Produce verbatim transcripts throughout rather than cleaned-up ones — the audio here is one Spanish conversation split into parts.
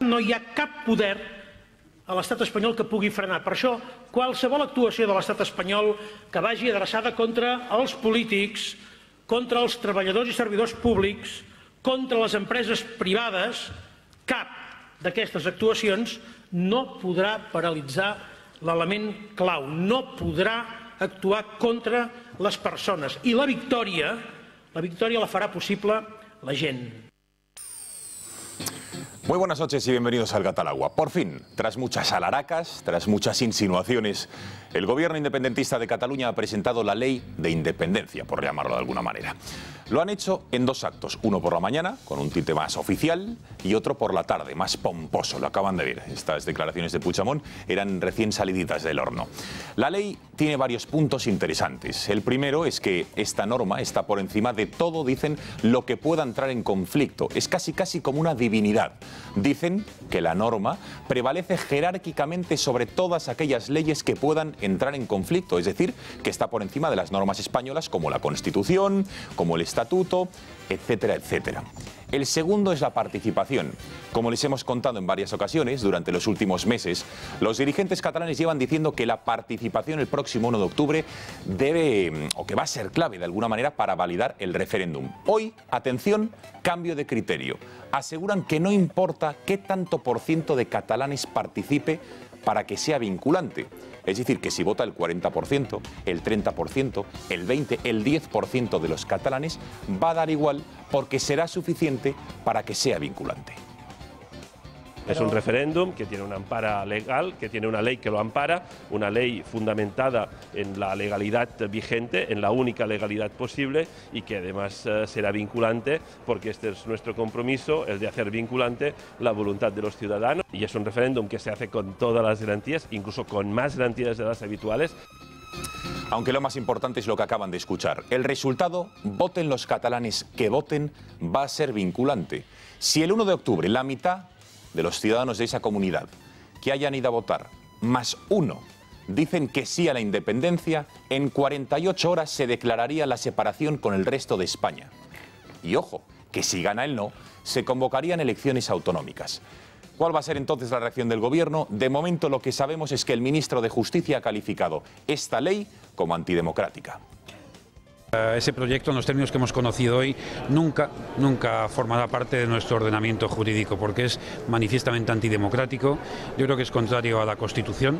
No hi ha cap poder a l'estat espanyol que pugui frenar. Per això, qualsevol actuació de l'estat espanyol que vagi adreçada contra els polítics, contra els treballadors i servidors públics, contra les empreses privades, cap d'aquestes actuacions no podrà paralitzar l'element clau, no podrà actuar contra les persones. I la victòria, la victòria la farà possible la gent. Muy buenas noches y bienvenidos al Gatalagua. Por fin, tras muchas alaracas, tras muchas insinuaciones, el gobierno independentista de Cataluña ha presentado la ley de independencia, por llamarlo de alguna manera. Lo han hecho en dos actos, uno por la mañana, con un tinte más oficial, y otro por la tarde, más pomposo. Lo acaban de ver. Estas declaraciones de Puigdemont eran recién saliditas del horno. La ley tiene varios puntos interesantes. El primero es que esta norma está por encima de todo, dicen, lo que pueda entrar en conflicto. Es casi casi como una divinidad. Dicen que la norma prevalece jerárquicamente sobre todas aquellas leyes que puedan entrar en conflicto, es decir, que está por encima de las normas españolas como la Constitución, como el Estatuto, etcétera, etcétera. El segundo es la participación. Como les hemos contado en varias ocasiones durante los últimos meses, los dirigentes catalanes llevan diciendo que la participación el próximo uno de octubre debe, o que va a ser clave de alguna manera para validar el referéndum. Hoy, atención, cambio de criterio. Aseguran que no importa qué tanto por ciento de catalanes participe para que sea vinculante. Es decir, que si vota el cuarenta por ciento, el treinta por ciento, el veinte por ciento, el diez por ciento de los catalanes, va a dar igual porque será suficiente para que sea vinculante. Es un referéndum que tiene una ampara legal, que tiene una ley que lo ampara, una ley fundamentada en la legalidad vigente, en la única legalidad posible y que además eh, será vinculante porque este es nuestro compromiso, el de hacer vinculante la voluntad de los ciudadanos. Y es un referéndum que se hace con todas las garantías, incluso con más garantías de las habituales. Aunque lo más importante es lo que acaban de escuchar. El resultado, voten los catalanes que voten, va a ser vinculante. Si el uno de octubre la mitad de los ciudadanos de esa comunidad que hayan ido a votar, más uno, dicen que sí a la independencia, en cuarenta y ocho horas se declararía la separación con el resto de España. Y ojo, que si gana el no, se convocarían elecciones autonómicas. ¿Cuál va a ser entonces la reacción del gobierno? De momento lo que sabemos es que el ministro de Justicia ha calificado esta ley como antidemocrática. Ese proyecto, en los términos que hemos conocido hoy, nunca, nunca formará parte de nuestro ordenamiento jurídico, porque es manifiestamente antidemocrático. Yo creo que es contrario a la Constitución.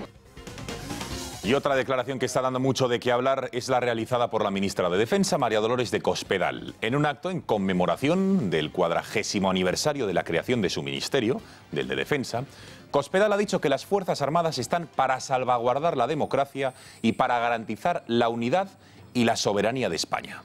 Y otra declaración que está dando mucho de qué hablar es la realizada por la ministra de Defensa, María Dolores de Cospedal, en un acto en conmemoración del cuadragésimo aniversario de la creación de su ministerio, del de Defensa. Cospedal ha dicho que las Fuerzas Armadas están para salvaguardar la democracia y para garantizar la unidad y la soberanía de España.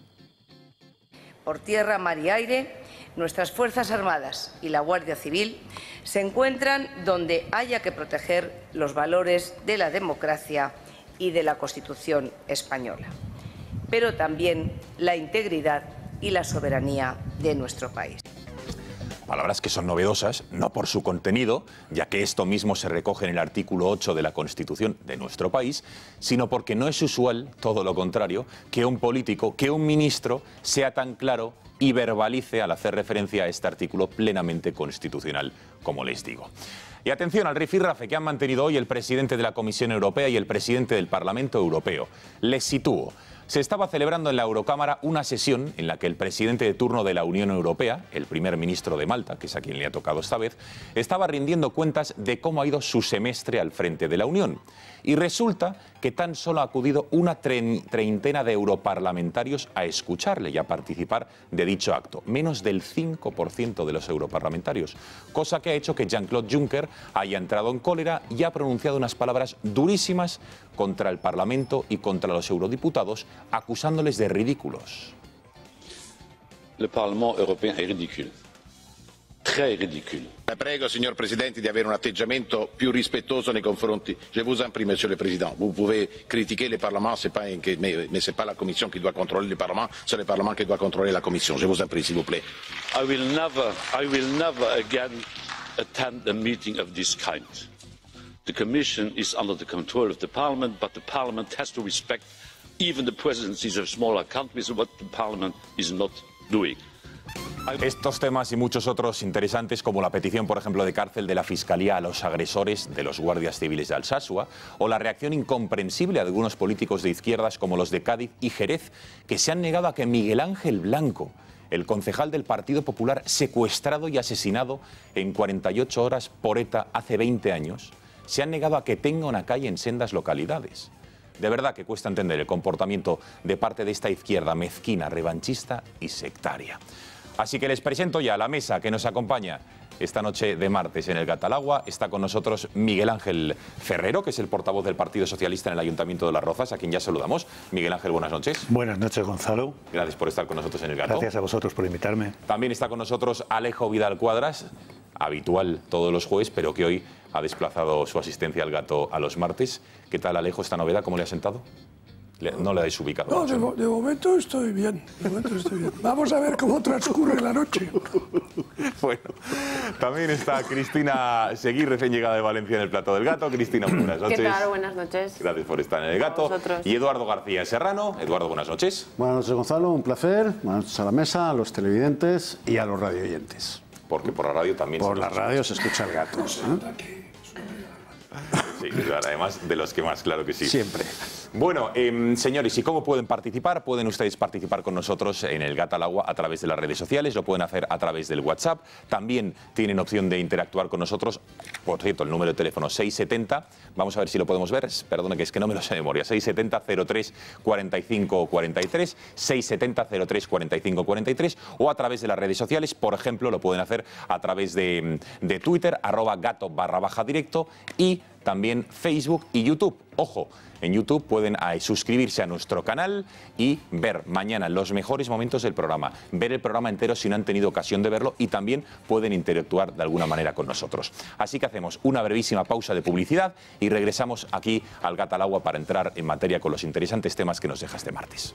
Por tierra, mar y aire, nuestras Fuerzas Armadas y la Guardia Civil se encuentran donde haya que proteger los valores de la democracia y de la Constitución española, pero también la integridad y la soberanía de nuestro país. Palabras que son novedosas, no por su contenido, ya que esto mismo se recoge en el artículo ocho de la Constitución de nuestro país, sino porque no es usual, todo lo contrario, que un político, que un ministro sea tan claro y verbalice al hacer referencia a este artículo plenamente constitucional, como les digo. Y atención al rifirrafe que han mantenido hoy el presidente de la Comisión Europea y el presidente del Parlamento Europeo. Les sitúo. Se estaba celebrando en la Eurocámara una sesión en la que el presidente de turno de la Unión Europea, el primer ministro de Malta, que es a quien le ha tocado esta vez, estaba rindiendo cuentas de cómo ha ido su semestre al frente de la Unión. Y resulta que tan solo ha acudido una treintena de europarlamentarios a escucharle y a participar de dicho acto. Menos del cinco por ciento de los europarlamentarios. Cosa que ha hecho que Jean-Claude Juncker haya entrado en cólera y ha pronunciado unas palabras durísimas contra el Parlamento y contra los eurodiputados, acusándoles de ridículos. El Parlamento Europeo es ridículo. Très ridicule. La prego, signor Presidente, di avere un atteggiamento più rispettoso nei confronti. Je vous en prie, Monsieur le Président. Vous pouvez critiquer le Parlement, c'est pas, mais, mais ce n'est pas la Commission qui doit contrôler le Parlement, c'est le Parlement qui doit contrôler la Commission. Je vous en prie, s'il vous plaît. I will never, I will never again attend a meeting of this kind. The Commission is under the control of the Parliament, but the Parliament has to respect even the presidencies of smaller countries, what the Parliament is not doing. Estos temas y muchos otros interesantes, como la petición, por ejemplo, de cárcel de la Fiscalía a los agresores de los guardias civiles de Alsasua, o la reacción incomprensible de algunos políticos de izquierdas como los de Cádiz y Jerez, que se han negado a que Miguel Ángel Blanco, el concejal del Partido Popular, secuestrado y asesinado en cuarenta y ocho horas por ETA hace veinte años, se han negado a que tenga una calle en sendas localidades. De verdad que cuesta entender el comportamiento de parte de esta izquierda mezquina, revanchista y sectaria. Así que les presento ya a la mesa que nos acompaña esta noche de martes en el Gatalagua. Está con nosotros Miguel Ángel Ferrero, que es el portavoz del Partido Socialista en el Ayuntamiento de Las Rozas, a quien ya saludamos. Miguel Ángel, buenas noches. Buenas noches, Gonzalo. Gracias por estar con nosotros en el Gato. Gracias a vosotros por invitarme. También está con nosotros Alejo Vidal Cuadras, habitual todos los jueves, pero que hoy ha desplazado su asistencia al Gato a los martes. ¿Qué tal, Alejo, esta novedad? ¿Cómo le ha sentado? No le habéis ubicado. No, de, mo de momento estoy bien. De momento estoy bien. Vamos a ver cómo transcurre la noche. Bueno, también está Cristina Seguí, recién llegada de Valencia en el Plato del Gato. Cristina, buenas noches. ¿Qué tal? Buenas noches. Gracias por estar en el Gato. Y Eduardo García Serrano. Eduardo, buenas noches. Buenas noches, Gonzalo. Un placer. Buenas noches a la mesa, a los televidentes y a los radioyentes. Porque por la radio también. Por la radio se escucha el Gato. ¿eh? Sí, además de los que más, claro que sí. Siempre. Bueno, eh, señores, ¿y cómo pueden participar? Pueden ustedes participar con nosotros en el Gatalagua a través de las redes sociales, lo pueden hacer a través del WhatsApp. También tienen opción de interactuar con nosotros. Por cierto, el número de teléfono seis setenta, vamos a ver si lo podemos ver. Perdone que es que no me lo sé de memoria. seis setenta, cero tres, cuarenta y cinco, cuarenta y tres, seis setenta, cero tres, cuarenta y cinco, cuarenta y tres, o a través de las redes sociales. Por ejemplo, lo pueden hacer a través de, de Twitter, arroba gato barra baja directo, y también Facebook y YouTube. Ojo, en YouTube pueden eh, suscribirse a nuestro canal y ver mañana los mejores momentos del programa, ver el programa entero si no han tenido ocasión de verlo, y también pueden interactuar de alguna manera con nosotros. Así que hacemos una brevísima pausa de publicidad y regresamos aquí al Gatalagua para entrar en materia con los interesantes temas que nos deja este martes.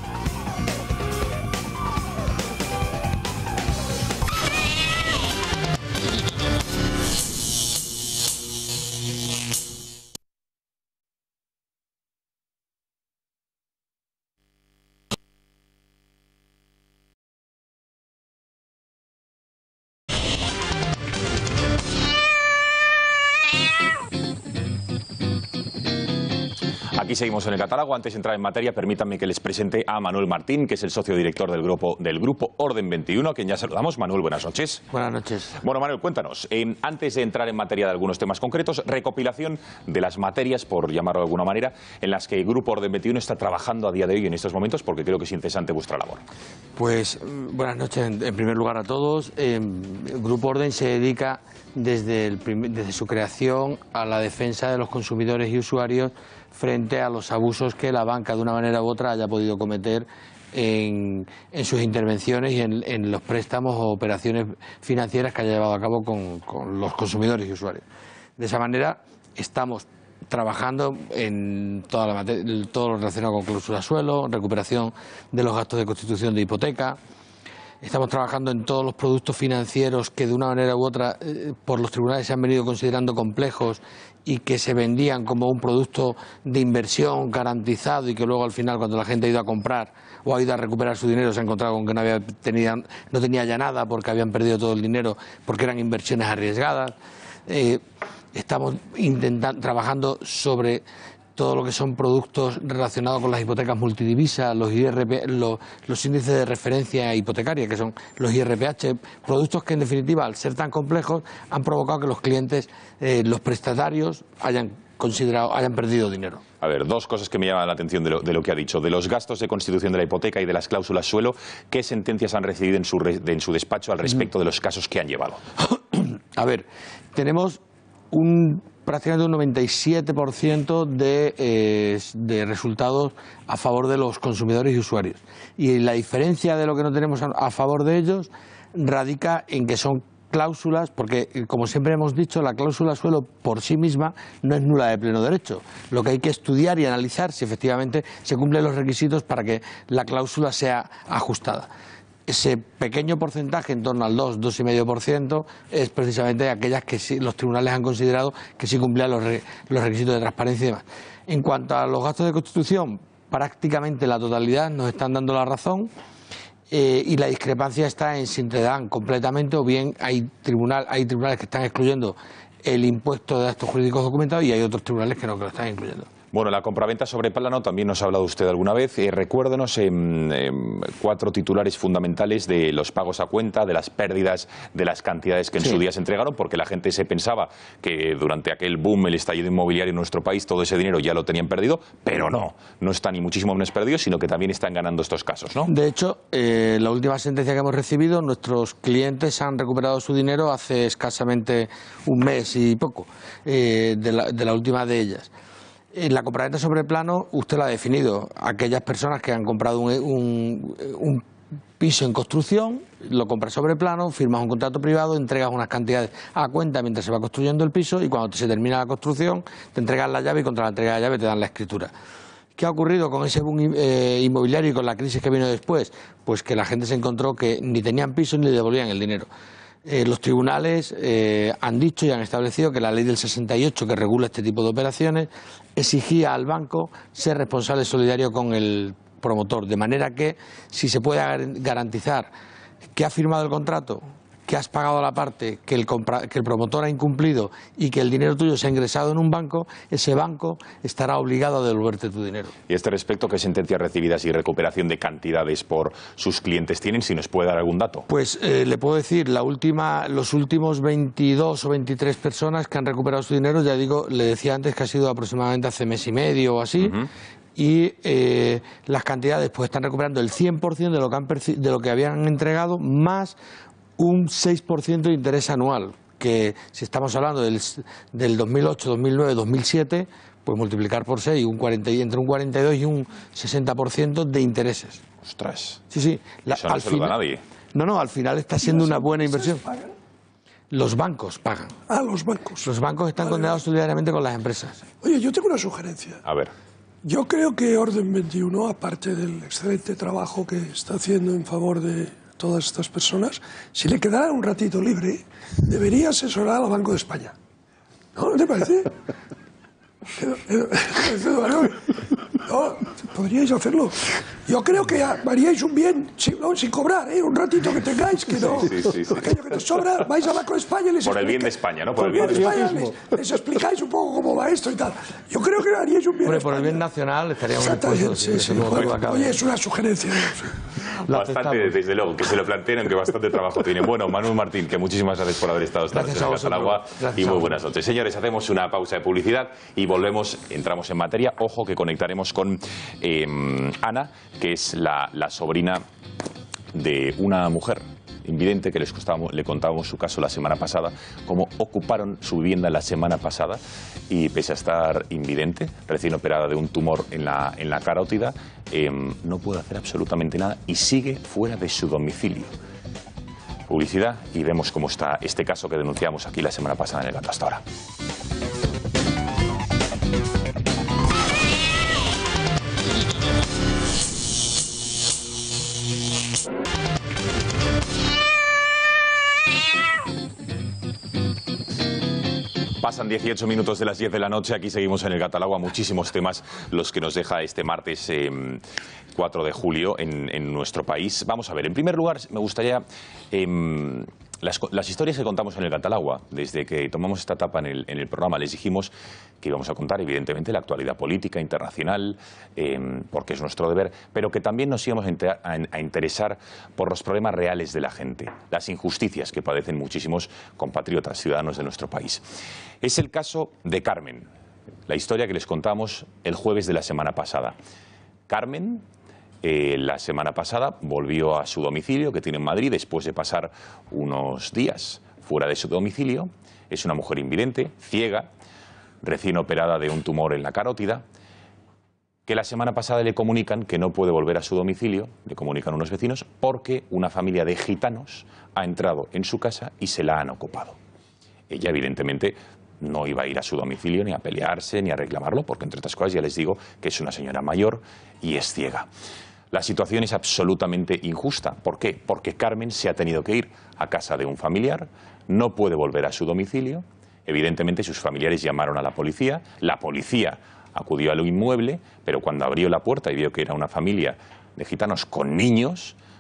Aquí seguimos en el Gatalagua. Antes de entrar en materia, permítanme que les presente a Manuel Martín, que es el socio director del grupo, del grupo Orden veintiuno, a quien ya saludamos. Manuel, buenas noches. Buenas noches. Bueno, Manuel, cuéntanos, eh, antes de entrar en materia de algunos temas concretos, recopilación de las materias, por llamarlo de alguna manera, en las que el grupo Orden veintiuno está trabajando a día de hoy en estos momentos, porque creo que es incesante vuestra labor. Pues buenas noches, en, en primer lugar a todos. Eh, el grupo Orden se dedica desde, el primer, desde su creación a la defensa de los consumidores y usuarios frente a los abusos que la banca de una manera u otra haya podido cometer en, en sus intervenciones y en, en los préstamos o operaciones financieras que haya llevado a cabo con, con los consumidores y usuarios. De esa manera estamos trabajando en toda la materia, todo lo relacionado con cláusula suelo, recuperación de los gastos de constitución de hipoteca. Estamos trabajando en todos los productos financieros que de una manera u otra eh, por los tribunales se han venido considerando complejos y que se vendían como un producto de inversión garantizado, y que luego al final, cuando la gente ha ido a comprar o ha ido a recuperar su dinero, se ha encontrado con que no, había tenía, no tenía ya nada porque habían perdido todo el dinero porque eran inversiones arriesgadas. Eh, estamos intentando, trabajando sobre todo lo que son productos relacionados con las hipotecas multidivisas, los, I R P, los, los índices de referencia hipotecaria, que son los I R P H, productos que en definitiva, al ser tan complejos, han provocado que los clientes, eh, los prestatarios, hayan considerado, hayan perdido dinero. A ver, dos cosas que me llaman la atención de lo, de lo que ha dicho. De los gastos de constitución de la hipoteca y de las cláusulas suelo, ¿qué sentencias han recibido en su, en su despacho al respecto de los casos que han llevado? A ver, tenemos un... prácticamente un noventa y siete por ciento de, eh, de resultados a favor de los consumidores y usuarios. Y la diferencia de lo que no tenemos a, a favor de ellos radica en que son cláusulas, porque como siempre hemos dicho, la cláusula suelo por sí misma no es nula de pleno derecho. Lo que hay que estudiar y analizar si efectivamente se cumplen los requisitos para que la cláusula sea ajustada. Ese pequeño porcentaje, en torno al dos, dos coma cinco por ciento, es precisamente aquellas que sí, los tribunales han considerado que sí cumplían los, re, los requisitos de transparencia y demás. En cuanto a los gastos de constitución, prácticamente la totalidad nos están dando la razón, eh, y la discrepancia está en si te dan completamente o bien hay, tribunal, hay tribunales que están excluyendo el impuesto de actos jurídicos documentados y hay otros tribunales que no, que lo están incluyendo. Bueno, la compraventa sobre plano también nos ha hablado usted alguna vez. Eh, recuérdenos eh, eh, cuatro titulares fundamentales de los pagos a cuenta, de las pérdidas, de las cantidades que en sí. su día se entregaron, porque la gente se pensaba que durante aquel boom, el estallido inmobiliario en nuestro país, todo ese dinero ya lo tenían perdido, pero no, no está ni muchísimo menos perdido, sino que también están ganando estos casos, ¿no? De hecho, eh, la última sentencia que hemos recibido, nuestros clientes han recuperado su dinero hace escasamente un mes y poco, eh, de, la, de la última de ellas. En la compraventa sobre plano, usted lo ha definido, aquellas personas que han comprado un, un, un piso en construcción, lo compras sobre plano, firmas un contrato privado, entregas unas cantidades a cuenta mientras se va construyendo el piso y cuando se termina la construcción te entregan la llave y contra la entrega de la llave te dan la escritura. ¿Qué ha ocurrido con ese boom eh, inmobiliario y con la crisis que vino después? Pues que la gente se encontró que ni tenían piso ni le devolvían el dinero. Eh, los tribunales eh, han dicho y han establecido que la ley del sesenta y ocho que regula este tipo de operaciones exigía al banco ser responsable solidario con el promotor, de manera que si se puede garantizar que ha firmado el contrato, que has pagado la parte, que el, compra, que el promotor ha incumplido y que el dinero tuyo se ha ingresado en un banco, ese banco estará obligado a devolverte tu dinero. Y a este respecto, ¿qué sentencias recibidas y recuperación de cantidades por sus clientes tienen? Si nos puede dar algún dato. Pues eh, le puedo decir, la última, los últimos veintidós o veintitrés personas que han recuperado su dinero, ya digo, le decía antes que ha sido aproximadamente hace mes y medio o así, uh-huh. y eh, las cantidades pues están recuperando el cien por ciento de lo que, han de lo que habían entregado, más un seis por ciento de interés anual, que si estamos hablando del, del dos mil ocho, dos mil nueve, dos mil siete, pues multiplicar por seis, un cuarenta, entre un cuarenta y dos y un sesenta por ciento de intereses. Ostras. Sí, sí. La, Eso no al se lo da a nadie. No, no, al final está siendo una buena inversión. Pagan? Los bancos pagan. Ah, los bancos. Los bancos están vale, condenados solidariamente con las empresas. Oye, yo tengo una sugerencia. A ver. Yo creo que Orden veintiuno, aparte del excelente trabajo que está haciendo en favor de todas estas personas, si le quedara un ratito libre, debería asesorar al Banco de España. ¿No? ¿No te parece? No, podríais hacerlo. Yo creo que haríais un bien sin, no, sin cobrar, ¿eh? Un ratito que tengáis, que no. Sí, sí, sí, aquello que te sobra, vais al Banco de España y les Por el bien de España, ¿no? Por, por el bien de España les, les explicáis un poco cómo va esto y tal. Yo creo que haríais un bien. Hombre, por el bien nacional estaríamos dispuestos. Sí, sí, sí. Oye, es una sugerencia. Bastante, desde luego, que se lo planteen, aunque bastante trabajo tienen. Bueno, Manuel Martín, que muchísimas gracias por haber estado esta noche en Catalagua y muy buenas noches. Señores, hacemos una pausa de publicidad y volvemos, entramos en materia. Ojo que conectaremos con eh, Ana, que es la, la sobrina de una mujer invidente que les contábamos, le contábamos su caso la semana pasada, cómo ocuparon su vivienda la semana pasada y pese a estar invidente, recién operada de un tumor en la, en la carótida, eh, no puede hacer absolutamente nada y sigue fuera de su domicilio. Publicidad y vemos cómo está este caso que denunciamos aquí la semana pasada en el Gato. Hasta ahora. Pasan dieciocho minutos de las diez de la noche, aquí seguimos en el Gatalagua, muchísimos temas los que nos deja este martes eh, cuatro de julio en, en nuestro país. Vamos a ver, en primer lugar me gustaría... Eh, Las, las historias que contamos en el Gatalagua, desde que tomamos esta etapa en el, en el programa, les dijimos que íbamos a contar, evidentemente, la actualidad política internacional, eh, porque es nuestro deber, pero que también nos íbamos a, inter a, a interesar por los problemas reales de la gente, las injusticias que padecen muchísimos compatriotas, ciudadanos de nuestro país. Es el caso de Carmen, la historia que les contamos el jueves de la semana pasada. Carmen... Eh, la semana pasada volvió a su domicilio, que tiene en Madrid, después de pasar unos días fuera de su domicilio. Es una mujer invidente, ciega, recién operada de un tumor en la carótida, que la semana pasada le comunican que no puede volver a su domicilio, le comunican unos vecinos, porque una familia de gitanos ha entrado en su casa y se la han ocupado. Ella, evidentemente, no iba a ir a su domicilio ni a pelearse ni a reclamarlo, porque, entre otras cosas, ya les digo que es una señora mayor y es ciega. La situación es absolutamente injusta. ¿Por qué? Porque Carmen se ha tenido que ir a casa de un familiar, no puede volver a su domicilio. Evidentemente sus familiares llamaron a la policía, la policía acudió al inmueble, pero cuando abrió la puerta y vio que era una familia de gitanos con niños,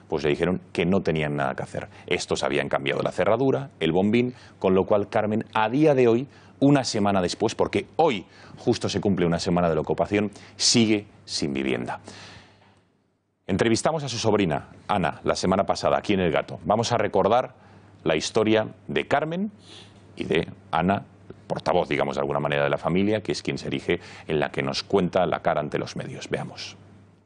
pues le dijeron que no tenían nada que hacer. Estos habían cambiado la cerradura, el bombín, con lo cual Carmen, a día de hoy, una semana después, porque hoy justo se cumple una semana de la ocupación, sigue sin vivienda. Entrevistamos a su sobrina, Ana, la semana pasada, aquí en El Gato. Vamos a recordar la historia de Carmen y de Ana, portavoz, digamos, de alguna manera de la familia, que es quien se erige en la que nos cuenta la cara ante los medios. Veamos.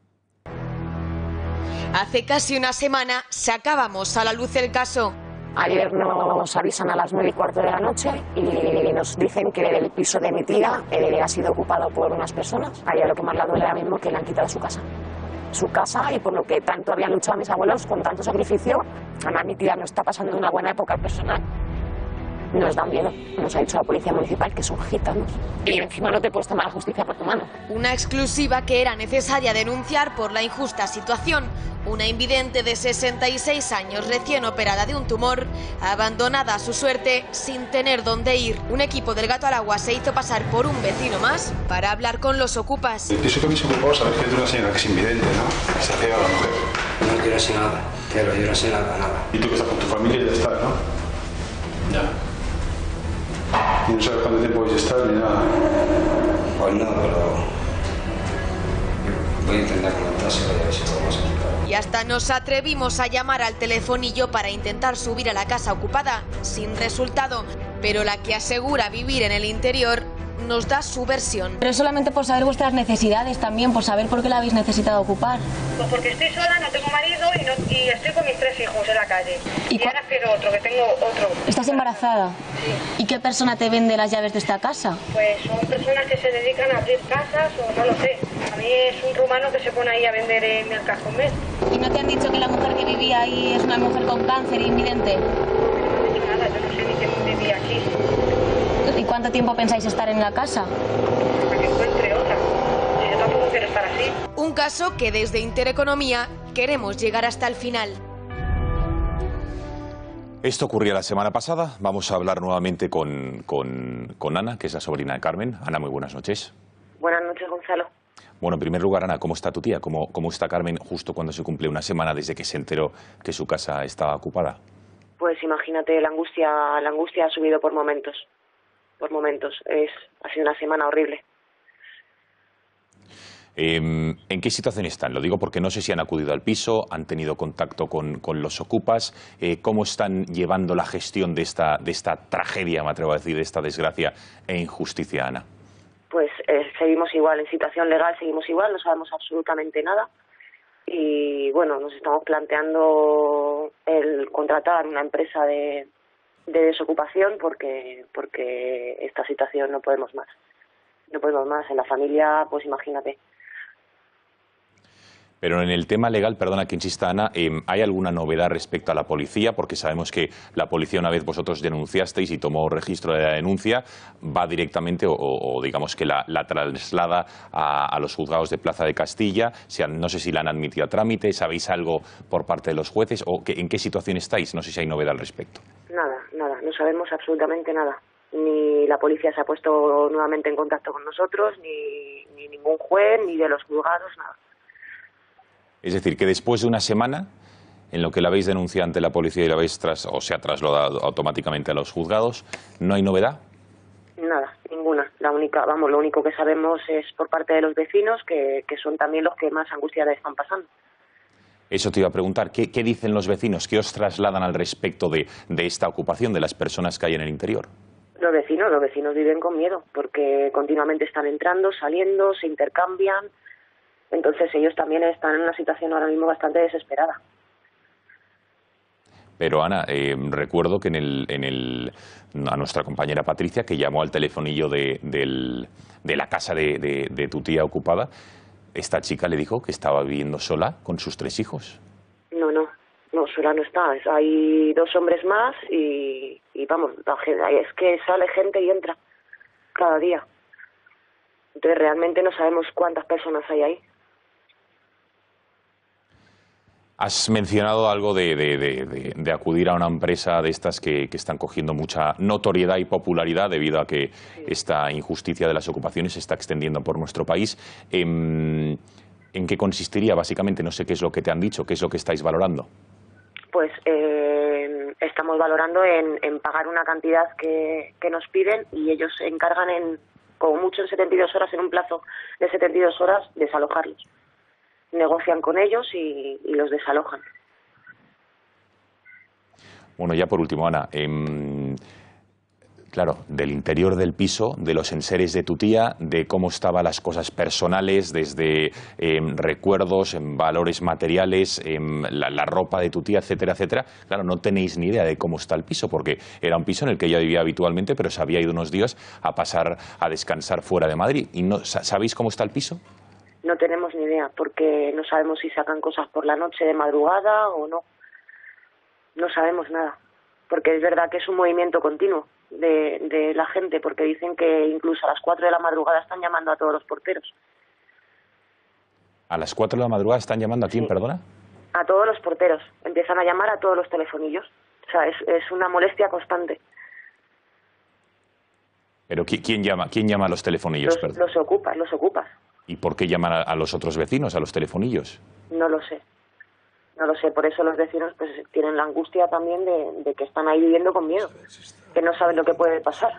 Hace casi una semana sacábamos a la luz el caso. Ayer nos avisan a las nueve y cuarto de la noche y nos dicen que el piso de mi tía eh, ha sido ocupado por unas personas. A ella lo que más la duele ahora mismo es que le han quitado su casa. Su casa, y por lo que tanto habían luchado mis abuelos con tanto sacrificio. Además, mi tía no está pasando una buena época personal. Nos da miedo. Nos ha dicho la policía municipal que son gitanos. Y encima no te puedes tomar la justicia por tu mano. Una exclusiva que era necesaria denunciar por la injusta situación. Una invidente de sesenta y seis años, recién operada de un tumor, abandonada a su suerte sin tener dónde ir. Un equipo del Gato al Agua se hizo pasar por un vecino más para hablar con los ocupas. El piso que habéis ocupado, sabes que es de una señora que es invidente, ¿no? Se hace a la mujer. No, yo no sé nada. Pero yo no sé nada, nada. Y tú que estás con tu familia ya estás, ¿no? Ya. Y no sabes cuánto tiempo vais a estar ni nada. Pues no, pero voy a intentar comentárselo y a ver si podemos explicar. Y hasta nos atrevimos a llamar al telefonillo para intentar subir a la casa ocupada, sin resultado. Pero la que asegura vivir en el interior nos da su versión. Pero solamente por saber vuestras necesidades también, por saber por qué la habéis necesitado ocupar. Pues porque estoy sola, no tengo marido y, no, y estoy con mis tres hijos en la calle. Y, y ahora quiero otro, que tengo otro. ¿Estás embarazada? Sí. ¿Y qué persona te vende las llaves de esta casa? Pues son personas que se dedican a abrir casas o no lo sé. A mí es un rumano que se pone ahí a vender en el Cajomés. ¿Y no te han dicho que la mujer que vivía ahí es una mujer con cáncer invidente? No me han dicho nada, yo no sé ni quién vivía aquí. ¿Y cuánto tiempo pensáis estar en la casa? Hasta que encuentre otra. Si yo tampoco quiero estar así. Un caso que desde Intereconomía queremos llegar hasta el final. Esto ocurría la semana pasada. Vamos a hablar nuevamente con, con, con Ana, que es la sobrina de Carmen. Ana, muy buenas noches. Buenas noches, Gonzalo. Bueno, en primer lugar, Ana, ¿cómo está tu tía? ¿Cómo, cómo está Carmen justo cuando se cumple una semana desde que se enteró que su casa estaba ocupada? Pues imagínate, la angustia, la angustia ha subido por momentos. Por momentos. Es, ha sido una semana horrible. Eh, ¿En qué situación están? Lo digo porque no sé si han acudido al piso, han tenido contacto con, con los ocupas. Eh, ¿Cómo están llevando la gestión de esta, de esta tragedia, me atrevo a decir, de esta desgracia e injusticia, Ana? Pues eh, seguimos igual, en situación legal seguimos igual, no sabemos absolutamente nada. Y bueno, nos estamos planteando el contratar una empresa de, de desocupación porque porque esta situación no podemos más. No podemos más. En la familia, pues imagínate. Pero en el tema legal, perdona que insista, Ana, eh, ¿hay alguna novedad respecto a la policía? Porque sabemos que la policía, una vez vosotros denunciasteis y tomó registro de la denuncia, va directamente o, o digamos que la, la traslada a, a los juzgados de Plaza de Castilla. O sea, no sé si la han admitido a trámite, ¿sabéis algo por parte de los jueces? ¿O que, en qué situación estáis? No sé si hay novedad al respecto. Nada, nada, no sabemos absolutamente nada. Ni la policía se ha puesto nuevamente en contacto con nosotros, ni, ni ningún juez, ni de los juzgados, nada. Es decir, que después de una semana en lo que la habéis denunciado ante la policía y la habéis tras, o se ha trasladado automáticamente a los juzgados, ¿no hay novedad? Nada, ninguna. La única, vamos, lo único que sabemos es por parte de los vecinos que, que son también los que más angustiados están pasando. Eso te iba a preguntar, ¿qué, qué dicen los vecinos? ¿Qué os trasladan al respecto de, de esta ocupación, de las personas que hay en el interior? Los vecinos, los vecinos viven con miedo porque continuamente están entrando, saliendo, se intercambian. Entonces ellos también están en una situación ahora mismo bastante desesperada. Pero Ana, eh, recuerdo que en el, en el, a nuestra compañera Patricia, que llamó al telefonillo de, del, de la casa de, de, de tu tía ocupada, esta chica le dijo que estaba viviendo sola con sus tres hijos. No, no, no, sola no está. Hay dos hombres más y, y vamos, es que sale gente y entra cada día. Entonces realmente no sabemos cuántas personas hay ahí. Has mencionado algo de, de, de, de, de acudir a una empresa de estas que, que están cogiendo mucha notoriedad y popularidad debido a que sí. Esta injusticia de las ocupaciones se está extendiendo por nuestro país. Eh, ¿En qué consistiría básicamente? No sé qué es lo que te han dicho, qué es lo que estáis valorando. Pues eh, estamos valorando en, en pagar una cantidad que, que nos piden y ellos se encargan en, como mucho en setenta y dos horas, en un plazo de setenta y dos horas, desalojarlos. Negocian con ellos y, y los desalojan. Bueno, ya por último, Ana, eh, claro, del interior del piso, de los enseres de tu tía, de cómo estaban las cosas personales, desde eh, recuerdos, en valores materiales, eh, la, la ropa de tu tía, etcétera, etcétera. Claro, no tenéis ni idea de cómo está el piso, porque era un piso en el que ella vivía habitualmente, pero se había ido unos días a pasar a descansar fuera de Madrid. ¿Y no sabéis cómo está el piso? No tenemos ni idea, porque no sabemos si sacan cosas por la noche de madrugada o no. No sabemos nada, porque es verdad que es un movimiento continuo de, de la gente, porque dicen que incluso a las cuatro de la madrugada están llamando a todos los porteros. ¿A las cuatro de la madrugada están llamando a quién, sí. perdona? A todos los porteros, empiezan a llamar a todos los telefonillos. O sea, es, es una molestia constante. ¿Pero quién llama, quién llama a los telefonillos? Los, los ocupas, los ocupas. ¿Y por qué llaman a, a los otros vecinos, a los telefonillos? No lo sé. No lo sé, por eso los vecinos pues tienen la angustia también de, de que están ahí viviendo con miedo, que no saben lo que puede pasar.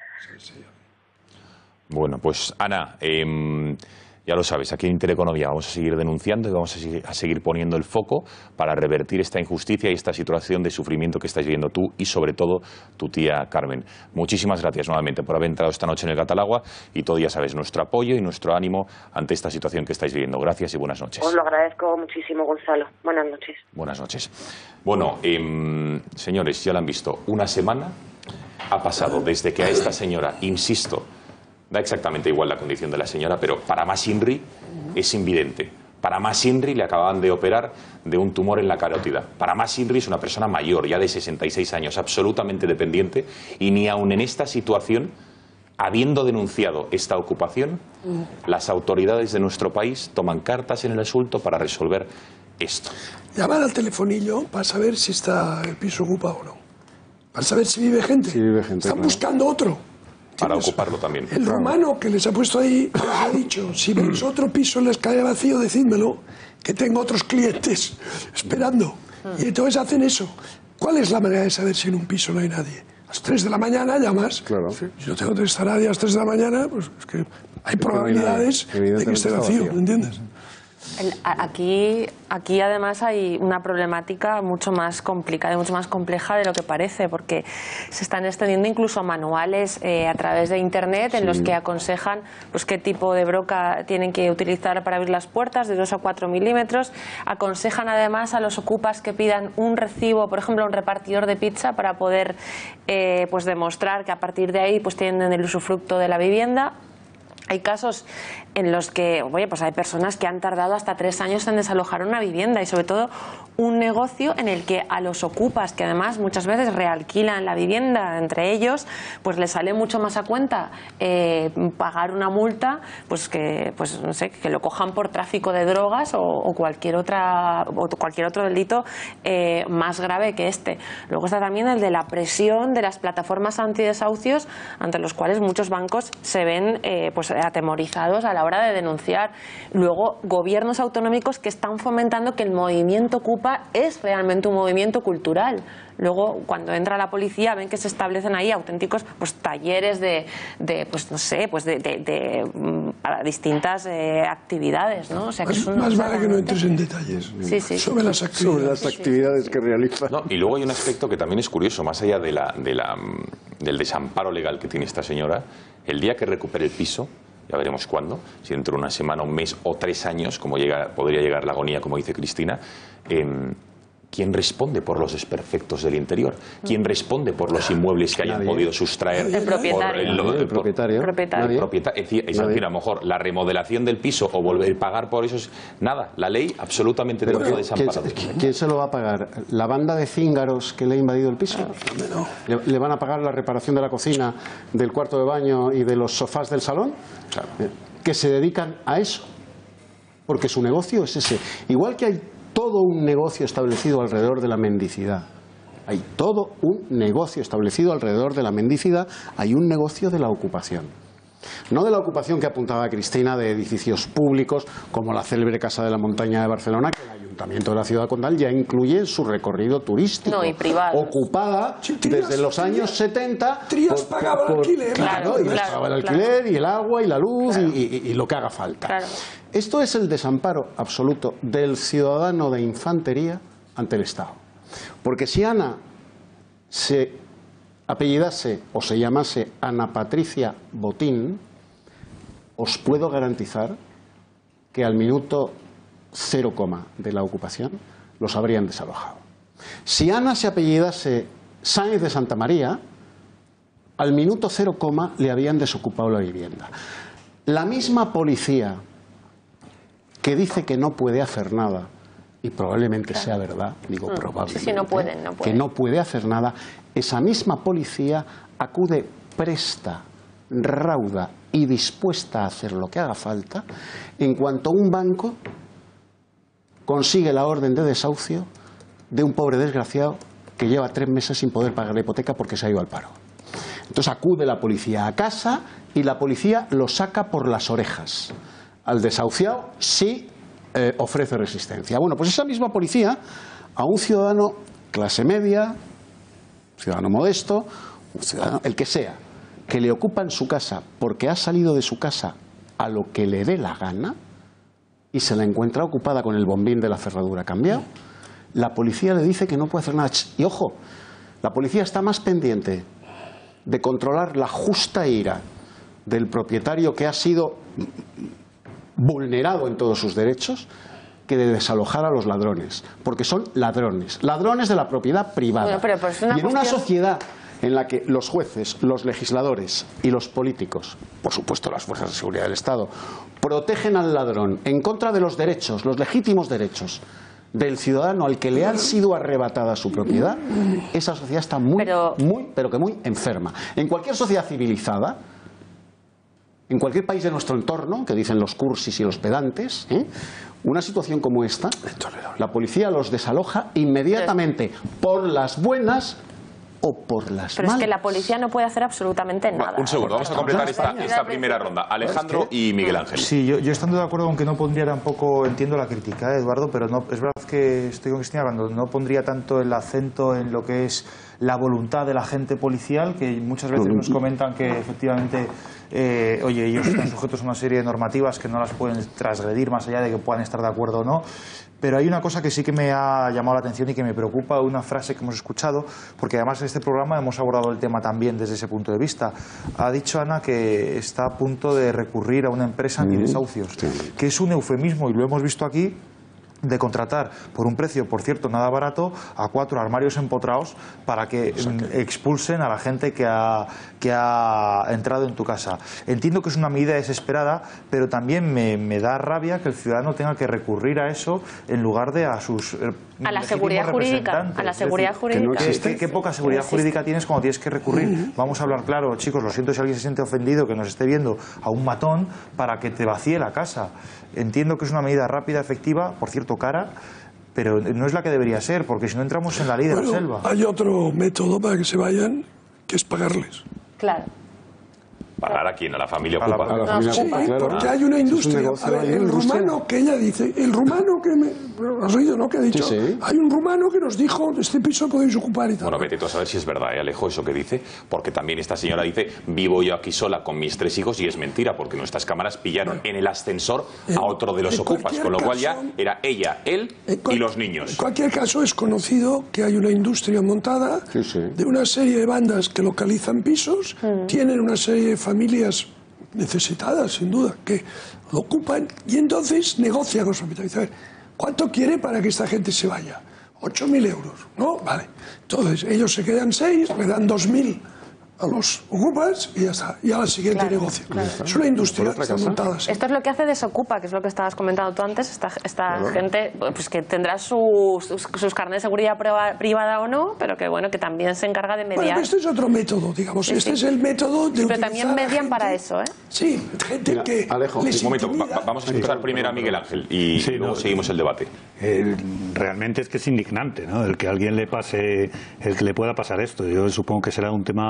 Bueno, pues Ana, eh, ya lo sabes, aquí en Intereconomía vamos a seguir denunciando y vamos a seguir, a seguir poniendo el foco para revertir esta injusticia y esta situación de sufrimiento que estáis viviendo tú y sobre todo tu tía Carmen. Muchísimas gracias nuevamente por haber entrado esta noche en el Gatalagua y todo, ya sabes, nuestro apoyo y nuestro ánimo ante esta situación que estáis viviendo. Gracias y buenas noches. Os lo agradezco muchísimo, Gonzalo. Buenas noches. Buenas noches. Bueno, eh, señores, ya lo han visto. Una semana ha pasado desde que a esta señora, insisto, da exactamente igual la condición de la señora, pero para más Inri es invidente. Para más Inri le acababan de operar de un tumor en la carótida. Para más Inri es una persona mayor, ya de sesenta y seis años, absolutamente dependiente, y ni aun en esta situación, habiendo denunciado esta ocupación, las autoridades de nuestro país toman cartas en el asunto para resolver esto. Llamar al telefonillo para saber si está el piso ocupado o no. Para saber si vive gente. Si vive gente, Están claro. buscando otro. Para ocuparlo también. El rumano que les ha puesto ahí les ha dicho, si veis otro piso les cae vacío, decídmelo, que tengo otros clientes esperando. Y entonces hacen eso. ¿Cuál es la manera de saber si en un piso no hay nadie? A las tres de la mañana llamas. Claro. Si yo tengo que estar nadie a las tres de la mañana, pues es que hay probabilidades de que esté vacío, ¿me entiendes? El, aquí, aquí además hay una problemática mucho más complicada y mucho más compleja de lo que parece, porque se están extendiendo incluso manuales eh, a través de internet en sí. los que aconsejan pues qué tipo de broca tienen que utilizar para abrir las puertas, de dos a cuatro milímetros. Aconsejan además a los ocupas que pidan un recibo, por ejemplo un repartidor de pizza, para poder eh, pues demostrar que a partir de ahí pues tienen el usufructo de la vivienda. Hay casos en los que, oye, pues hay personas que han tardado hasta tres años en desalojar una vivienda y sobre todo un negocio en el que a los ocupas, que además muchas veces realquilan la vivienda entre ellos, pues les sale mucho más a cuenta eh, pagar una multa, pues que, pues no sé, que lo cojan por tráfico de drogas o, o cualquier otra o cualquier otro delito eh, más grave que este. Luego está también el de la presión de las plataformas antidesahucios, ante los cuales muchos bancos se ven eh, pues atemorizados a la hora de denunciar. Luego, gobiernos autonómicos que están fomentando que el movimiento Ocupa es realmente un movimiento cultural. Luego, cuando entra la policía, ven que se establecen ahí auténticos pues talleres de, de pues no sé, pues de, de, de para distintas eh, actividades, ¿no? O sea, que más, es una más vale que no entres en detalles sí, sí, sobre sí. las actividades, sobre las actividades que realizan. No, y luego hay un aspecto que también es curioso, más allá de la, de la, del desamparo legal que tiene esta señora. El día que recupere el piso, ya veremos cuándo, si dentro de una semana, un mes o tres años, como llega, podría llegar la agonía, como dice Cristina, eh, ¿quién responde por los desperfectos del interior? ¿Quién responde por los inmuebles que hayan Nadie. podido sustraer? El propietario. Por el, el propietario. Por, propietario. El propietario. Es decir, es decir, a lo mejor la remodelación del piso o volver a pagar por eso, es, nada, la ley absolutamente Pero, todo ¿quién, desamparado. ¿Quién se lo va a pagar? ¿La banda de cíngaros que le ha invadido el piso? No. ¿Le, le van a pagar la reparación de la cocina, del cuarto de baño y de los sofás del salón? Claro. Que se dedican a eso. Porque su negocio es ese. Igual que hay todo un negocio establecido alrededor de la mendicidad. Hay todo un negocio establecido alrededor de la mendicidad. Hay un negocio de la ocupación. No de la ocupación que apuntaba Cristina de edificios públicos, como la célebre Casa de la Montaña de Barcelona, que el Ayuntamiento de la Ciudad Condal ya incluye en su recorrido turístico. No, y privado. Ocupada Sí, Trías, desde los años Trías, setenta. Trías por- pagaba el por- alquiler. Claro, Claro, y les claro, pagaba el claro. alquiler y el agua y la luz y, y- y lo que haga falta. Claro. Esto es el desamparo absoluto del ciudadano de infantería ante el Estado. Porque si Ana se apellidase o se llamase Ana Patricia Botín, os puedo garantizar que al minuto cero coma de la ocupación los habrían desalojado. Si Ana se apellidase Sáenz de Santa María, al minuto cero coma le habían desocupado la vivienda. La misma policía que dice que no puede hacer nada, y probablemente sea verdad, digo Mm, probablemente, sí, sí, no pueden, no que pueden. no puede hacer nada, esa misma policía acude presta, rauda y dispuesta a hacer lo que haga falta en cuanto un banco consigue la orden de desahucio de un pobre desgraciado que lleva tres meses sin poder pagar la hipoteca porque se ha ido al paro. Entonces acude la policía a casa y la policía lo saca por las orejas al desahuciado si eh, ofrece resistencia. Bueno, pues esa misma policía a un ciudadano clase media, ciudadano modesto, un ciudadano, el que sea, que le ocupa en su casa porque ha salido de su casa a lo que le dé la gana y se la encuentra ocupada con el bombín de la cerradura cambiado, la policía le dice que no puede hacer nada. Y ojo, la policía está más pendiente de controlar la justa ira del propietario que ha sido vulnerado en todos sus derechos que de desalojar a los ladrones, porque son ladrones, ladrones de la propiedad privada. Bueno, pero, pero es una y en una cuestión- sociedad en la que los jueces, los legisladores y los políticos, por supuesto las fuerzas de seguridad del Estado, protegen al ladrón en contra de los derechos, los legítimos derechos del ciudadano al que le ha sido arrebatada su propiedad, esa sociedad está muy, muy, pero que muy enferma. En cualquier sociedad civilizada, en cualquier país de nuestro entorno, que dicen los cursis y los pedantes, ¿eh? Una situación como esta, la policía los desaloja inmediatamente por las buenas o por las Pero es malas. que la policía no puede hacer absolutamente nada. Un segundo, vamos a completar esta, esta primera ronda. Alejandro y Miguel Ángel. Sí, yo, yo estando de acuerdo con que no pondría tampoco, entiendo la crítica, ¿eh, Eduardo, pero no, es verdad que estoy con Cristina cuando no pondría tanto el acento en lo que es la voluntad del agente policial, que muchas veces nos comentan que efectivamente, eh, oye, ellos están sujetos a una serie de normativas que no las pueden transgredir más allá de que puedan estar de acuerdo o no. Pero hay una cosa que sí que me ha llamado la atención y que me preocupa, una frase que hemos escuchado, porque además en este programa hemos abordado el tema también desde ese punto de vista. Ha dicho Ana que está a punto de recurrir a una empresa antidesahucios, que es un eufemismo, y lo hemos visto aquí, de contratar por un precio, por cierto, nada barato, a cuatro armarios empotrados para que mm, expulsen a la gente que ha, que ha entrado en tu casa. Entiendo que es una medida desesperada, pero también me, me da rabia que el ciudadano tenga que recurrir a eso en lugar de a sus eh, A la legítimos seguridad jurídica, representantes. a la Es seguridad decir, jurídica. ¿qué, qué- qué poca seguridad No existe. jurídica tienes cuando tienes que recurrir? Vamos a hablar claro, chicos, lo siento si alguien se siente ofendido que nos esté viendo, a un matón para que te vacíe la casa. Entiendo que es una medida rápida, efectiva, por cierto cara, pero no es la que debería ser, porque si no entramos en la ley de Bueno, la selva. hay otro método para que se vayan, que es pagarles. Claro. ¿Pagar a quién? ¿A la familia A la- ocupa? a la familia Sí, ocupa, claro. porque hay una Es un industria. negocio, A ver, hay una el industria. rumano que ella dice, el rumano que me. ¿Has oído, no? Que ha dicho. Sí, sí. Hay un rumano que nos dijo, este piso podéis ocupar y tal. Bueno, vete tú a saber si es verdad, ¿eh, Alejo, eso que dice? Porque también esta señora dice, vivo yo aquí sola con mis tres hijos, y es mentira, porque nuestras cámaras pillaron en el ascenso a otro de los en ocupas, cualquier con lo cual ya caso- era ella, él y los niños. En cualquier caso, es conocido que hay una industria montada de una serie de bandas que localizan pisos, tienen una serie de familias necesitadas, sin duda, que lo ocupan y entonces negocia con su propietario. Dice, a ver, ¿cuánto quiere para que esta gente se vaya? ocho mil euros, ¿no? Vale. Entonces, ellos se quedan seis, le dan dos mil a los ocupas y ya está. Y a la siguiente negocio. Es una industria que está montada así. Esto es lo que hace Desocupa, que es lo que estabas comentando tú antes. Esta, esta gente pues que tendrá sus, sus, sus carnets de seguridad privada, privada o no, pero que bueno, que también se encarga de Bueno, mediar. pero este es otro método, digamos. Sí, este sí. es el método de Pero utilizar también a median gente- para eso, ¿eh? Sí, gente Mira, que Alejo, les un momento, intimida. va- vamos a escuchar primero a Miguel Ángel y Sí, luego no, seguimos el debate. Eh, realmente es que es indignante, ¿no? El que a alguien le pase, el que le pueda pasar esto. Yo supongo que será un tema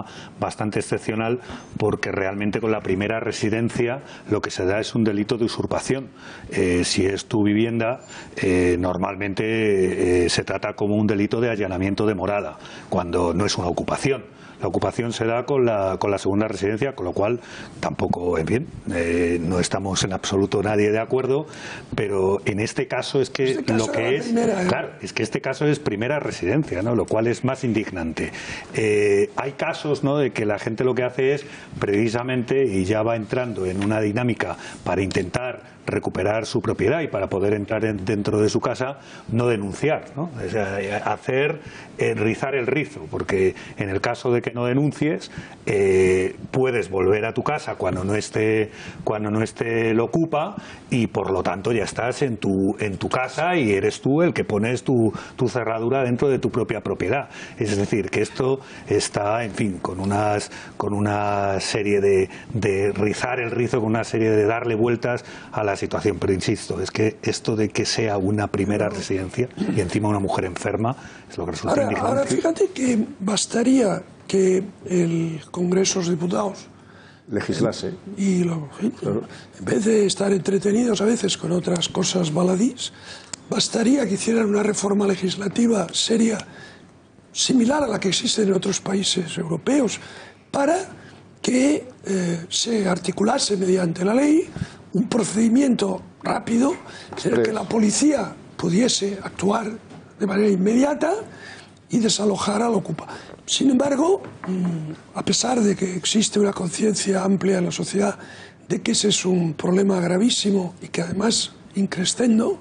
bastante excepcional, porque realmente con la primera residencia lo que se da es un delito de usurpación. Eh, si es tu vivienda, eh, normalmente eh, se trata como un delito de allanamiento de morada, cuando no es una ocupación. La ocupación se da con la, con la segunda residencia, con lo cual tampoco, en fin, eh, no estamos en absoluto nadie de acuerdo, pero en este caso es que este caso lo que es, primera, ¿eh? claro, es que este caso es primera residencia, ¿no? Lo cual es más indignante. Eh, hay casos, ¿no?, de que la gente lo que hace es precisamente, y ya va entrando en una dinámica para intentar recuperar su propiedad y para poder entrar en, dentro de su casa, no denunciar, ¿no? O sea, hacer, eh, rizar el rizo, porque en el caso de que no denuncies, eh, puedes volver a tu casa cuando no esté cuando no esté el ocupa, y por lo tanto ya estás en tu en tu casa y eres tú el que pones tu, tu cerradura dentro de tu propia propiedad. Es decir, que esto está, en fin, con unas con una serie de, de rizar el rizo, con una serie de darle vueltas a la situación, pero insisto, es que esto de que sea una primera residencia y encima una mujer enferma es lo que resulta ahora, indignante. ahora fíjate que bastaría que el Congreso de los Diputados legislase y lo, claro, en vez de estar entretenidos a veces con otras cosas baladís, bastaría que hicieran una reforma legislativa seria similar a la que existe en otros países europeos para que eh, se articulase mediante la ley un procedimiento rápido en el que la policía pudiese actuar de manera inmediata y desalojar al ocupa. Sin embargo, a pesar de que existe una conciencia amplia en la sociedad de que ese es un problema gravísimo y que además increscendo,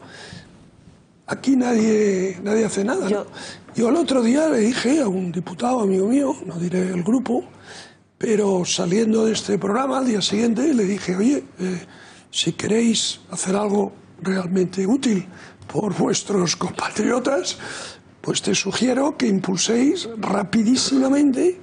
aquí nadie, nadie hace nada, ¿no? Yo... Yo el otro día le dije a un diputado amigo mío, no diré el grupo, pero saliendo de este programa al día siguiente le dije, oye, eh, si queréis hacer algo realmente útil por vuestros compatriotas, pues te sugiero que impulséis rapidísimamente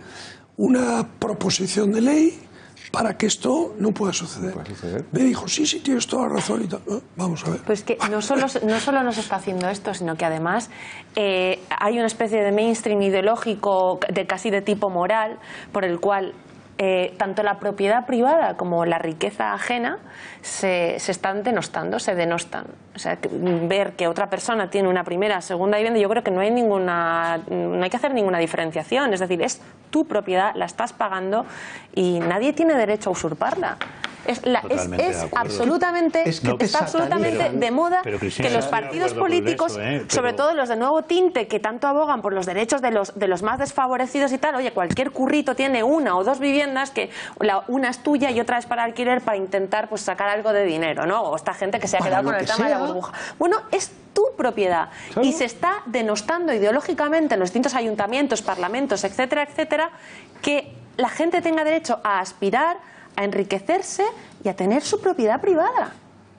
una proposición de ley para que esto no pueda suceder. ¿Puede suceder? Me dijo, sí, sí, tienes toda la razón y tal. ¿Eh? Vamos a ver. Pues que no solo, no solo no se está haciendo esto, sino que además eh, hay una especie de mainstream ideológico de casi de tipo moral por el cual Eh, tanto la propiedad privada como la riqueza ajena se, se están denostando, se denostan. O sea, que, ver que otra persona tiene una primera, segunda vivienda, yo creo que no hay ninguna, no hay que hacer ninguna diferenciación. Es decir, es tu propiedad, la estás pagando y nadie tiene derecho a usurparla. Es, la, es, es absolutamente, es que está absolutamente pero, de moda pero, que los partidos políticos, eso, ¿eh? pero... sobre todo los de nuevo tinte, que tanto abogan por los derechos de los, de los más desfavorecidos y tal, oye, cualquier currito tiene una o dos viviendas, que la, una es tuya y otra es para alquiler para intentar pues sacar algo de dinero, ¿no? O esta gente que se ha quedado con el tema de la burbuja. Bueno, es tu propiedad. Claro. Y se está denostando ideológicamente en los distintos ayuntamientos, parlamentos, etcétera, etcétera, que la gente tenga derecho a aspirar a enriquecerse y a tener su propiedad privada.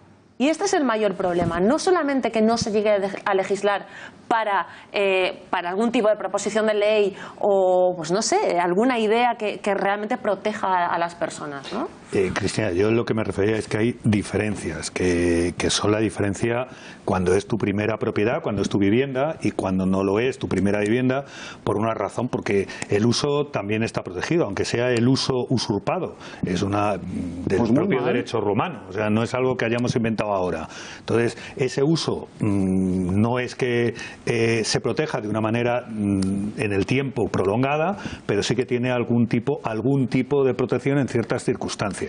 Y este es el mayor problema. No solamente que no se llegue a legislar para, eh, para algún tipo de proposición de ley o, pues no sé, alguna idea que, que realmente proteja a las personas, ¿no? Eh, Cristina, yo lo que me refería es que hay diferencias, que, que son la diferencia cuando es tu primera propiedad, cuando es tu vivienda, y cuando no lo es tu primera vivienda, por una razón, porque el uso también está protegido, aunque sea el uso usurpado. Es una del pues propio derecho romano, o sea, no es algo que hayamos inventado ahora. Entonces, ese uso mmm, no es que eh, se proteja de una manera mmm, en el tiempo prolongada, pero sí que tiene algún tipo, algún tipo de protección en ciertas circunstancias.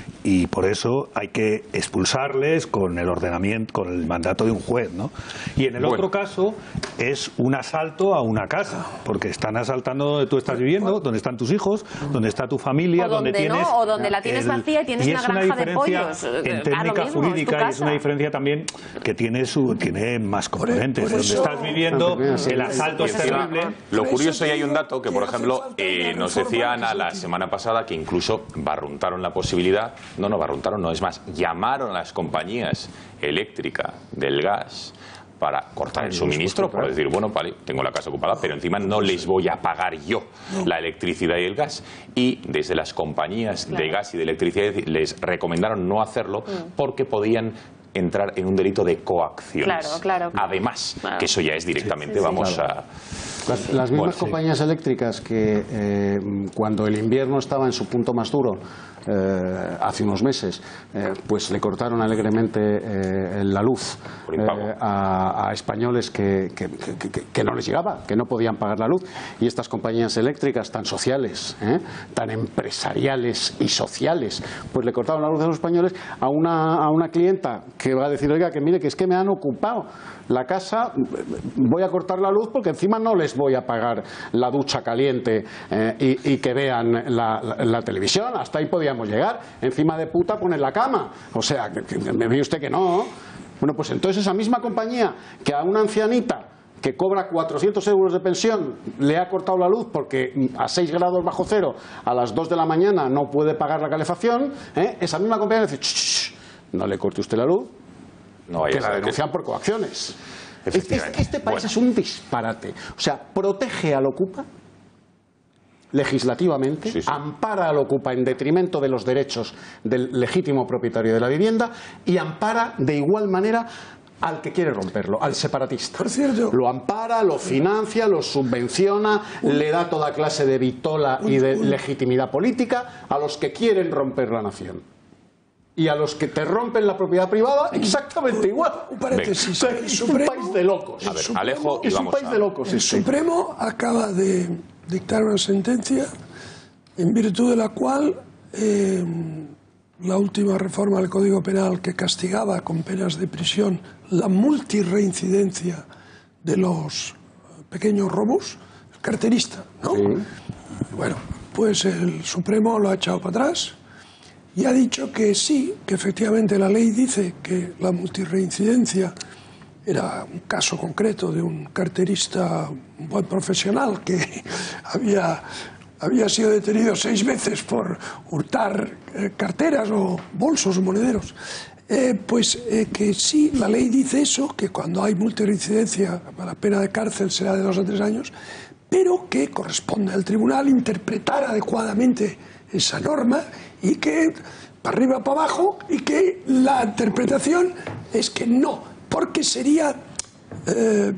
Y por eso hay que expulsarles con el ordenamiento, con el mandato de un juez, ¿no? Y en el bueno. otro caso es un asalto a una casa, porque están asaltando donde tú estás viviendo, donde están tus hijos, donde está tu familia, o donde, donde tienes no, o donde la tienes el, vacía y tienes y una granja una de pollos. En técnica mismo, jurídica es, es una diferencia también que tiene su tiene más componentes. Por eso, donde estás viviendo, el asalto es terrible. Lo curioso, y hay un dato que, por ejemplo, eh, nos decía Ana la semana pasada que incluso barruntaron la posibilidad, no, no barruntaron, no, es más, llamaron a las compañías eléctricas del gas para cortar el suministro, por decir, bueno, vale, tengo la casa ocupada, pero encima no les voy a pagar yo la electricidad y el gas. Y desde las compañías claro. de gas y de electricidad les recomendaron no hacerlo porque podían entrar en un delito de coacciones. Claro, claro. Además, claro. que eso ya es directamente, sí, sí, vamos sí, claro. a... Las, las mismas bueno, sí. compañías eléctricas que eh, cuando el invierno estaba en su punto más duro, eh, hace unos meses, eh, pues le cortaron alegremente eh, la luz eh, a, a españoles que, que, que, que, que no les llegaba, que no podían pagar la luz. Y estas compañías eléctricas tan sociales, eh, tan empresariales y sociales, pues le cortaron la luz a los españoles a una, a una clienta que va a decir, oiga, que mire, que es que me han ocupado la casa, voy a cortar la luz porque encima no les voy a pagar la ducha caliente eh, y, y que vean la, la, la televisión. Hasta ahí podíamos llegar. Encima de puta poner la cama. O sea, que, que me ve usted que no. Bueno, pues entonces esa misma compañía que a una ancianita que cobra cuatrocientos euros de pensión le ha cortado la luz porque a seis grados bajo cero a las dos de la mañana no puede pagar la calefacción, ¿eh? Esa misma compañía dice, ch, ch, no le corte usted la luz, no, que la denuncian que... por coacciones. Este, este país bueno. es un disparate. O sea, protege al ocupa legislativamente, sí, sí. ampara al ocupa en detrimento de los derechos del legítimo propietario de la vivienda y ampara de igual manera al que quiere romperlo, al separatista. Por cierto, lo ampara, lo financia, lo subvenciona, un, le da toda clase de vitola un, y de un, legitimidad política a los que quieren romper la nación. Y a los que te rompen la propiedad privada, exactamente igual. Un paréntesis. El es Supremo, un país de locos. A ver, Supremo, Alejo, y es vamos un país a... de locos. El este. Supremo acaba de dictar una sentencia en virtud de la cual eh, la última reforma del Código Penal que castigaba con penas de prisión la multirreincidencia de los pequeños robos, el carterista, ¿no? Sí. Bueno, pues el Supremo lo ha echado para atrás y ha dicho que sí, que efectivamente la ley dice que la multirreincidencia era un caso concreto de un carterista, un buen profesional que había, había sido detenido seis veces por hurtar eh, carteras o bolsos o monederos. Eh, pues eh, que sí, la ley dice eso, que cuando hay multirreincidencia la pena de cárcel será de dos a tres años, pero que corresponde al tribunal interpretar adecuadamente esa norma y que para arriba para abajo, y que la interpretación es que no, porque sería eh,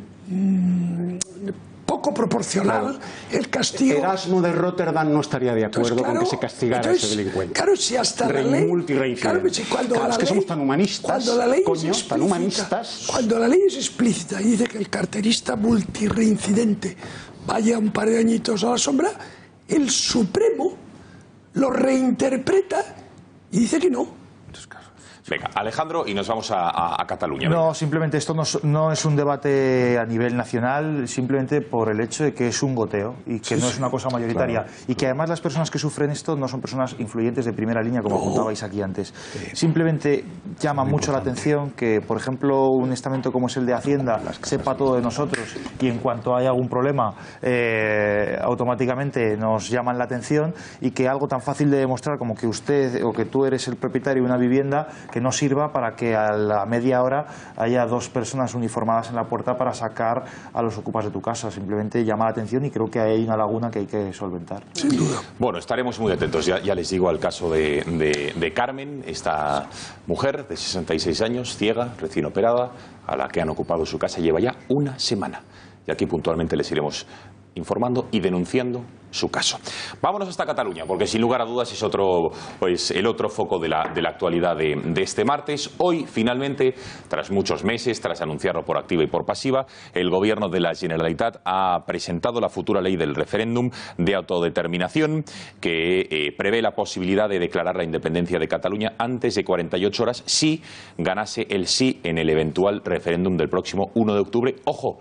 poco proporcional el castigo. Erasmo de Rotterdam no estaría de acuerdo entonces, claro, con que se castigara a ese delincuente. Claro, si hasta la ley, claro, si cuando claro, la es que ley, somos tan humanistas, cuando la ley coño, es tan humanistas. Cuando la ley es explícita y dice que el carterista multirreincidente vaya un par de añitos a la sombra, el Supremo lo reinterpreta y dice que no. Venga, Alejandro, y nos vamos a, a, a Cataluña. No, venga. simplemente esto no, no es un debate a nivel nacional, simplemente por el hecho de que es un goteo y que sí, no es una cosa mayoritaria. Claro. Y que además las personas que sufren esto no son personas influyentes de primera línea, como no. apuntabais aquí antes. Simplemente llama Muy mucho importante. la atención que, por ejemplo, un estamento como es el de Hacienda sepa todo de nosotros y en cuanto hay algún problema eh, automáticamente nos llaman la atención, y que algo tan fácil de demostrar como que usted o que tú eres el propietario de una vivienda que no sirva para que a la media hora haya dos personas uniformadas en la puerta para sacar a los ocupas de tu casa. Simplemente llama la atención y creo que hay una laguna que hay que solventar. Sin duda. Bueno, estaremos muy atentos. Ya, ya les digo al caso de, de, de Carmen, esta mujer de sesenta y seis años, ciega, recién operada, a la que han ocupado su casa lleva ya una semana. Y aquí puntualmente les iremos informando y denunciando su caso. Vámonos hasta Cataluña, porque sin lugar a dudas es otro, pues, el otro foco de la, de la actualidad de, de este martes. Hoy, finalmente, tras muchos meses, tras anunciarlo por activa y por pasiva, el Gobierno de la Generalitat ha presentado la futura ley del referéndum de autodeterminación, que eh, prevé la posibilidad de declarar la independencia de Cataluña antes de cuarenta y ocho horas si ganase el sí en el eventual referéndum del próximo uno de octubre. ¡Ojo!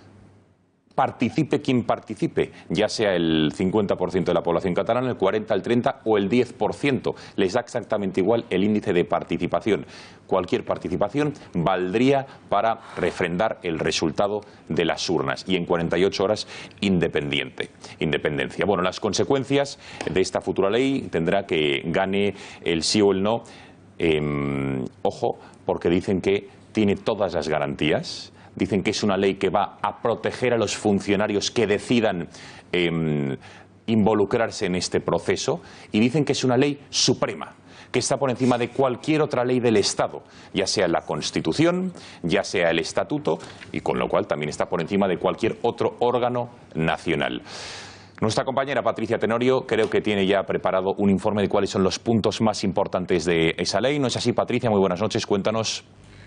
Participe quien participe, ya sea el cincuenta por ciento de la población catalana, el cuarenta, el treinta o el diez por ciento. Les da exactamente igual el índice de participación. Cualquier participación valdría para refrendar el resultado de las urnas, y en cuarenta y ocho horas independiente, independencia. Bueno, las consecuencias de esta futura ley tendrá que gane el sí o el no. Eh, ojo, porque dicen que tiene todas las garantías. Dicen que es una ley que va a proteger a los funcionarios que decidan eh, involucrarse en este proceso y dicen que es una ley suprema, que está por encima de cualquier otra ley del Estado, ya sea la Constitución, ya sea el Estatuto, y con lo cual también está por encima de cualquier otro órgano nacional. Nuestra compañera Patricia Tenorio creo que tiene ya preparado un informe de cuáles son los puntos más importantes de esa ley. ¿No es así, Patricia? Muy buenas noches, cuéntanos.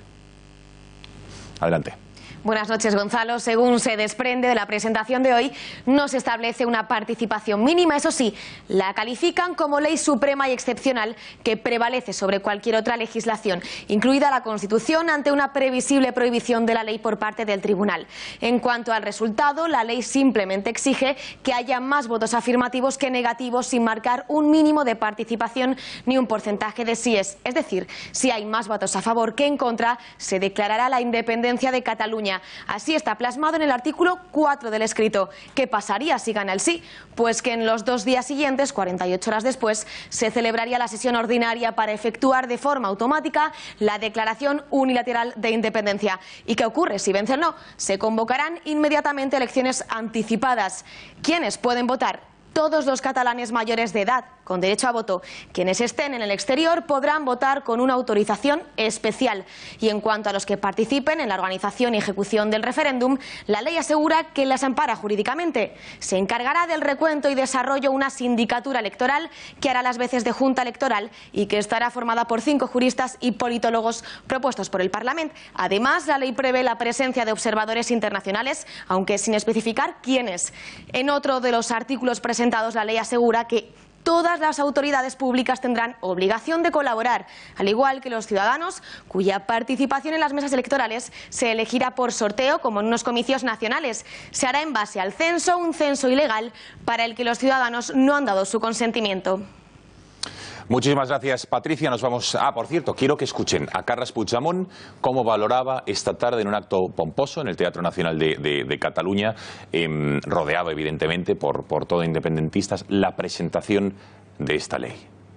Adelante. Buenas noches, Gonzalo. Según se desprende de la presentación de hoy, no se establece una participación mínima. Eso sí, la califican como ley suprema y excepcional que prevalece sobre cualquier otra legislación, incluida la Constitución, ante una previsible prohibición de la ley por parte del Tribunal. En cuanto al resultado, la ley simplemente exige que haya más votos afirmativos que negativos, sin marcar un mínimo de participación ni un porcentaje de síes. Es decir, si hay más votos a favor que en contra, se declarará la independencia de Cataluña. Así está plasmado en el artículo cuatro del escrito. ¿Qué pasaría si gana el sí? Pues que en los dos días siguientes, cuarenta y ocho horas después, se celebraría la sesión ordinaria para efectuar de forma automática la declaración unilateral de independencia. ¿Y qué ocurre si vence el no? Se convocarán inmediatamente elecciones anticipadas. ¿Quiénes pueden votar? Todos los catalanes mayores de edad, con derecho a voto. Quienes estén en el exterior podrán votar con una autorización especial. Y en cuanto a los que participen en la organización y ejecución del referéndum, la ley asegura que las ampara jurídicamente. Se encargará del recuento y desarrollo una sindicatura electoral que hará las veces de junta electoral y que estará formada por cinco juristas y politólogos propuestos por el Parlamento. Además, la ley prevé la presencia de observadores internacionales, aunque sin especificar quiénes. En otro de los artículos presentados, la ley asegura que todas las autoridades públicas tendrán obligación de colaborar, al igual que los ciudadanos, cuya participación en las mesas electorales se elegirá por sorteo, como en unos comicios nacionales. Se hará en base al censo, un censo ilegal para el que los ciudadanos no han dado su consentimiento. Muchísimas gracias, Patricia. Nos vamos. Ah, por cierto, quiero que escuchen a Carles Puigdemont cómo valoraba esta tarde en un acto pomposo en el Teatro Nacional de, de, de Cataluña, eh, rodeado evidentemente por, por todo independentistas, la presentación de esta ley.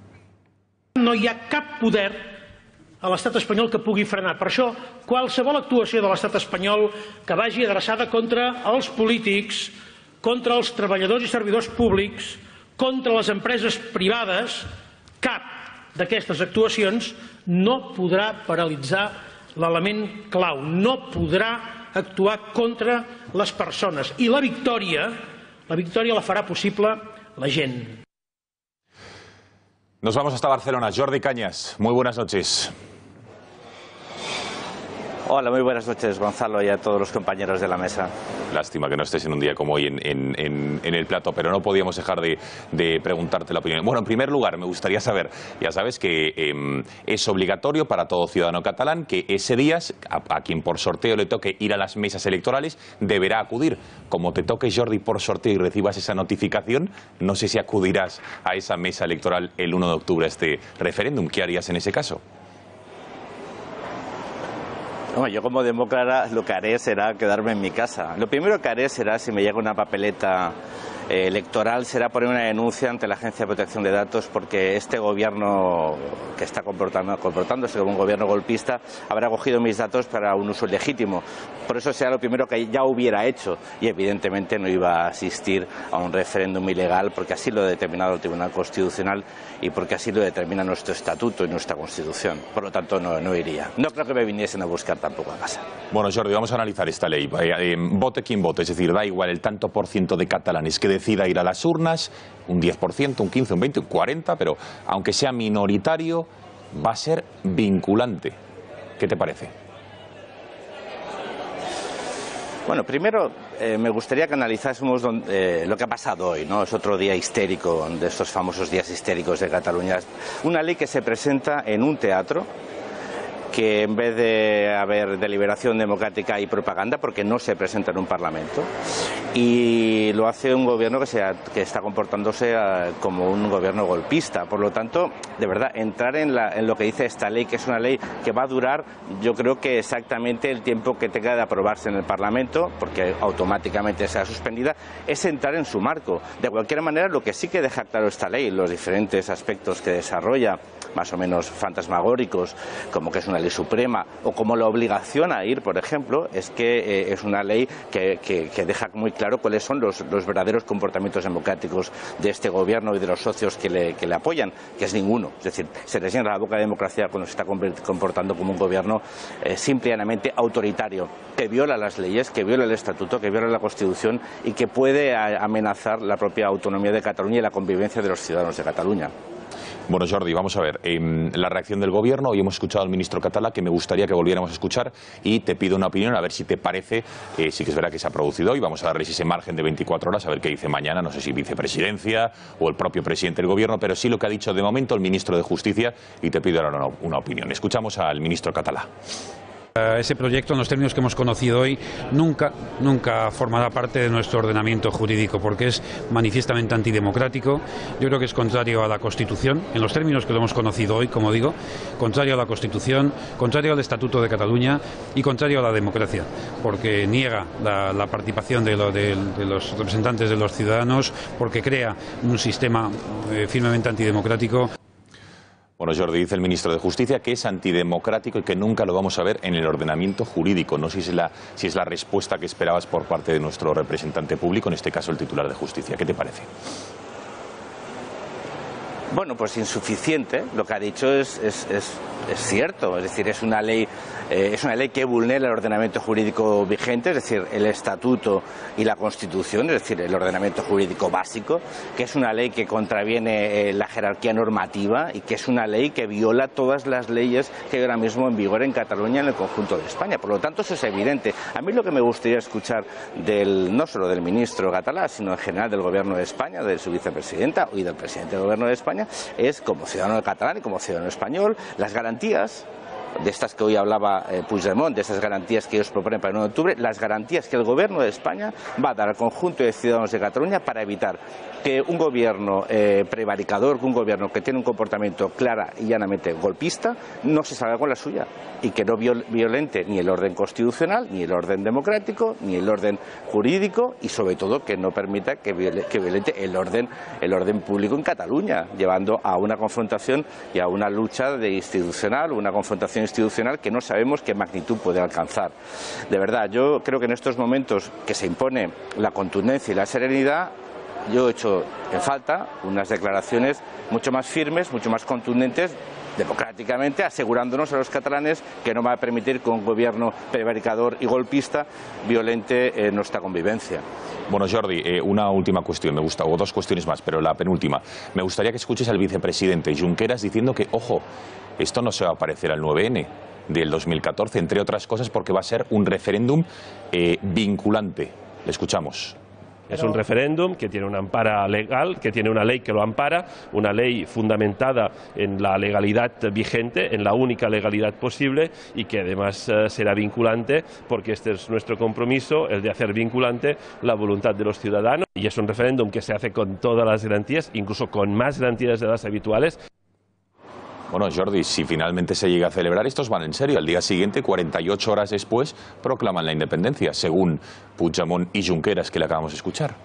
No hi ha cap poder a l'estat espanyol que pugui frenar. Per això, qualsevol actuació de l'estat espanyol que vagi adreçada contra els polítics, contra els treballadors i servidors públics, contra les empreses privades, cap d'aquestes actuacions no podrà paralitzar l'element clau, no podrà actuar contra les persones. I la victòria, la victòria la farà possible la gent. Nos vamos hasta Barcelona. Jordi Cañas, muy buenas noches. Hola, muy buenas noches, Gonzalo, y a todos los compañeros de la mesa. Lástima que no estés en un día como hoy en, en, en, en el plato, pero no podíamos dejar de, de preguntarte la opinión. Bueno, en primer lugar, me gustaría saber, ya sabes que eh, es obligatorio para todo ciudadano catalán que ese día, a, a quien por sorteo le toque ir a las mesas electorales, deberá acudir. Como te toque, Jordi, por sorteo y recibas esa notificación, no sé si acudirás a esa mesa electoral el uno de octubre a este referéndum. ¿Qué harías en ese caso? Bueno, yo como demócrata lo que haré será quedarme en mi casa. Lo primero que haré será, si me llega una papeleta eh, electoral, será poner una denuncia ante la Agencia de Protección de Datos, porque este gobierno que está comportando, comportándose como un gobierno golpista habrá cogido mis datos para un uso ilegítimo. Por eso será lo primero que ya hubiera hecho, y evidentemente no iba a asistir a un referéndum ilegal, porque así lo ha determinado el Tribunal Constitucional y porque así lo determina nuestro estatuto y nuestra Constitución. Por lo tanto, no, no iría. No creo que me viniesen a buscar tampoco a casa. Bueno, Jordi, vamos a analizar esta ley. Eh, vote quien vote, es decir, da igual el tanto por ciento de catalanes que decida ir a las urnas, un diez por ciento, un quince, un veinte, un cuarenta, pero aunque sea minoritario, va a ser vinculante. ¿Qué te parece? Bueno, primero eh, me gustaría que analizásemos donde, eh, lo que ha pasado hoy, ¿no? Es otro día histérico, de estos famosos días histéricos de Cataluña. Una ley que se presenta en un teatro, que en vez de haber deliberación democrática y propaganda, porque no se presenta en un parlamento, y lo hace un gobierno que, sea, que está comportándose uh, como un gobierno golpista. Por lo tanto, de verdad, entrar en, la, en lo que dice esta ley, que es una ley que va a durar, yo creo que exactamente el tiempo que tenga de aprobarse en el Parlamento, porque automáticamente será suspendida, es entrar en su marco. De cualquier manera, lo que sí que deja claro esta ley, los diferentes aspectos que desarrolla, más o menos fantasmagóricos, como que es una ley ley suprema, o como la obligación a ir, por ejemplo, es que eh, es una ley que, que, que deja muy claro cuáles son los, los verdaderos comportamientos democráticos de este gobierno y de los socios que le, que le apoyan, que es ninguno. Es decir, se les llena la boca de democracia cuando se está comportando como un gobierno eh, simple y llanamente autoritario, que viola las leyes, que viola el estatuto, que viola la Constitución y que puede amenazar la propia autonomía de Cataluña y la convivencia de los ciudadanos de Cataluña. Bueno, Jordi, vamos a ver eh, la reacción del Gobierno. Hoy hemos escuchado al ministro catalá, que me gustaría que volviéramos a escuchar, y te pido una opinión, a ver si te parece. Eh, sí que es verdad que se ha producido hoy, vamos a darles ese margen de veinticuatro horas, a ver qué dice mañana, no sé si vicepresidencia o el propio presidente del Gobierno, pero sí lo que ha dicho de momento el ministro de Justicia, y te pido ahora una, una opinión. Escuchamos al ministro catalá. Ese proyecto, en los términos que hemos conocido hoy, nunca, nunca formará parte de nuestro ordenamiento jurídico, porque es manifiestamente antidemocrático. Yo creo que es contrario a la Constitución, en los términos que lo hemos conocido hoy, como digo, contrario a la Constitución, contrario al Estatuto de Cataluña y contrario a la democracia, porque niega la, la participación de, lo, de, de los representantes de los ciudadanos, porque crea un sistema eh, firmemente antidemocrático. Bueno, Jordi, dice el ministro de Justicia que es antidemocrático y que nunca lo vamos a ver en el ordenamiento jurídico. No sé si es la, si es la respuesta que esperabas por parte de nuestro representante público, en este caso el titular de Justicia. ¿Qué te parece? Bueno, pues insuficiente. Lo que ha dicho es, es, es, es cierto. Es decir, es una ley eh, es una ley que vulnera el ordenamiento jurídico vigente, es decir, el Estatuto y la Constitución, es decir, el ordenamiento jurídico básico, que es una ley que contraviene eh, la jerarquía normativa y que es una ley que viola todas las leyes que hay ahora mismo en vigor en Cataluña y en el conjunto de España. Por lo tanto, eso es evidente. A mí lo que me gustaría escuchar del, no solo del ministro catalá, sino en general del Gobierno de España, de su vicepresidenta y del presidente del Gobierno de España, es, como ciudadano catalán y como ciudadano español, las garantías de estas que hoy hablaba eh, Puigdemont, de esas garantías que ellos proponen para el uno de octubre, las garantías que el Gobierno de España va a dar al conjunto de ciudadanos de Cataluña para evitar que un gobierno eh, prevaricador, que un gobierno que tiene un comportamiento clara y llanamente golpista, no se salga con la suya y que no viol violente ni el orden constitucional, ni el orden democrático, ni el orden jurídico y sobre todo que no permita que, viole que violente el orden, el orden público en Cataluña, llevando a una confrontación y a una lucha de institucional, una confrontación institucional que no sabemos qué magnitud puede alcanzar. De verdad, yo creo que en estos momentos que se impone la contundencia y la serenidad, yo he hecho en falta unas declaraciones mucho más firmes, mucho más contundentes, democráticamente, asegurándonos a los catalanes que no va a permitir que un gobierno prevaricador y golpista violente eh, nuestra convivencia. Bueno, Jordi, eh, una última cuestión, me gusta, o dos cuestiones más, pero la penúltima. Me gustaría que escuches al vicepresidente Junqueras diciendo que, ojo, esto no se va a parecer al nueve ene del dos mil catorce, entre otras cosas porque va a ser un referéndum eh, vinculante. Le escuchamos. Es un referéndum que tiene una ampara legal, que tiene una ley que lo ampara, una ley fundamentada en la legalidad vigente, en la única legalidad posible y que además eh, será vinculante porque este es nuestro compromiso, el de hacer vinculante la voluntad de los ciudadanos, y es un referéndum que se hace con todas las garantías, incluso con más garantías de las habituales. Bueno, Jordi, si finalmente se llega a celebrar, estos van en serio. Al día siguiente, cuarenta y ocho horas después, proclaman la independencia, según Puigdemont y Junqueras, que le acabamos de escuchar.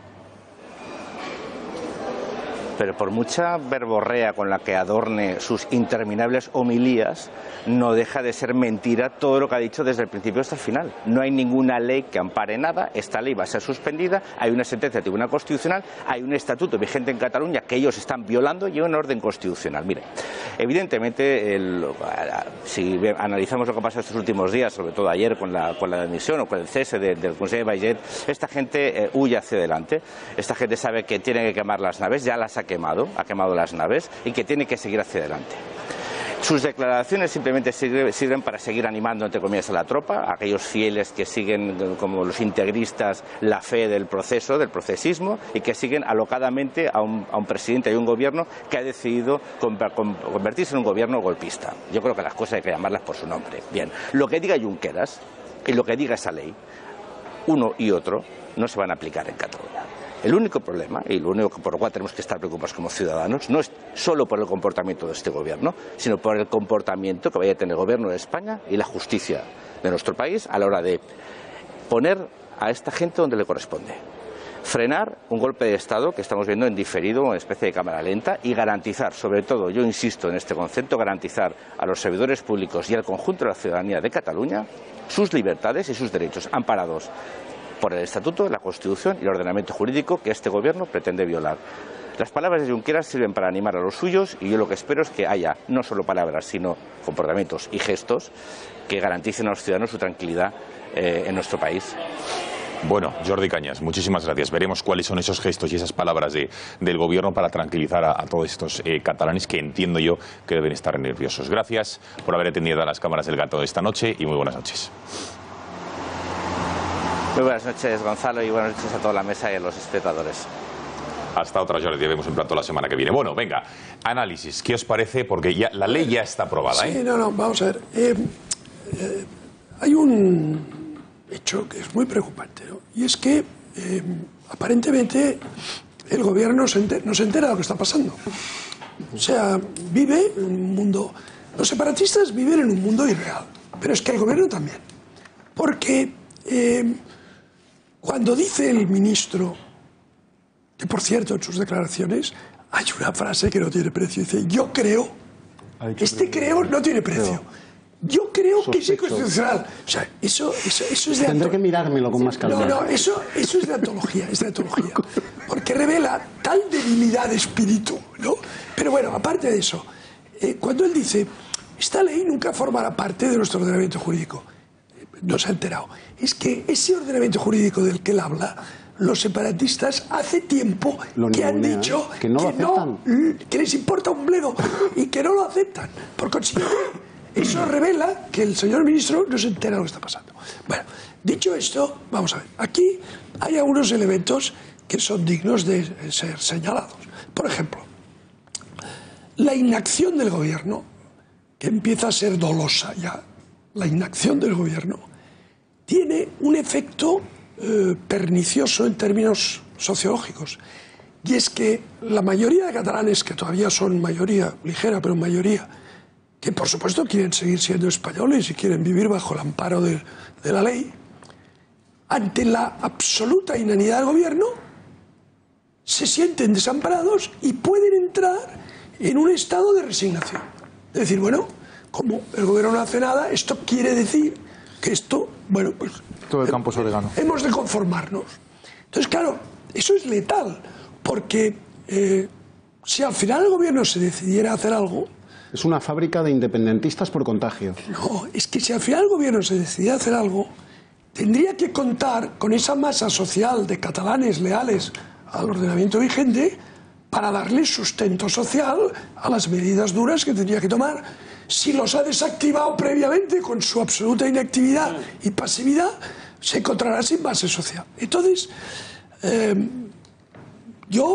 Pero por mucha verborrea con la que adorne sus interminables homilías, no deja de ser mentira todo lo que ha dicho desde el principio hasta el final. No hay ninguna ley que ampare nada, esta ley va a ser suspendida, hay una sentencia del Tribunal Constitucional, hay un estatuto vigente en Cataluña que ellos están violando y hay un orden constitucional. Mire, evidentemente, el, si analizamos lo que ha pasado estos últimos días, sobre todo ayer con la, con la demisión o con el cese de, del Consejo de Baiget, esta gente eh, huye hacia adelante, esta gente sabe que tiene que quemar las naves, ya las ha quemado, ha quemado las naves y que tiene que seguir hacia adelante. Sus declaraciones simplemente sirven para seguir animando, entre comillas, a la tropa, a aquellos fieles que siguen, como los integristas, la fe del proceso, del procesismo, y que siguen alocadamente a un, a un presidente y un gobierno que ha decidido convertirse en un gobierno golpista. Yo creo que las cosas hay que llamarlas por su nombre. Bien, lo que diga Junqueras y lo que diga esa ley, uno y otro, no se van a aplicar en Cataluña. El único problema, y lo único por lo cual tenemos que estar preocupados como ciudadanos, no es solo por el comportamiento de este gobierno, sino por el comportamiento que vaya a tener el gobierno de España y la justicia de nuestro país a la hora de poner a esta gente donde le corresponde. frenar un golpe de Estado que estamos viendo en diferido, una especie de cámara lenta, y garantizar, sobre todo, yo insisto en este concepto, garantizar a los servidores públicos y al conjunto de la ciudadanía de Cataluña sus libertades y sus derechos amparados por el Estatuto, la Constitución y el ordenamiento jurídico que este Gobierno pretende violar. Las palabras de Junqueras sirven para animar a los suyos y yo lo que espero es que haya no solo palabras, sino comportamientos y gestos que garanticen a los ciudadanos su tranquilidad eh, en nuestro país. Bueno, Jordi Cañas, muchísimas gracias. Veremos cuáles son esos gestos y esas palabras de, del Gobierno para tranquilizar a, a todos estos eh, catalanes que entiendo yo que deben estar nerviosos. Gracias por haber atendido a las cámaras del Gato de esta noche y muy buenas noches. Muy buenas noches, Gonzalo, y buenas noches a toda la mesa y a los espectadores. Hasta otra, Jordi, vemos un plato la semana que viene. Bueno, venga, análisis, ¿qué os parece? Porque ya la ley ya está aprobada, ¿eh? Sí, no, no, vamos a ver. Eh, eh, hay un hecho que es muy preocupante, ¿no? Y es que eh, aparentemente el Gobierno se entera, no se entera de lo que está pasando. O sea, vive en un mundo... Los separatistas viven en un mundo irreal, pero es que el Gobierno también. Porque eh, cuando dice el ministro, que por cierto en sus declaraciones hay una frase que no tiene precio, dice, yo creo, este creo no tiene precio. Yo creo que es inconstitucional. O sea, eso, eso, eso es de... Tendré que mirármelo con más calma. No, no, eso, eso es de antología, es de antología. Porque revela tal debilidad de espíritu, ¿no? Pero bueno, aparte de eso, eh, cuando él dice, esta ley nunca formará parte de nuestro ordenamiento jurídico, no se ha enterado. Es que ese ordenamiento jurídico del que él habla, los separatistas hace tiempo lo que han dicho que, no, que, no, que les importa un bledo y que no lo aceptan. Por consiguiente, eso revela que el señor ministro no se entera de lo que está pasando. Bueno, dicho esto, vamos a ver. Aquí hay algunos elementos que son dignos de ser señalados. Por ejemplo, la inacción del Gobierno, que empieza a ser dolosa ya, la inacción del Gobierno, tiene un efecto eh, pernicioso en términos sociológicos. Y es que la mayoría de catalanes, que todavía son mayoría ligera, pero mayoría, que por supuesto quieren seguir siendo españoles y quieren vivir bajo el amparo de, de la ley, ante la absoluta inanidad del Gobierno, se sienten desamparados y pueden entrar en un estado de resignación. Es decir, bueno, como el Gobierno no hace nada, esto quiere decir que esto, bueno, pues... Todo el campo es orégano. Hemos de conformarnos. Entonces, claro, eso es letal, porque eh, si al final el Gobierno se decidiera a hacer algo... Es una fábrica de independentistas por contagio. No, es que si al final el Gobierno se decidiera a hacer algo, tendría que contar con esa masa social de catalanes leales al ordenamiento vigente para darle sustento social a las medidas duras que tendría que tomar. Si los ha desactivado previamente con su absoluta inactividad y pasividad, se encontrará sin base social. Entonces, eh, yo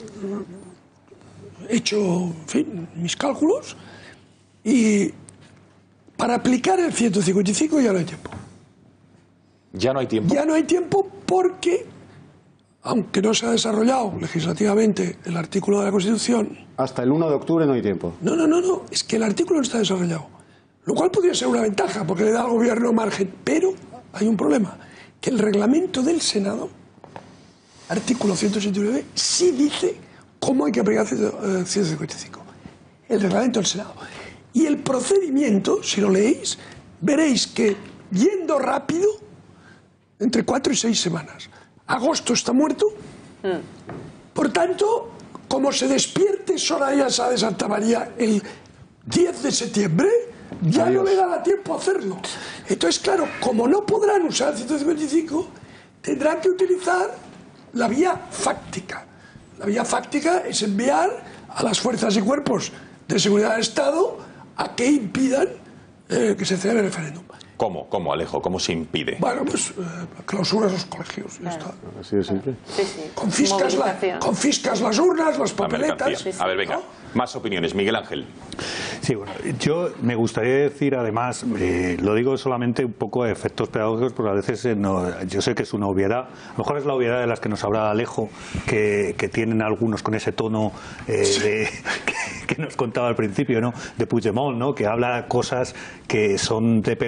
he hecho, en fin, mis cálculos y para aplicar el ciento cincuenta y cinco ya no hay tiempo. ¿Ya no hay tiempo? Ya no hay tiempo porque, aunque no se ha desarrollado legislativamente el artículo de la Constitución... Hasta el uno de octubre no hay tiempo. No, no, no, no, es que el artículo no está desarrollado. Lo cual podría ser una ventaja, porque le da al Gobierno margen. Pero hay un problema, que el reglamento del Senado, artículo ciento setenta y nueve, sí dice cómo hay que aplicar el ciento cincuenta y cinco. El reglamento del Senado. Y el procedimiento, si lo leéis, veréis que, yendo rápido, entre cuatro y seis semanas. Agosto está muerto. Mm. Por tanto, como se despierte Soraya Sá de Santa María el diez de septiembre, ya Adiós. No le dará tiempo a hacerlo. Entonces, claro, como no podrán usar el ciento cincuenta y cinco, tendrán que utilizar la vía fáctica. La vía fáctica es enviar a las fuerzas y cuerpos de seguridad del Estado a que impidan eh, que se celebre el referéndum. ¿Cómo? ¿Cómo, Alejo? ¿Cómo se impide? Bueno, pues eh, clausuras los colegios, ya está. Así de simple. Sí, sí. Confiscas, la, confiscas las urnas, las papeletas. Sí, sí. A ver, venga, ¿no? Más opiniones. Miguel Ángel. Sí, bueno, yo me gustaría decir, además, eh, lo digo solamente un poco a efectos pedagógicos, porque a veces eh, no, yo sé que es una obviedad. A lo mejor es la obviedad de las que nos habla Alejo, que, que tienen algunos con ese tono eh, sí. de, que, que nos contaba al principio, ¿no? De Puigdemont, ¿no? Que habla cosas que son de perogrullo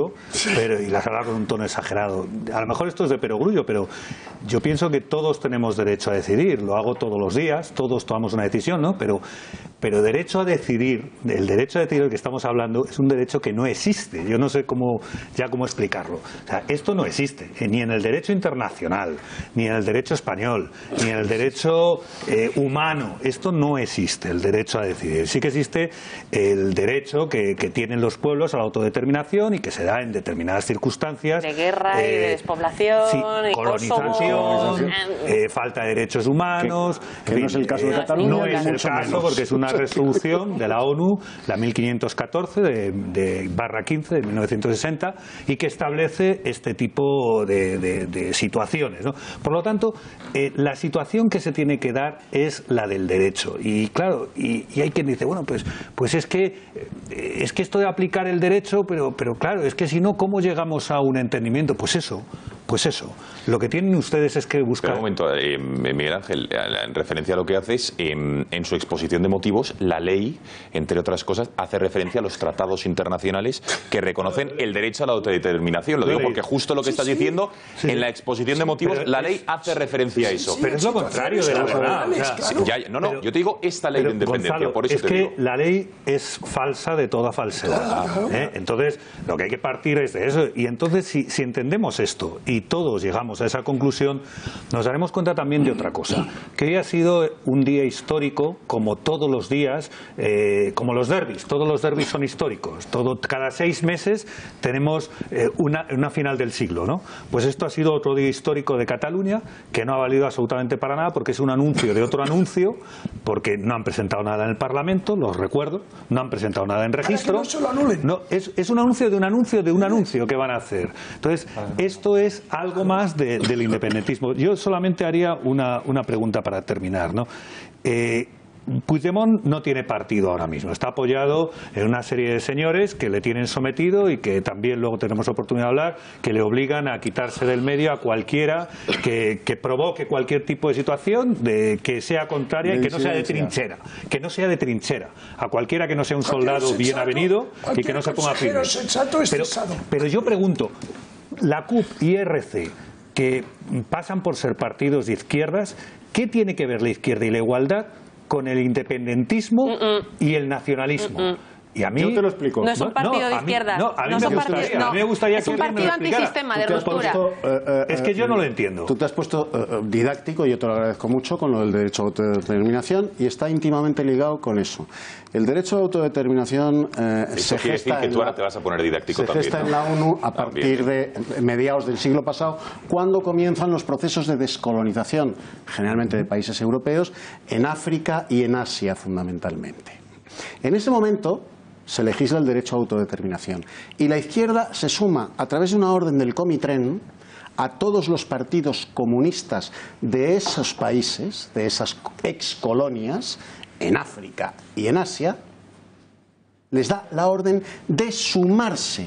perogrullo, pero, y las habla con un tono exagerado. A lo mejor esto es de perogrullo, pero yo pienso que todos tenemos derecho a decidir. Lo hago todos los días, todos tomamos una decisión, ¿no? Pero, pero derecho a decidir, el derecho a decidir del que estamos hablando es un derecho que no existe. Yo no sé cómo, ya cómo explicarlo. O sea, esto no existe, ni en el derecho internacional, ni en el derecho español, ni en el derecho eh, humano. Esto no existe, el derecho a decidir. Sí que existe el derecho que, que tienen los pueblos a la autodeterminación y que se da en determinadas circunstancias. De guerra eh, y de despoblación, sí, y colonización, eh, falta de derechos humanos. Que, que no es el caso de Cataluña. No es el caso porque es una resolución de la ONU, la mil quinientos catorce de, de barra quince de mil novecientos sesenta, y que establece este tipo de, de, de situaciones, ¿no? Por lo tanto, eh, la situación que se tiene que dar es la del derecho. Y claro, y, y hay quien dice, bueno, pues, pues es que eh, es que esto de aplicar el derecho, pero, pero claro, es que si no, ¿cómo llegamos a un entendimiento? Pues eso. Pues eso, lo que tienen ustedes es que buscar... Pero un momento, eh, Miguel Ángel, en referencia a lo que haces, eh, en su exposición de motivos, la ley, entre otras cosas, hace referencia a los tratados internacionales que reconocen el derecho a la autodeterminación. Lo digo porque justo lo que estás diciendo, en la exposición de motivos, la ley hace referencia a eso. Pero es lo contrario de la verdad. No, no, yo te digo esta ley de independencia, por eso es te que digo. la ley es falsa de toda falsedad. ¿eh? Entonces, lo que hay que partir es de eso. Y entonces, si, si entendemos esto y todos llegamos a esa conclusión, nos daremos cuenta también de otra cosa, que hoy ha sido un día histórico, como todos los días, eh, como los derbis. Todos los derbis son históricos. Todo, cada seis meses tenemos eh, una, una final del siglo, ¿no? Pues esto ha sido otro día histórico de Cataluña, que no ha valido absolutamente para nada, porque es un anuncio de otro anuncio, porque no han presentado nada en el Parlamento, los recuerdo, no han presentado nada en registro. Para que no se lo anulen. No, es, es un anuncio de un anuncio de un anuncio que van a hacer. Entonces, esto es algo más de, del independentismo. Yo solamente haría una, una pregunta para terminar, ¿no? Eh, Puigdemont no tiene partido ahora mismo, está apoyado en una serie de señores que le tienen sometido y que también luego tenemos oportunidad de hablar, que le obligan a quitarse del medio a cualquiera que, que provoque cualquier tipo de situación de, que sea contraria y que no sea de trinchera, que no sea de trinchera, a cualquiera que no sea un soldado bien avenido y que no se ponga firme. Pero, pero yo pregunto, la C U P y R C, que pasan por ser partidos de izquierdas, ¿qué tiene que ver la izquierda y la igualdad con el independentismo mm -mm. y el nacionalismo? Mm -mm. Y a mí, yo te lo explico. No es un partido no, de izquierda. No, a mí, no me, gustaría, partidos, no. a mí me gustaría es que un partido antisistema de ruptura. Puesto, uh, uh, es que yo no lo entiendo. Tú te has puesto uh, didáctico, y yo te lo agradezco mucho, con lo del derecho a autodeterminación, y está íntimamente ligado con eso. El derecho a autodeterminación uh, se gesta, que tú ahora te vas a poner didáctico se también, gesta ¿no? en la ONU a partir de mediados del siglo pasado, cuando comienzan los procesos de descolonización, generalmente de países europeos, en África y en Asia fundamentalmente. En ese momento se legisla el derecho a autodeterminación y la izquierda se suma a través de una orden del Comitren a todos los partidos comunistas de esos países, de esas excolonias, en África y en Asia, les da la orden de sumarse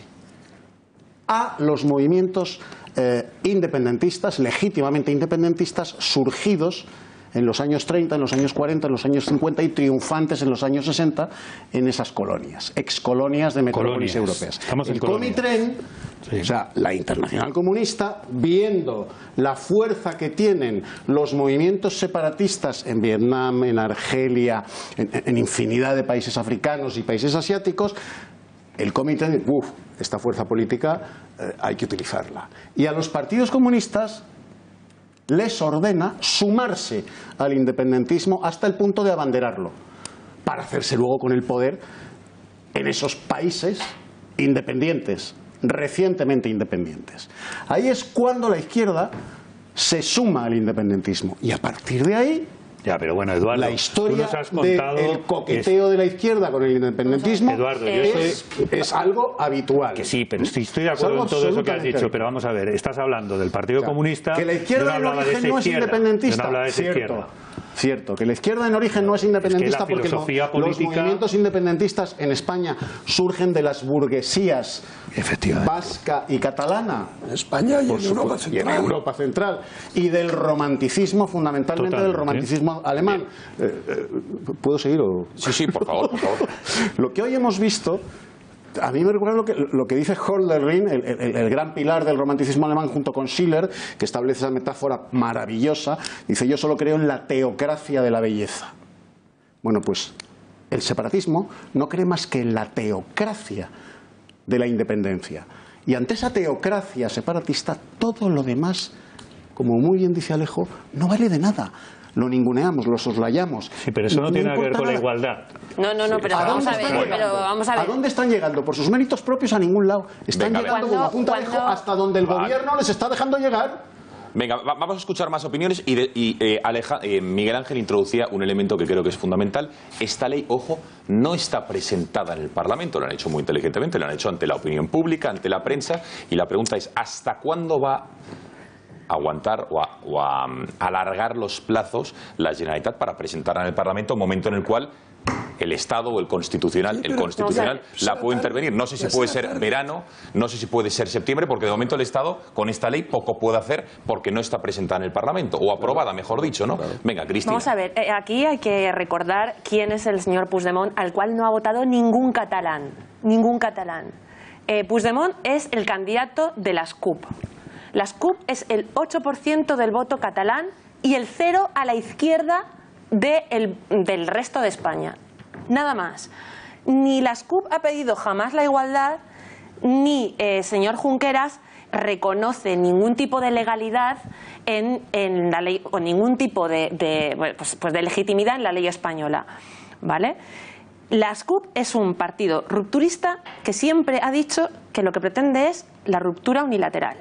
a los movimientos eh, independentistas, legítimamente independentistas, surgidos en los años treinta, en los años cuarenta, en los años cincuenta y triunfantes en los años sesenta en esas colonias, excolonias de metrópolis europeas. Estamos en el Comitren, sí. O sea, la Internacional Comunista, viendo la fuerza que tienen los movimientos separatistas en Vietnam, en Argelia, en, en infinidad de países africanos y países asiáticos, el Comitren, uff, esta fuerza política eh, hay que utilizarla. Y a los partidos comunistas les ordena sumarse al independentismo hasta el punto de abanderarlo, para hacerse luego con el poder en esos países independientes, recientemente independientes. Ahí es cuando la izquierda se suma al independentismo, y a partir de ahí Ya, pero bueno, Eduardo, la historia del coqueteo es... de la izquierda con el independentismo Eduardo, yo es, soy... es algo habitual. Que sí, pero sí estoy de acuerdo en todo eso que has dicho, pero vamos a ver, estás hablando del Partido claro, Comunista... Que la izquierda en origen no es independentista, no cierto. Cierto, que la izquierda en origen no es independentista, es porque política... los movimientos independentistas en España surgen de las burguesías vasca y catalana. En España y en, Europa y en Europa Central. Y del romanticismo, fundamentalmente Total, del romanticismo ¿sí? alemán. Eh, eh, ¿Puedo seguir? O? Sí, sí, por favor, por favor. Lo que hoy hemos visto a mí me recuerda lo que, lo que dice Hölderlin, el, el, el gran pilar del romanticismo alemán junto con Schiller, que establece esa metáfora maravillosa. Dice: yo solo creo en la teocracia de la belleza. Bueno, pues el separatismo no cree más que en la teocracia de la independencia. Y ante esa teocracia separatista, todo lo demás, como muy bien dice Alejo, no vale de nada. Lo ninguneamos, lo soslayamos. Sí, pero eso no, no tiene nada que ver con la igualdad. No, no, no, pero vamos a ver, pero vamos a ver. ¿A dónde están llegando? Por sus méritos propios a ningún lado. Están Venga, llegando cuando, como punta de ojo hasta donde el vale. gobierno les está dejando llegar. Venga, va, vamos a escuchar más opiniones y, de, y eh, Aleja, eh, Miguel Ángel introducía un elemento que creo que es fundamental. Esta ley, ojo, no está presentada en el Parlamento, lo han hecho muy inteligentemente, lo han hecho ante la opinión pública, ante la prensa, y la pregunta es: ¿hasta cuándo va aguantar o, a, o a, um, alargar los plazos la Generalitat para presentarla en el Parlamento, un momento en el cual el Estado o el Constitucional, sí, el Constitucional no, o sea, la puede intervenir? No sé si puede ser verano, no sé si puede ser septiembre, porque de momento el Estado con esta ley poco puede hacer porque no está presentada en el Parlamento, o aprobada, mejor dicho, ¿no? Venga, Cristina. Vamos a ver, eh, aquí hay que recordar quién es el señor Puigdemont, al cual no ha votado ningún catalán, ningún catalán. Eh, Puigdemont es el candidato de las C U P. Las C U P es el ocho por ciento del voto catalán y el cero a la izquierda de el, del resto de España. Nada más. Ni las C U P ha pedido jamás la igualdad, ni el eh, señor Junqueras reconoce ningún tipo de legalidad en, en la ley, o ningún tipo de, de, pues, pues de legitimidad en la ley española, ¿vale? Las C U P es un partido rupturista que siempre ha dicho que lo que pretende es la ruptura unilateral.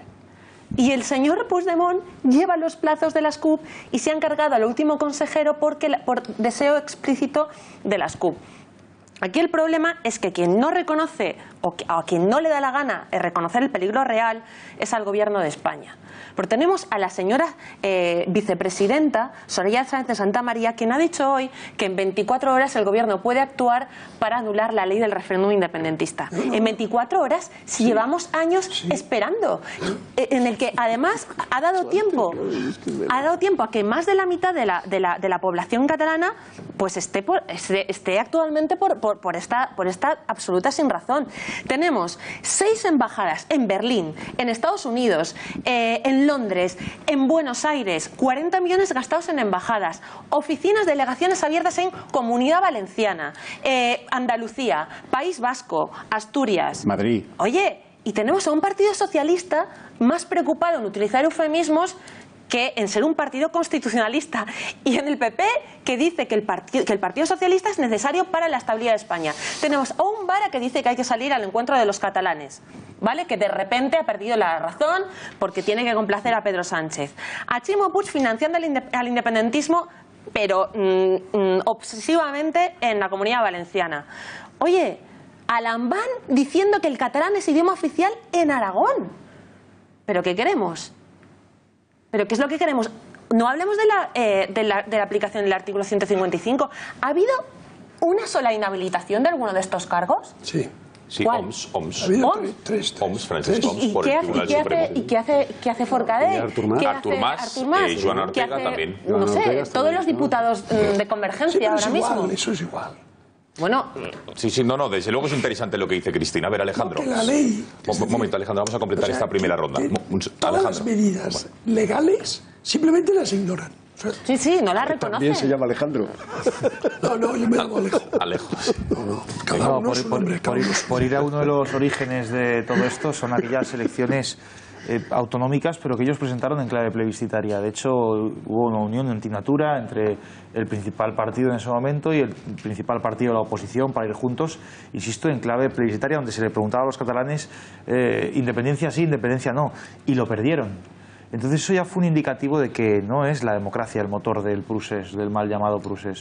Y el señor Puigdemont lleva los plazos de las C U P y se ha encargado al último consejero porque, por deseo explícito de las C U P. Aquí el problema es que quien no reconoce o a quien no le da la gana de reconocer el peligro real es al gobierno de España. Porque tenemos a la señora eh, vicepresidenta Soraya Sáenz de Santamaría, quien ha dicho hoy que en veinticuatro horas el gobierno puede actuar para anular la ley del referéndum independentista. En veinticuatro horas, si sí. llevamos años sí. esperando, en el que además ha dado tiempo, ha dado tiempo a que más de la mitad de la, de la, de la población catalana pues esté, por, esté, esté actualmente por, por, por, esta, por esta absoluta sin razón. Tenemos seis embajadas en Berlín, en Estados Unidos, eh, en Londres, en Buenos Aires, cuarenta millones gastados en embajadas, oficinas, delegaciones abiertas en Comunidad Valenciana, eh, Andalucía, País Vasco, Asturias, Madrid. Oye, y tenemos a un partido socialista más preocupado en utilizar eufemismos que en ser un partido constitucionalista, y en el P P que dice que el, partido, que el Partido Socialista es necesario para la estabilidad de España. Tenemos a un Vara que dice que hay que salir al encuentro de los catalanes, ¿vale? Que de repente ha perdido la razón porque tiene que complacer a Pedro Sánchez. A Ximo Puig financiando al independentismo, pero mmm, mmm, obsesivamente en la Comunidad Valenciana. Oye, a Lambán diciendo que el catalán es idioma oficial en Aragón. ¿Pero qué queremos? ¿Pero qué es lo que queremos? No hablemos de la, eh, de la, de la aplicación del artículo ciento cincuenta y cinco. ¿Ha habido una sola inhabilitación de alguno de estos cargos? Sí. Sí, ¿Cuál? O M S. O M S. Ha habido ¿Oms? tres, tres. O M S, Francesc O M S, ¿Y, por qué el hace, Tribunal y qué Supremo. hace, y qué hace, qué hace Forcadell? Y Artur Mas. ¿Qué Artur hace Mas, Artur Mas? eh, Joan ¿Qué Ortega hace, también. No Joan sé, Ortega todos también, los ¿no? diputados mm, de Convergencia Sí, pero ahora es mismo. igual, eso es igual. Bueno, Sí, sí, no, no, desde luego es interesante lo que dice Cristina. A ver, Alejandro. No, que la ley, Un un momento, Alejandro, vamos a completar o sea, esta primera que- ronda. que Un- Todas las Alejandro. medidas legales simplemente las ignoran. O sea, sí, sí, no la También se reconocen. llama Alejandro. no, no, yo me llamo Alejo. Alejo, sí. Cada No, uno por, es un por- hombre, cada por ir, uno es un por ir a uno de los orígenes de todo esto, son aquellas elecciones eh, autonómicas, pero que ellos presentaron en clave plebiscitaria. De hecho, hubo una unión antinatura entre el principal partido en ese momento y el principal partido de la oposición para ir juntos, insisto, en clave plebiscitaria, donde se le preguntaba a los catalanes eh, independencia sí, independencia no, y lo perdieron. Entonces eso ya fue un indicativo de que no es la democracia el motor del procés, del mal llamado procés.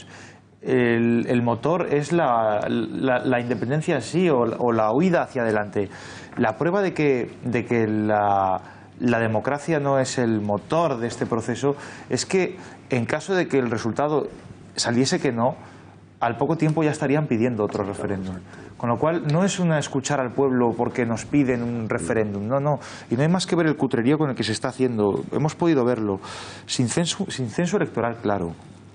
El, el motor es la, la, la independencia en sí o, o la huida hacia adelante. La prueba de que, de que la, la democracia no es el motor de este proceso es que en caso de que el resultado saliese que no, al poco tiempo ya estarían pidiendo otro referéndum. Con lo cual no es una escuchar al pueblo porque nos piden un referéndum, no, no. Y no hay más que ver el cutrerío con el que se está haciendo. Hemos podido verlo. Sin censo, sin censo electoral, claro.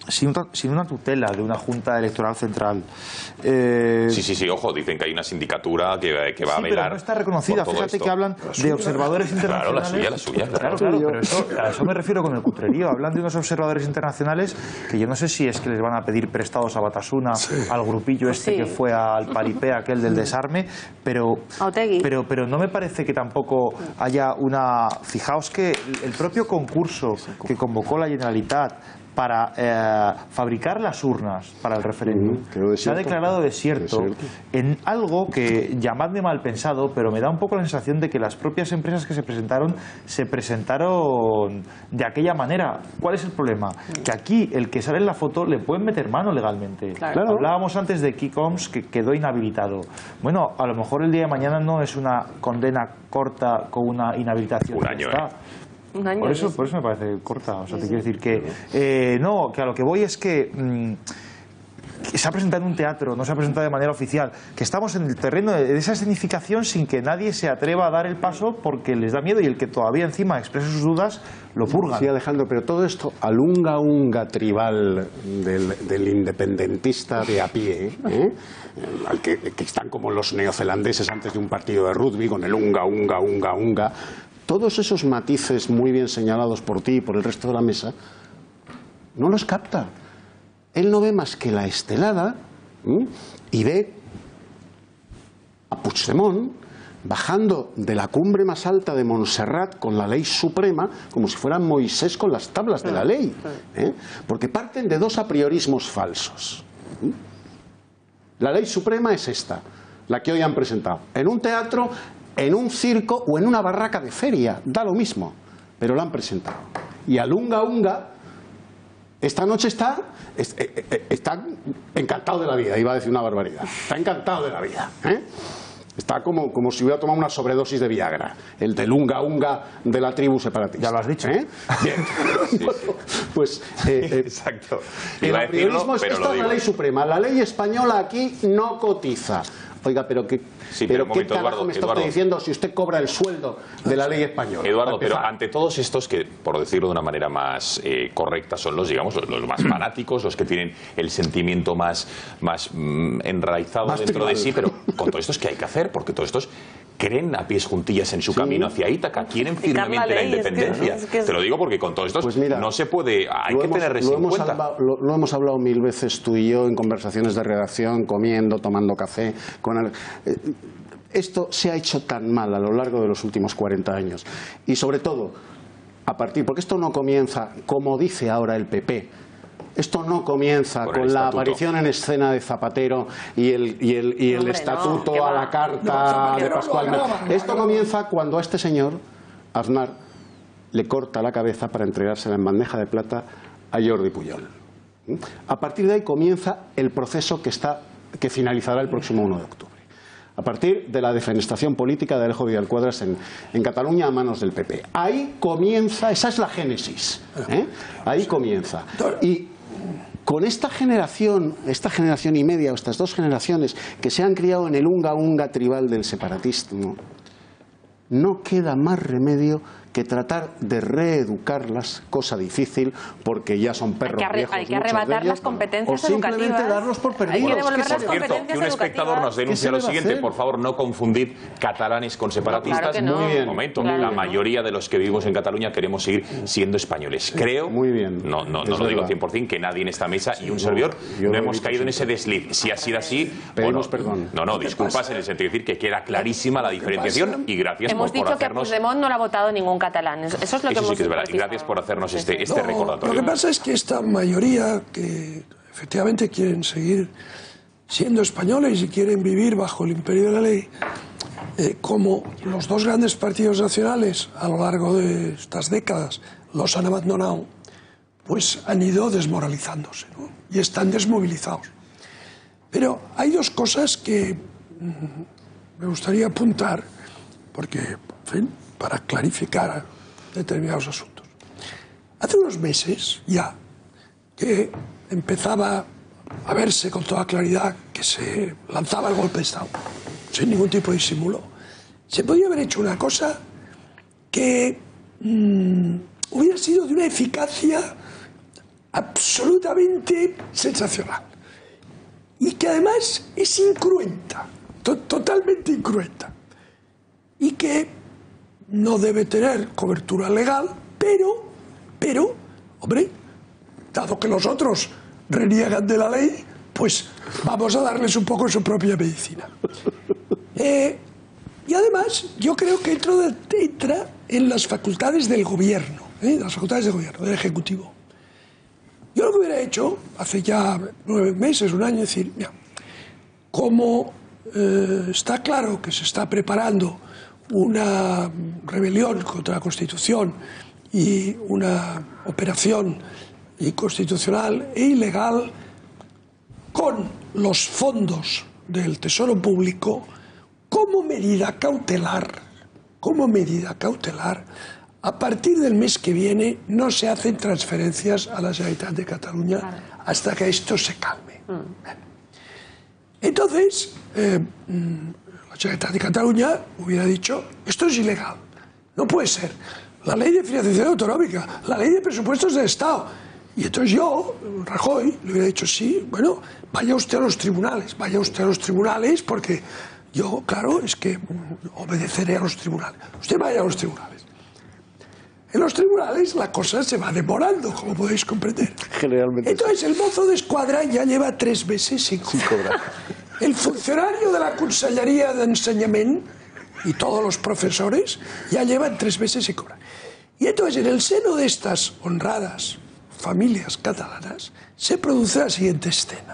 sin, sin una tutela de una Junta Electoral Central. Eh... Sí, sí, sí, ojo, dicen que hay una sindicatura que, que va sí, a velar. Pero no está reconocida. Por todo Fíjate esto. que hablan de observadores internacionales. Claro, la suya, la suya. Claro, claro, pero eso, a eso me refiero con el cutrerío. Hablan de unos observadores internacionales que yo no sé si es que les van a pedir prestados a Batasuna, sí. al grupillo este sí. que fue al paripé, aquel del desarme, pero, pero, pero no me parece que tampoco haya una... Fijaos que el propio concurso que convocó la Generalitat para eh, fabricar las urnas para el referéndum, uh-huh. se ha declarado desierto, desierto en algo que, llamadme mal pensado, pero me da un poco la sensación de que las propias empresas que se presentaron se presentaron de aquella manera. ¿Cuál es el problema? Que aquí el que sale en la foto le pueden meter mano legalmente. Claro. Hablábamos antes de Kikoms, que quedó inhabilitado. Bueno, a lo mejor el día de mañana no es una condena corta con una inhabilitación. Un año, está. ¿eh? Un año por eso, por eso me parece corta. O sea, te quiero decir que eh, no, que a lo que voy es que, mmm, que se ha presentado en un teatro, no se ha presentado de manera oficial, que estamos en el terreno de esa escenificación sin que nadie se atreva a dar el paso porque les da miedo y el que todavía encima expresa sus dudas lo purgan. Sí, Alejandro, pero todo esto al unga unga tribal del, del independentista de a pie, ¿eh? Al que, que están como los neozelandeses antes de un partido de rugby con el unga unga unga unga. Todos esos matices muy bien señalados por ti y por el resto de la mesa, no los capta. Él no ve más que la estelada, ¿sí? Y ve a Puigdemont bajando de la cumbre más alta de Montserrat con la ley suprema, como si fuera Moisés con las tablas de la ley, ¿eh? Porque parten de dos apriorismos falsos. ¿Sí? La ley suprema es esta, la que hoy han presentado. En un teatro, en un circo o en una barraca de feria, da lo mismo, pero la han presentado. Y al unga unga, esta noche está, está encantado de la vida, iba a decir una barbaridad, está encantado de la vida, ¿eh? Está como, como si hubiera tomado una sobredosis de Viagra, el del unga unga de la tribu separatista. Ya lo has dicho. ¿Eh? Bien. Sí, sí. Pues, eh, eh, exacto. El apriorismo es esta es la ley suprema. La ley española aquí no cotiza. Oiga, pero ¿qué, sí, pero pero ¿qué momento, carajo Eduardo, me está Eduardo. diciendo si usted cobra el sueldo de la ley española? Eduardo, pero ante todos estos que, por decirlo de una manera más eh, correcta, son los, digamos, los, los más fanáticos, los que tienen el sentimiento más, más mm, enraizado más dentro tribal. de sí, pero con todos estos, ¿qué hay que hacer? Porque todos estos creen a pies juntillas en su sí. camino hacia Ítaca, quieren firmemente la, la independencia. Es que, es que es... Te lo digo porque con todos estos pues mira, no se puede, hay que hemos, tener lo en cuenta. Hablado, lo, lo hemos hablado mil veces tú y yo en conversaciones de redacción, comiendo, tomando café. Con el, eh, esto se ha hecho tan mal a lo largo de los últimos cuarenta años. Y sobre todo, a partir, porque esto no comienza, como dice ahora el P P, esto no comienza con, con la aparición en escena de Zapatero y el, y el, y el Hombre, estatuto no, a la carta no, de Pascual. No, esto comienza cuando a este señor, Aznar, le corta la cabeza para entregársela en bandeja de plata a Jordi Pujol. A partir de ahí comienza el proceso que, está, que finalizará el próximo uno de octubre. A partir de la defenestración política de Alejo Vidal Quadras en, en Cataluña a manos del P P. Ahí comienza, esa es la génesis, ¿eh? Ahí comienza. Y con esta generación, esta generación y media, o estas dos generaciones que se han criado en el unga unga tribal del separatismo, no queda más remedio que tratar de reeducarlas, cosa difícil, porque ya son perros hay que viejos. Hay que arrebatar las competencias o simplemente educativas. darlos por perdidos. Hay que devolver es las cierto competencias que un espectador nos denuncia lo siguiente, por favor, no confundir catalanes con separatistas. No, claro que no. Muy bien. Un momento, claro la mayoría de los que vivimos en Cataluña queremos seguir siendo españoles. Creo, muy bien. no, no, no lo digo cien por cien, que nadie en esta mesa y un servidor no hemos caído en ese desliz. Si ha sido así, pedimos perdón. No, no, disculpas en el sentido de decir que queda clarísima la diferenciación y gracias hemos por, dicho por hacernos... que Puigdemont no lo ha votado ningún catalán. Eso es lo que Eso hemos sí que es verdad. Y gracias por hacernos este, este no, recordatorio. Lo que pasa es que esta mayoría que efectivamente quieren seguir siendo españoles y quieren vivir bajo el imperio de la ley, eh, como los dos grandes partidos nacionales a lo largo de estas décadas los han abandonado, pues han ido desmoralizándose, ¿no? Y están desmovilizados. Pero hay dos cosas que mm, me gustaría apuntar, porque, en fin, para clarificar determinados asuntos. Hace unos meses ya que empezaba a verse con toda claridad que se lanzaba el golpe de Estado, sin ningún tipo de disimulo, se podía haber hecho una cosa que mmm, hubiera sido de una eficacia absolutamente sensacional y que además es incruenta, to totalmente incruenta, y que no debe tener cobertura legal, pero, pero, hombre, dado que los otros reniegan de la ley, pues vamos a darles un poco su propia medicina. Eh, y además, yo creo que entra, entra en las facultades del gobierno, ¿eh? las facultades del gobierno, del Ejecutivo. Yo lo que hubiera hecho, hace ya nueve meses, un año, es decir, mira, como eh, está claro que se está preparando una rebelión contra la Constitución y una operación inconstitucional e ilegal con los fondos del Tesoro Público, como medida cautelar, como medida cautelar, a partir del mes que viene no se hacen transferencias a la Generalitat de Cataluña hasta que esto se calme. Entonces, eh, la Generalitat de Cataluña hubiera dicho, esto es ilegal, no puede ser. La ley de financiación autonómica, la ley de presupuestos del Estado. Y entonces yo, Rajoy, le hubiera dicho, sí, bueno, vaya usted a los tribunales, vaya usted a los tribunales, porque yo, claro, es que obedeceré a los tribunales. Usted vaya a los tribunales. En los tribunales la cosa se va demorando, como podéis comprender. Generalmente. Entonces el mozo de escuadra ya lleva tres meses sin cobrar. El funcionario de la Conselleria de Enseñament y todos los profesores ya llevan tres meses sin cobrar. Y entonces en el seno de estas honradas familias catalanas se produce la siguiente escena.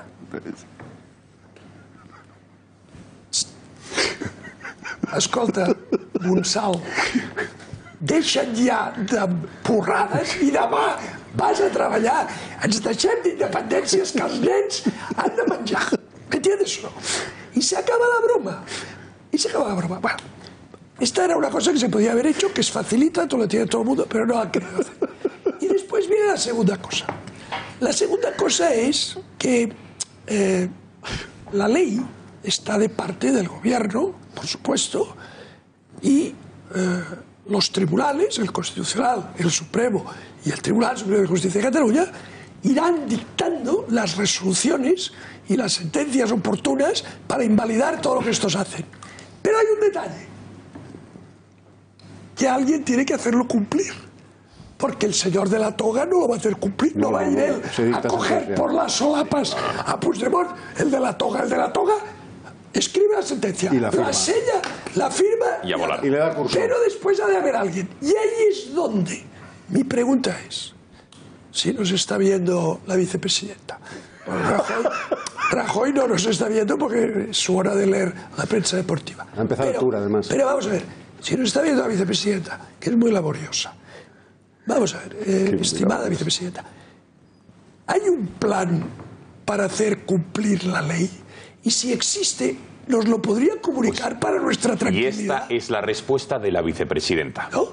Escolta, Gonçal, deixa't ja de porrades i demà vas a treballar. Ens deixem d'independències que els nens han de menjar. ¿Entiendes o no? Y se acaba la broma. Y se acaba la broma. Bueno, esta era una cosa que se podía haber hecho, que es facilita, todo lo tiene todo el mundo, pero no ha querido hacer. Y después viene la segunda cosa. La segunda cosa es que eh, la ley está de parte del gobierno, por supuesto, y eh, los tribunales, el Constitucional, el Supremo y el Tribunal Supremo de Justicia de Cataluña, irán dictando las resoluciones y las sentencias oportunas para invalidar todo lo que estos hacen. Pero hay un detalle, que alguien tiene que hacerlo cumplir. Porque el señor de la toga no lo va a hacer cumplir, no, no va a ir él a coger por las solapas a Puigdemont. El de la toga, el de la toga escribe la sentencia, y la, la sella, la firma y a volar. Y le da curso. Pero después ha de haber alguien. Y ahí es donde mi pregunta es, si nos está viendo la vicepresidenta. Bueno, Rajoy, Rajoy no nos está viendo porque es su hora de leer la prensa deportiva. Ha empezado pero, altura, además. Pero vamos a ver, si nos está viendo la vicepresidenta, que es muy laboriosa, vamos a ver, eh, estimada vicepresidenta, ¿hay un plan para hacer cumplir la ley? Y si existe, ¿nos lo podría comunicar pues, para nuestra tranquilidad? Y esta es la respuesta de la vicepresidenta. ¿No?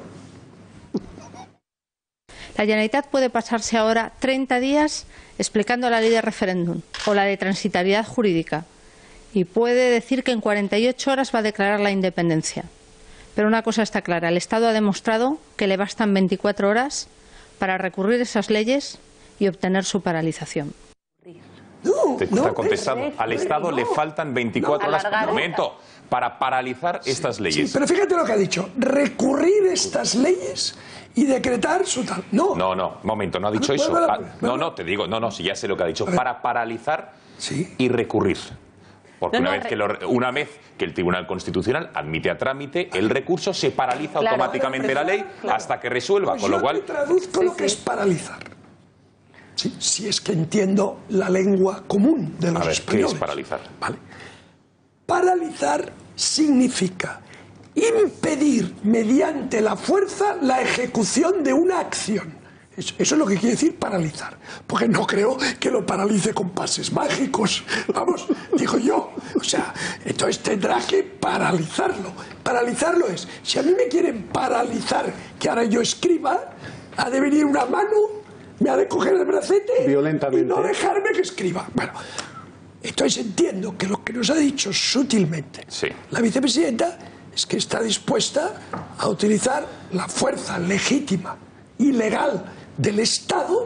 La Generalitat puede pasarse ahora treinta días explicando la ley de referéndum o la de transitoriedad jurídica y puede decir que en cuarenta y ocho horas va a declarar la independencia. Pero una cosa está clara, el Estado ha demostrado que le bastan veinticuatro horas para recurrir esas leyes y obtener su paralización. No, Te no, está contestando. Al Estado no, le faltan veinticuatro no, horas momento, para paralizar sí, estas leyes. Sí, pero fíjate lo que ha dicho. Recurrir estas leyes y decretar su tal. No, no, no momento, no ha dicho eso. Pa no, no, te digo, no, no, si ya sé lo que ha dicho. Para paralizar sí. y recurrir. Porque no, una, no, vez que lo, una vez que el Tribunal Constitucional admite a trámite el recurso, se paraliza claro, automáticamente la ley claro. hasta que resuelva. Pues con yo lo cual te traduzco sí, lo que sí. es paralizar. Sí, si es que entiendo la lengua común de los a ver, españoles. ¿qué es paralizar? Vale. Paralizar significa impedir mediante la fuerza la ejecución de una acción. Eso es lo que quiere decir paralizar. Porque no creo que lo paralice con pases mágicos. Vamos, digo yo. O sea, entonces tendrá que paralizarlo. Paralizarlo es, si a mí me quieren paralizar que ahora yo escriba, ha de venir una mano, me ha de coger el bracete violentamente y no dejarme que escriba. Bueno, entonces entiendo que lo que nos ha dicho sutilmente sí. la vicepresidenta es que está dispuesta a utilizar la fuerza legítima y legal del Estado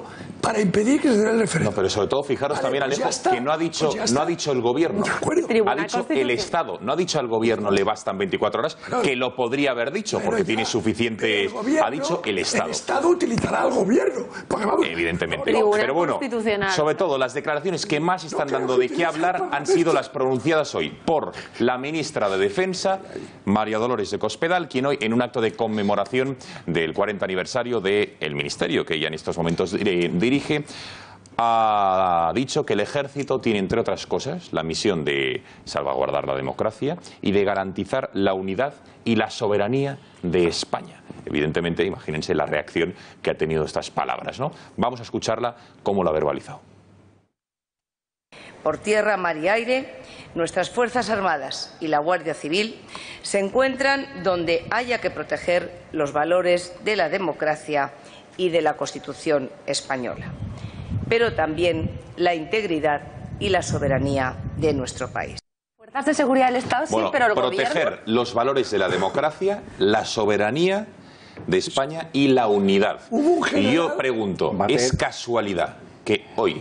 para impedir que se dé el referéndum. No, pero sobre todo fijaros vale, también, Alejo, pues que no ha dicho pues no ha dicho el gobierno, ha dicho el Estado, no ha dicho al gobierno le bastan veinticuatro horas, claro, que lo podría haber dicho, porque ya, tiene suficiente... Gobierno, ha dicho el Estado. El Estado utilizará al gobierno. Porque vamos, evidentemente. No, pero bueno, sobre todo las declaraciones que más están no dando de qué hablar han sido las pronunciadas hoy por la ministra de Defensa, María Dolores de Cospedal, quien hoy en un acto de conmemoración del cuarenta aniversario del Ministerio, que ella en estos momentos dirige, ha dicho que el ejército tiene, entre otras cosas, la misión de salvaguardar la democracia y de garantizar la unidad y la soberanía de España. Evidentemente, imagínense la reacción que ha tenido estas palabras, ¿no? Vamos a escucharla cómo lo ha verbalizado. Por tierra, mar y aire, nuestras Fuerzas Armadas y la Guardia Civil se encuentran donde haya que proteger los valores de la democracia y de la Constitución española, pero también la integridad y la soberanía de nuestro país. Fuerzas de seguridad del Estado, sí, bueno, pero el proteger gobierno... los valores de la democracia, la soberanía de España y la unidad. Y yo pregunto, ¿es casualidad que hoy,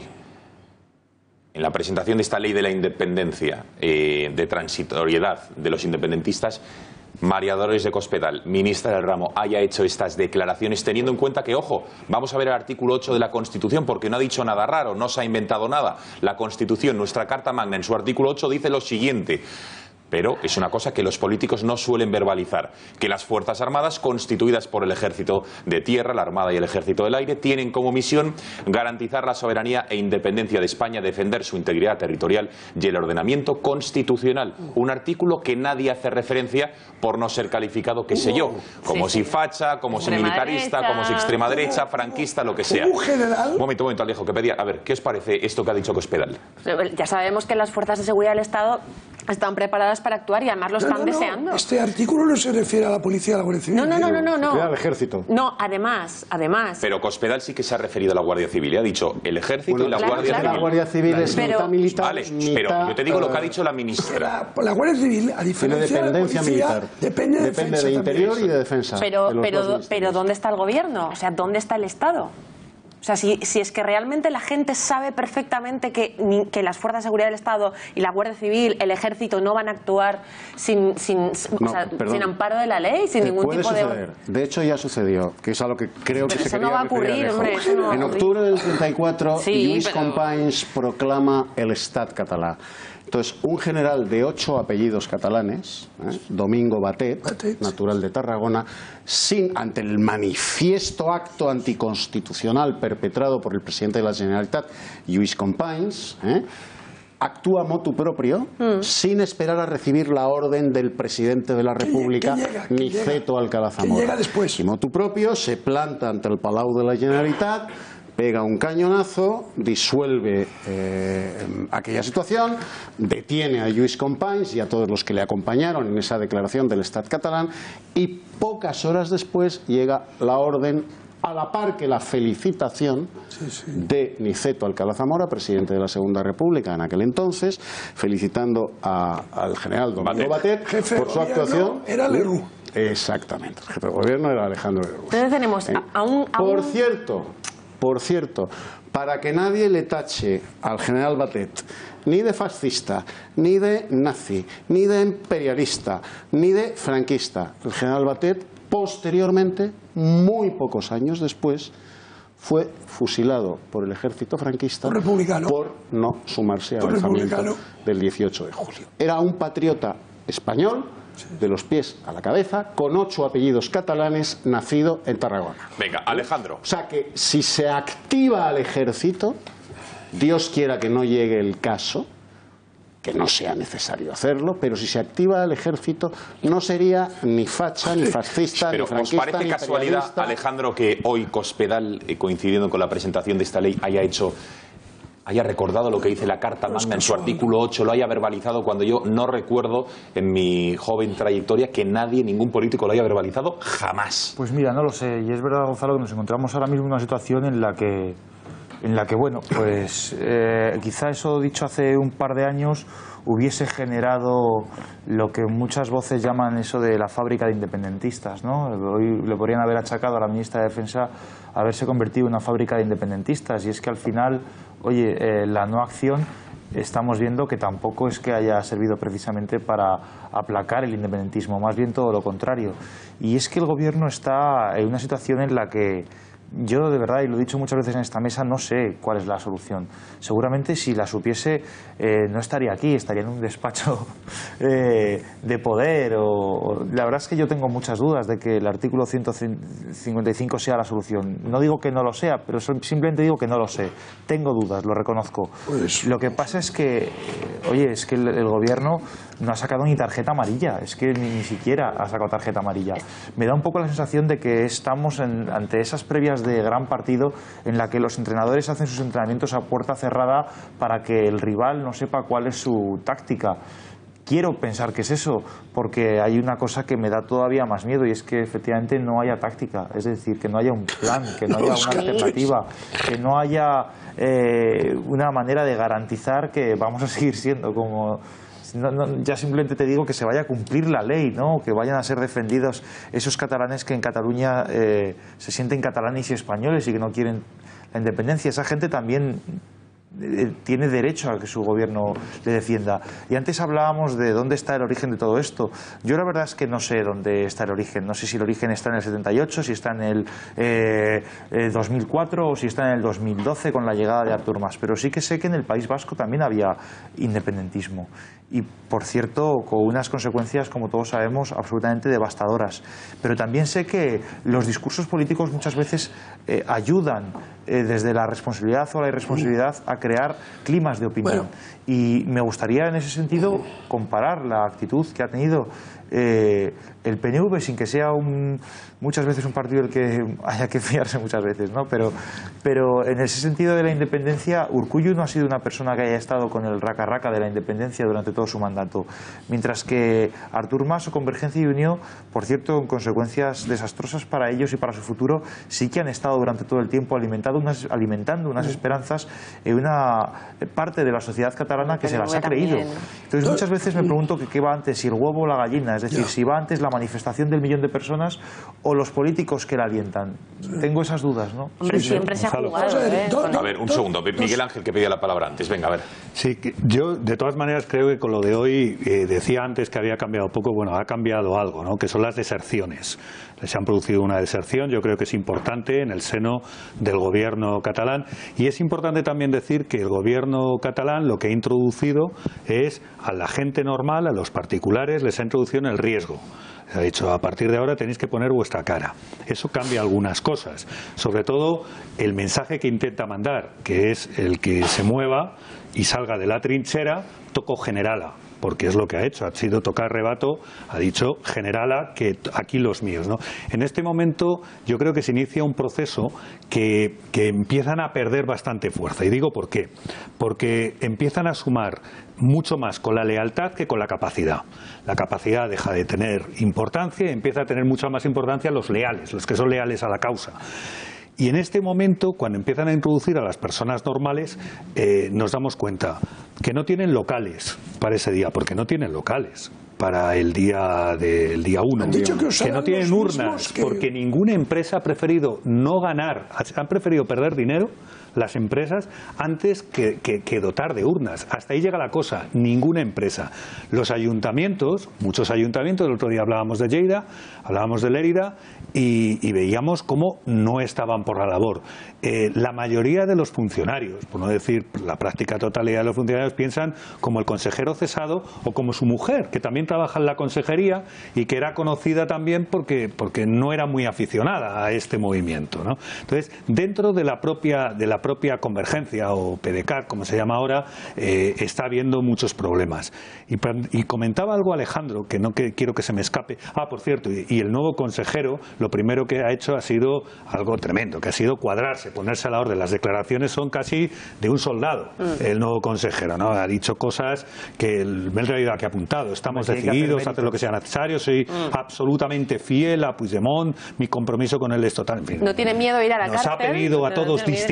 en la presentación de esta ley de la independencia, eh, de transitoriedad de los independentistas, María Dolores de Cospedal, ministra del ramo, haya hecho estas declaraciones, teniendo en cuenta que, ojo, vamos a ver el artículo ocho de la Constitución, porque no ha dicho nada raro, no se ha inventado nada. La Constitución, nuestra Carta Magna, en su artículo ocho dice lo siguiente: pero es una cosa que los políticos no suelen verbalizar, que las Fuerzas Armadas, constituidas por el Ejército de Tierra, la Armada y el Ejército del Aire, tienen como misión garantizar la soberanía e independencia de España, defender su integridad territorial y el ordenamiento constitucional. Un artículo que nadie hace referencia por no ser calificado, qué sé yo, como sí, si facha, como si militarista, derecha, como si extrema derecha, franquista, lo que sea. Un general. Un momento, un momento, Alejo, que pedía. A ver, ¿qué os parece esto que ha dicho Cospedal? Ya sabemos que las fuerzas de seguridad del Estado están preparadas para actuar y además lo están no, no, no. deseando. Este artículo no se refiere a la policía, a la Guardia Civil. No, no, no, no, no, no. Al ejército. No, además, además. Pero Cospedal sí que se ha referido a la Guardia Civil. Ha dicho el ejército bueno, y la claro, Guardia claro. Civil. La Guardia Civil es pero, mitad militar. Vale, mitad, pero yo te digo lo que ha uh, dicho la ministra. La, la Guardia Civil, a diferencia de dependencia de la policía, militar. depende de, depende de interior también. Y de defensa. Pero, de pero, pero ¿dónde está el gobierno? O sea, ¿dónde está el Estado? O sea, si, si es que realmente la gente sabe perfectamente que, que las Fuerzas de Seguridad del Estado y la Guardia Civil, el Ejército, no van a actuar sin, sin, no, o sea, sin amparo de la ley, sin ningún puede tipo suceder. de... De hecho, ya sucedió, que es a lo que creo pero que se eso quería no va a ocurrir, hombre, eso no va En a octubre del treinta y cuatro, sí, Lluís pero... Companys proclama el Estat català. Entonces, un general de ocho apellidos catalanes, ¿eh? Domingo Batet, Batet, natural de Tarragona, sin, ante el manifiesto acto anticonstitucional perpetrado por el presidente de la Generalitat, Lluís Companys, ¿eh? actúa motu propio, mm. sin esperar a recibir la orden del presidente de la República, Niceto Alcalá Zamora. Llega después. Y motu propio se planta ante el Palau de la Generalitat, pega un cañonazo, disuelve eh, aquella situación, detiene a Lluís Companys y a todos los que le acompañaron en esa declaración del Estat catalán y pocas horas después llega la orden, a la par que la felicitación sí, sí. de Niceto Alcalá Zamora, presidente de la Segunda República en aquel entonces, felicitando a, al general Domingo Batet por su actuación. Era Lerroux. Exactamente, el jefe de gobierno era Alejandro Lerroux. Entonces tenemos a, a un... A por un... cierto... Por cierto, para que nadie le tache al general Batet ni de fascista, ni de nazi, ni de imperialista, ni de franquista, el general Batet posteriormente, muy pocos años después, fue fusilado por el ejército franquista republicano. por no sumarse al alzamiento del dieciocho de julio. Era un patriota español, de los pies a la cabeza, con ocho apellidos catalanes, nacido en Tarragona. Venga, Alejandro. O sea que si se activa al ejército, Dios quiera que no llegue el caso, que no sea necesario hacerlo, pero si se activa al ejército no sería ni facha, ni fascista, pero ni franquista, ¿os parece ni casualidad, Alejandro, que hoy Cospedal, eh, coincidiendo con la presentación de esta ley, haya hecho... haya recordado lo que dice la Carta Magna en su artículo ocho, lo haya verbalizado, cuando yo no recuerdo en mi joven trayectoria que nadie, ningún político lo haya verbalizado jamás? Pues mira, no lo sé, y es verdad, Gonzalo, que nos encontramos ahora mismo en una situación en la que en la que, bueno, pues eh, quizá eso dicho hace un par de años hubiese generado lo que muchas voces llaman eso de la fábrica de independentistas, ¿no? Hoy le podrían haber achacado a la ministra de Defensa haberse convertido en una fábrica de independentistas, y es que al final, oye, eh, la no acción estamos viendo que tampoco es que haya servido precisamente para aplacar el independentismo, más bien todo lo contrario. Y es que el gobierno está en una situación en la que yo de verdad, y lo he dicho muchas veces en esta mesa, no sé cuál es la solución. Seguramente si la supiese eh, no estaría aquí, estaría en un despacho eh, de poder. O, o, la verdad es que yo tengo muchas dudas de que el artículo ciento cincuenta y cinco sea la solución. No digo que no lo sea, pero simplemente digo que no lo sé. Tengo dudas, lo reconozco. Pues... Lo que pasa es que, oye, es que el, el gobierno no ha sacado ni tarjeta amarilla, es que ni, ni siquiera ha sacado tarjeta amarilla. Me da un poco la sensación de que estamos en, ante esas previas de gran partido en la que los entrenadores hacen sus entrenamientos a puerta cerrada para que el rival no sepa cuál es su táctica. Quiero pensar que es eso, porque hay una cosa que me da todavía más miedo, y es que efectivamente no haya táctica, es decir, que no haya un plan, que no haya una alternativa, que no haya eh, una manera de garantizar que vamos a seguir siendo como... No, no, ya simplemente te digo que se vaya a cumplir la ley, ¿no? Que vayan a ser defendidos esos catalanes que en Cataluña eh, se sienten catalanes y españoles y que no quieren la independencia. Esa gente también eh, tiene derecho a que su gobierno le defienda. Y antes hablábamos de dónde está el origen de todo esto. Yo la verdad es que no sé dónde está el origen. No sé si el origen está en el setenta y ocho, si está en el eh, eh, dos mil cuatro o si está en el dos mil doce con la llegada de Artur Mas. Pero sí que sé que en el País Vasco también había independentismo. Y, por cierto, con unas consecuencias, como todos sabemos, absolutamente devastadoras. Pero también sé que los discursos políticos muchas veces eh, ayudan eh, desde la responsabilidad o la irresponsabilidad a crear climas de opinión. Bueno. Y me gustaría, en ese sentido, comparar la actitud que ha tenido eh, el P N V, sin que sea un, muchas veces un partido del que haya que fiarse muchas veces, ¿no? Pero, pero en ese sentido de la independencia, Urkullu no ha sido una persona que haya estado con el raca-raca de la independencia durante todo su mandato, mientras que Artur Mas o Convergencia y Unió, por cierto, en consecuencias desastrosas para ellos y para su futuro, sí que han estado durante todo el tiempo alimentando unas, alimentando unas esperanzas en una parte de la sociedad catalana que se las ha creído. Entonces muchas veces me pregunto que qué va antes, si el huevo o la gallina, es decir, si va antes la manifestación del millón de personas o los políticos que la alientan. Tengo esas dudas, ¿no? Hombre, sí, siempre se ha jugado, ¿eh? A ver, un segundo, Miguel Ángel, que pedía la palabra antes. Venga, a ver. Sí, yo de todas maneras creo que con lo de hoy, eh, decía antes que había cambiado poco, bueno, ha cambiado algo, ¿no? Que son las deserciones. Se han producido una deserción, yo creo que es importante en el seno del gobierno catalán, y es importante también decir que el gobierno catalán lo que ha introducido es a la gente normal, a los particulares, les ha introducido en el riesgo. Ha dicho, a partir de ahora tenéis que poner vuestra cara. Eso cambia algunas cosas, sobre todo el mensaje que intenta mandar, que es el que se mueva y salga de la trinchera, toco generala, porque es lo que ha hecho, ha sido tocar rebato, ha dicho generala, que aquí los míos, ¿no? En este momento yo creo que se inicia un proceso que, que empiezan a perder bastante fuerza, y digo por qué, porque empiezan a sumar mucho más con la lealtad que con la capacidad. La capacidad deja de tener importancia y empieza a tener mucha más importancia los leales, los que son leales a la causa. Y en este momento, cuando empiezan a introducir a las personas normales, eh, nos damos cuenta que no tienen locales para ese día, porque no tienen locales para el día del día uno, que, que no tienen urnas, que... porque ninguna empresa ha preferido no ganar, han preferido perder dinero las empresas antes que, que, que dotar de urnas. Hasta ahí llega la cosa, ninguna empresa. Los ayuntamientos, muchos ayuntamientos, el otro día hablábamos de Lleida, hablábamos de Lérida, y, y veíamos cómo no estaban por la labor. Eh, la mayoría de los funcionarios, por no decir la práctica totalidad de los funcionarios, piensan como el consejero cesado o como su mujer, que también trabaja en la consejería y que era conocida también porque, porque no era muy aficionada a este movimiento, ¿no? Entonces, dentro de la propia, de la propia Convergencia o P D C A T, como se llama ahora, eh, está habiendo muchos problemas. Y, y comentaba algo Alejandro, que no que, quiero que se me escape. Ah, por cierto, y, y el nuevo consejero, lo primero que ha hecho ha sido algo tremendo, que ha sido cuadrarse, ponerse a la orden. Las declaraciones son casi de un soldado, mm. el nuevo consejero, ¿no? Ha dicho cosas que el realidad que ha apuntado. Estamos pues decididos a hacer lo que sea necesario, soy mm. absolutamente fiel a Puigdemont, mi compromiso con él es total. En fin, no tiene miedo a ir a la nos cárcel. Nos ha pedido a todos no disciplina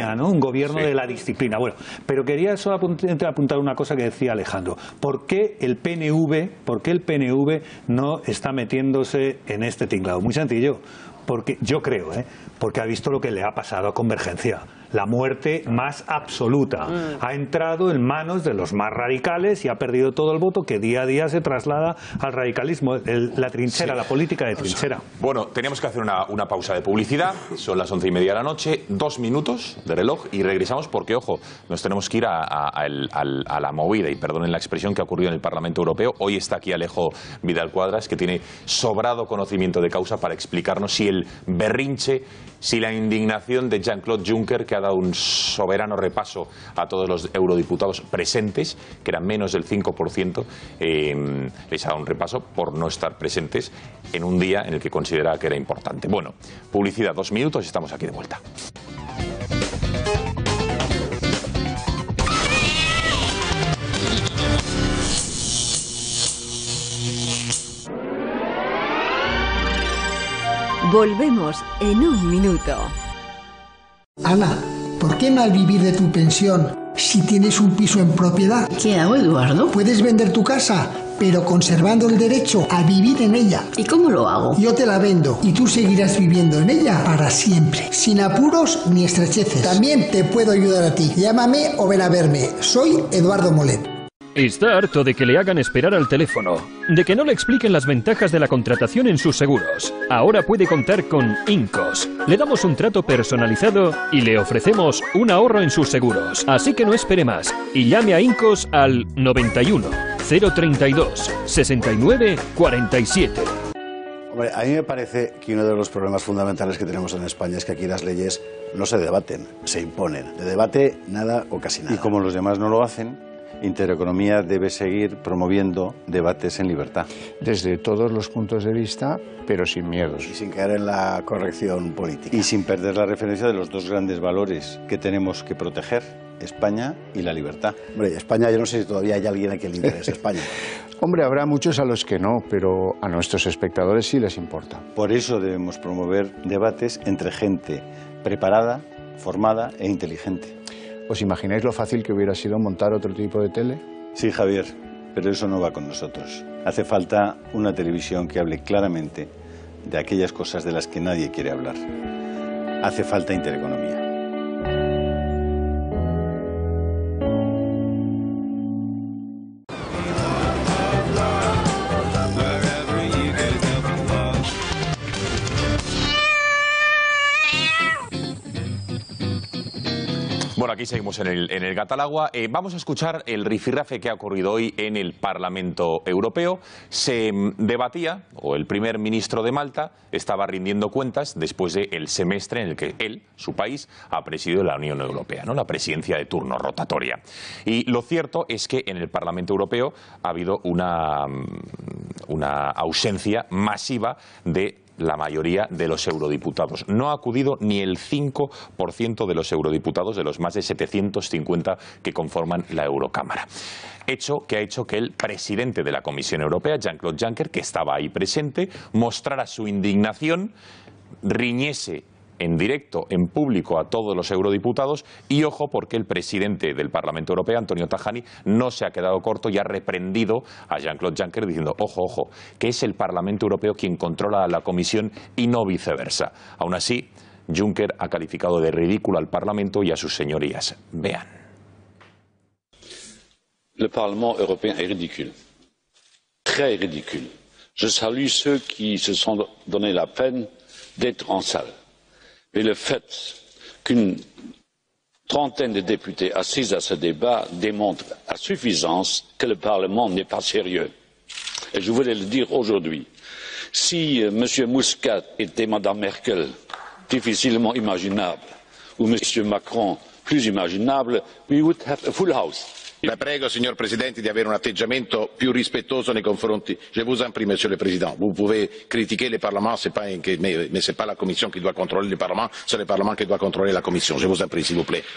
disciplina, ¿no? Un gobierno sí. de la disciplina. Bueno, pero quería solo apuntar una cosa que decía Alejandro. ¿Por qué el P N V, por qué el P N V no está metiéndose en este tinglado? Muy sencillo. Porque yo creo, ¿eh? porque ha visto lo que le ha pasado a Convergencia. La muerte más absoluta. Mm. Ha entrado en manos de los más radicales y ha perdido todo el voto que día a día se traslada al radicalismo, el, la trinchera, sí. la política de trinchera. Bueno, teníamos que hacer una, una pausa de publicidad. Son las once y media de la noche, dos minutos de reloj y regresamos porque, ojo, nos tenemos que ir a, a, a, el, a la movida, y perdonen la expresión, que ha ocurrido en el Parlamento Europeo. Hoy está aquí Alejo Vidal Cuadras, que tiene sobrado conocimiento de causa para explicarnos si el berrinche, si la indignación de Jean-Claude Juncker, que ha dado un soberano repaso a todos los eurodiputados presentes, que eran menos del cinco por ciento, eh, les ha dado un repaso por no estar presentes en un día en el que consideraba que era importante. Bueno, publicidad, dos minutos y estamos aquí de vuelta. Volvemos en un minuto. Ana, ¿por qué mal vivir de tu pensión si tienes un piso en propiedad? ¿Qué hago, Eduardo? Puedes vender tu casa, pero conservando el derecho a vivir en ella. ¿Y cómo lo hago? Yo te la vendo y tú seguirás viviendo en ella para siempre, sin apuros ni estrecheces. También te puedo ayudar a ti. Llámame o ven a verme. Soy Eduardo Molet. Está harto de que le hagan esperar al teléfono, de que no le expliquen las ventajas de la contratación en sus seguros. Ahora puede contar con Incos. Le damos un trato personalizado y le ofrecemos un ahorro en sus seguros. Así que no espere más y llame a Incos al noventa y uno, cero treinta y dos, sesenta y nueve, cuarenta y siete. Hombre, a mí me parece que uno de los problemas fundamentales que tenemos en España es que aquí las leyes no se debaten, se imponen. De debate, nada o casi nada. Y como los demás no lo hacen, Intereconomía debe seguir promoviendo debates en libertad. Desde todos los puntos de vista, pero sin miedos. Y sin caer en la corrección política. Y sin perder la referencia de los dos grandes valores que tenemos que proteger, España y la libertad. Hombre, España, yo no sé si todavía hay alguien a quien le interese España. Hombre, habrá muchos a los que no, pero a nuestros espectadores sí les importa. Por eso debemos promover debates entre gente preparada, formada e inteligente. ¿Os imagináis lo fácil que hubiera sido montar otro tipo de tele? Sí, Javier, pero eso no va con nosotros. Hace falta una televisión que hable claramente de aquellas cosas de las que nadie quiere hablar. Hace falta Intereconomía. Bueno, aquí seguimos en el, en el Gatalagua. Eh, vamos a escuchar el rifirrafe que ha ocurrido hoy en el Parlamento Europeo. Se debatía, o el primer ministro de Malta estaba rindiendo cuentas después del semestre en el que él, su país, ha presidido la Unión Europea, ¿no? La presidencia de turno rotatoria. Y lo cierto es que en el Parlamento Europeo ha habido una, una ausencia masiva de la mayoría de los eurodiputados. No ha acudido ni el cinco por ciento de los eurodiputados de los más de setecientos cincuenta que conforman la Eurocámara. Hecho que ha hecho que el presidente de la Comisión Europea, Jean-Claude Juncker, que estaba ahí presente, mostrara su indignación, riñese en directo, en público, a todos los eurodiputados y ojo porque el presidente del Parlamento Europeo, Antonio Tajani, no se ha quedado corto y ha reprendido a Jean-Claude Juncker diciendo, ojo, ojo, que es el Parlamento Europeo quien controla a la Comisión y no viceversa. Aún así, Juncker ha calificado de ridículo al Parlamento y a sus señorías. Vean. Le Parlement européen est ridicule, très ridicule. Je salue ceux qui se sont donné la peine d'être en salle. Mais le fait qu'une trentaine de députés assis à ce débat démontre à suffisance que le Parlement n'est pas sérieux. Et je voulais le dire aujourd'hui. Si euh, M. Muscat était Mme Merkel, difficilement imaginable, ou M. Macron, plus imaginable, we would have a full house. La prego, signor Presidente, di avere un atteggiamento più rispettoso nei confronti. Je vous en prie, Monsieur le Président. Vous pouvez critiquer le Parlement, c'est pas, mais, mais ce n'est pas la Commission qui doit contrôler le Parlement, c'est le Parlement qui doit contrôler la Commission. Je vous en prie, s'il vous plaît.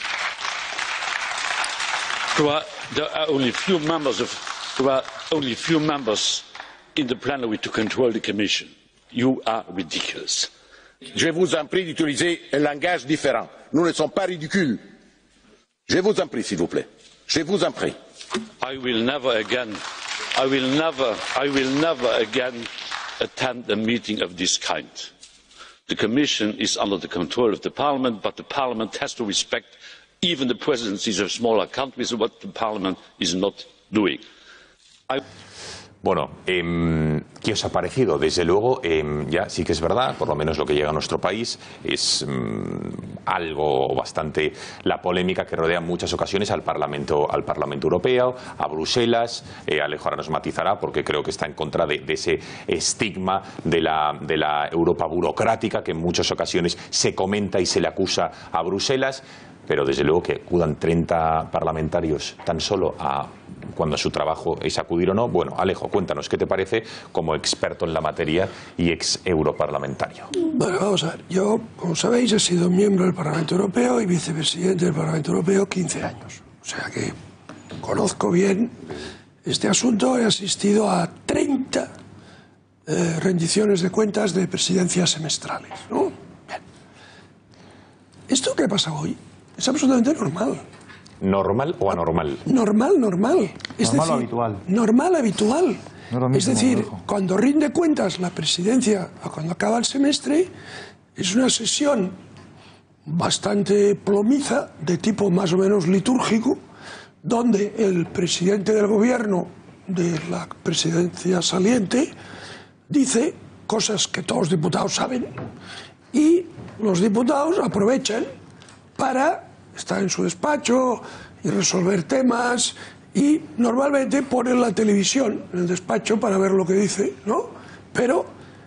There are only few members of, there are only few members in the plenary to control the Commission. You are ridiculous. Je vous en prie d'utiliser un langage différent. nous ne sommes pas ridicules. Je vous en prie, s'il vous plaît. Je vous en prie. I will never again, I will never, I will never again attend a meeting of this kind. The Commission is under the control of the Parliament, but the Parliament has to respect even the presidencies of smaller countries, what the Parliament is not doing. I Bueno, eh, ¿qué os ha parecido? Desde luego, eh, ya sí que es verdad, por lo menos lo que llega a nuestro país, es mm, algo bastante la polémica que rodea en muchas ocasiones al Parlamento, al Parlamento Europeo, a Bruselas. Eh, Alejo ahora nos matizará porque creo que está en contra de, de ese estigma de la, de la Europa burocrática que en muchas ocasiones se comenta y se le acusa a Bruselas. Pero desde luego que acudan treinta parlamentarios tan solo a cuando su trabajo es acudir o no. Bueno, Alejo, cuéntanos, ¿qué te parece como experto en la materia y ex europarlamentario? Bueno, vamos a ver. Yo, como sabéis, he sido miembro del Parlamento Europeo y vicepresidente del Parlamento Europeo quince años. O sea que conozco bien este asunto. He asistido a treinta eh, rendiciones de cuentas de presidencias semestrales, ¿no? Bien. ¿Esto que pasa hoy? Es absolutamente normal. ¿Normal o anormal? Normal, normal. Es normal decir, o habitual. Normal, habitual. No es, es decir, cuando rinde cuentas la presidencia o cuando acaba el semestre, es una sesión bastante plomiza, de tipo más o menos litúrgico, donde el presidente del gobierno de la presidencia saliente dice cosas que todos los diputados saben y los diputados aprovechan para estar en su despacho y resolver temas y normalmente ponen la televisión en el despacho para ver lo que dice, ¿no? Pero,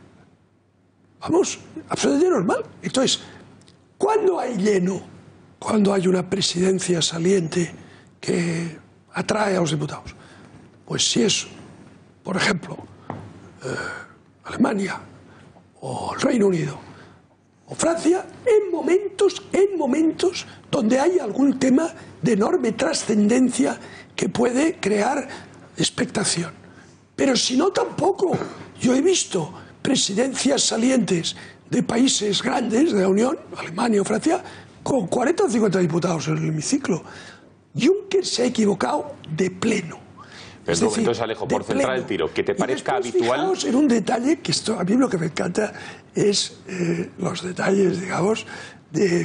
vamos, absolutamente normal. Entonces, ¿cuándo hay lleno? Cuando hay una presidencia saliente que atrae a los diputados. Pues si es, por ejemplo, eh, Alemania o el Reino Unido o Francia, en momentos, en momentos donde hay algún tema de enorme trascendencia que puede crear expectación. Pero si no, tampoco. Yo he visto presidencias salientes de países grandes de la Unión, Alemania o Francia, con cuarenta o cincuenta diputados en el hemiciclo. Juncker se ha equivocado de pleno. Pero decir, entonces, Alejo, por centrar el tiro, que te parezca habitual... Fijaos en un detalle, que esto, a mí lo que me encanta es eh, los detalles, digamos, de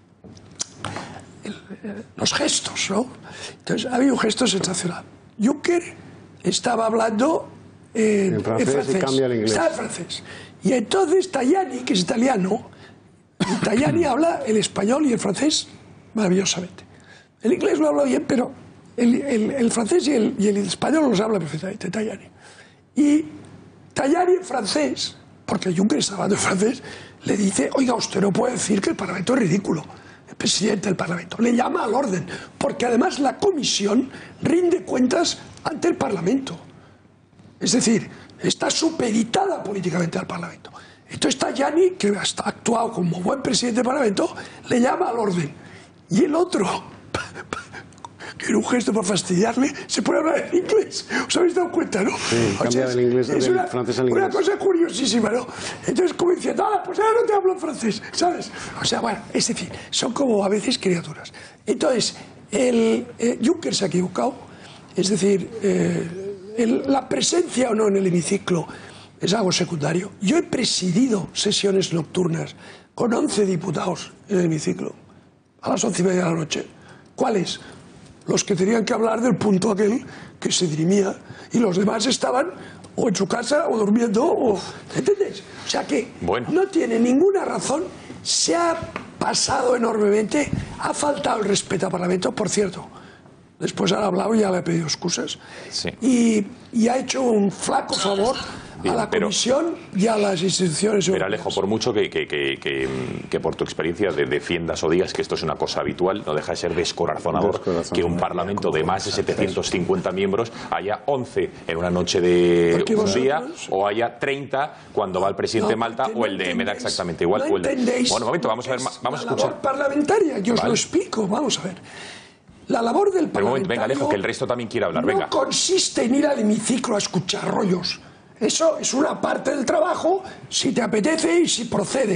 el, los gestos, ¿no? Entonces, había un gesto sensacional. Juncker estaba hablando en, en francés, en francés. Y cambia al inglés. Estaba en francés. Y entonces Tajani, que es italiano, y Tajani habla el español y el francés maravillosamente. El inglés lo habla bien, pero el, el, el francés y el, y el español los habla perfectamente, Tajani. Y Tajani en francés, porque Juncker está hablando en francés, le dice, oiga, usted no puede decir que el Parlamento es ridículo. El presidente del Parlamento le llama al orden, porque además la Comisión rinde cuentas ante el Parlamento. Es decir, está supeditada políticamente al Parlamento. Entonces Tajani, que ha actuado como buen presidente del Parlamento, le llama al orden. Y el otro, que era un gesto para fastidiarle, se pone a hablar en inglés. ¿Os habéis dado cuenta, no? Sí, o cambia sea, del inglés, es del una, francés al inglés. Una cosa curiosísima, ¿no? Entonces, como diciendo, ah, pues ahora no te hablo en francés, ¿sabes? O sea, bueno, es decir, son como a veces criaturas. Entonces, el, eh, Juncker se ha equivocado, es decir, eh, el, la presencia o no en el hemiciclo es algo secundario. Yo he presidido sesiones nocturnas con once diputados en el hemiciclo, a las once y media de la noche. ¿Cuáles? Los que tenían que hablar del punto aquel que se dirimía, y los demás estaban o en su casa o durmiendo, o, ¿entendéis? O sea que bueno, no tiene ninguna razón, se ha pasado enormemente, ha faltado el respeto al Parlamento, por cierto. Después han hablado y ya le ha pedido excusas. Sí. Y, y ha hecho un flaco favor Bien, a la pero, Comisión y a las instituciones europeas. Pero Alejo, por mucho que, que, que, que, que por tu experiencia de, defiendas o digas que esto es una cosa habitual, no deja de ser descorazonador, descorazonador que un Parlamento de más de setecientos cincuenta miembros haya once en una noche de un día o haya treinta cuando va el presidente no, de Malta o el de, me da exactamente igual. No o el de, entendéis. Bueno, un momento, vamos a ver, vamos a escuchar. La parlamentaria, yo os vale. lo explico, vamos a ver. La labor del Pero un momento, venga, Alejo, que el resto también quiere hablar, no venga. consiste en ir al hemiciclo a escuchar rollos. Eso es una parte del trabajo, si te apetece y si procede.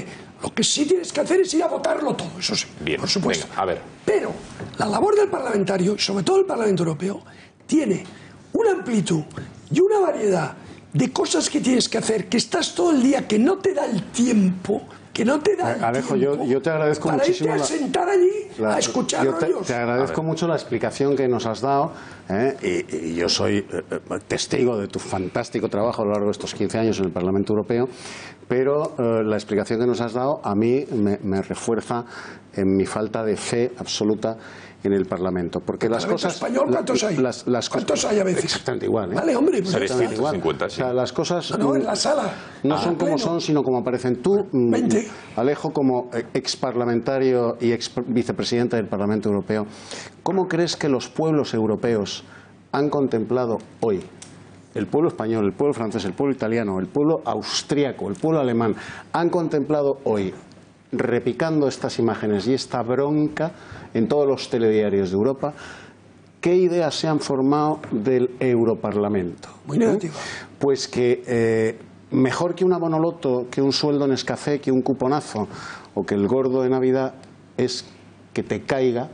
Lo que sí tienes que hacer es ir a votarlo todo, eso sí, Bien, por supuesto. venga, a ver. Pero la labor del parlamentario, y sobre todo el Parlamento Europeo, tiene una amplitud y una variedad de cosas que tienes que hacer, que estás todo el día, que no te da el tiempo, que no te da el Alejo, tiempo yo, yo te agradezco para muchísimo irte a la- sentar allí la- a escuchar yo te, rollos. te agradezco mucho la explicación que nos has dado, ¿eh? y, y yo soy eh, eh, testigo de tu fantástico trabajo a lo largo de estos quince años en el Parlamento Europeo, pero eh, la explicación que nos has dado a mí me, me refuerza en mi falta de fe absoluta en el Parlamento, porque las Parlamento cosas español, ¿cuántos hay? Las, las ¿Cuántos cosas- hay a veces? Exactamente igual, ¿eh? Vale, hombre, pues Exactamente trescientos cincuenta, igual. O sea, las cosas No, no, en la sala. no Ah, son como pleno. son, sino como aparecen. Tú, mm, veinte. Alejo, como ex parlamentario y ex vicepresidente del Parlamento Europeo, ¿cómo crees que los pueblos europeos han contemplado hoy? El pueblo español, el pueblo francés, el pueblo italiano, el pueblo austríaco, el pueblo alemán, han contemplado hoy, repicando estas imágenes y esta bronca en todos los telediarios de Europa, ¿qué ideas se han formado del Europarlamento? Muy negativa. Pues que eh, mejor que una bonoloto, que un sueldo en Nescafé, que un cuponazo o que el gordo de Navidad es que te caiga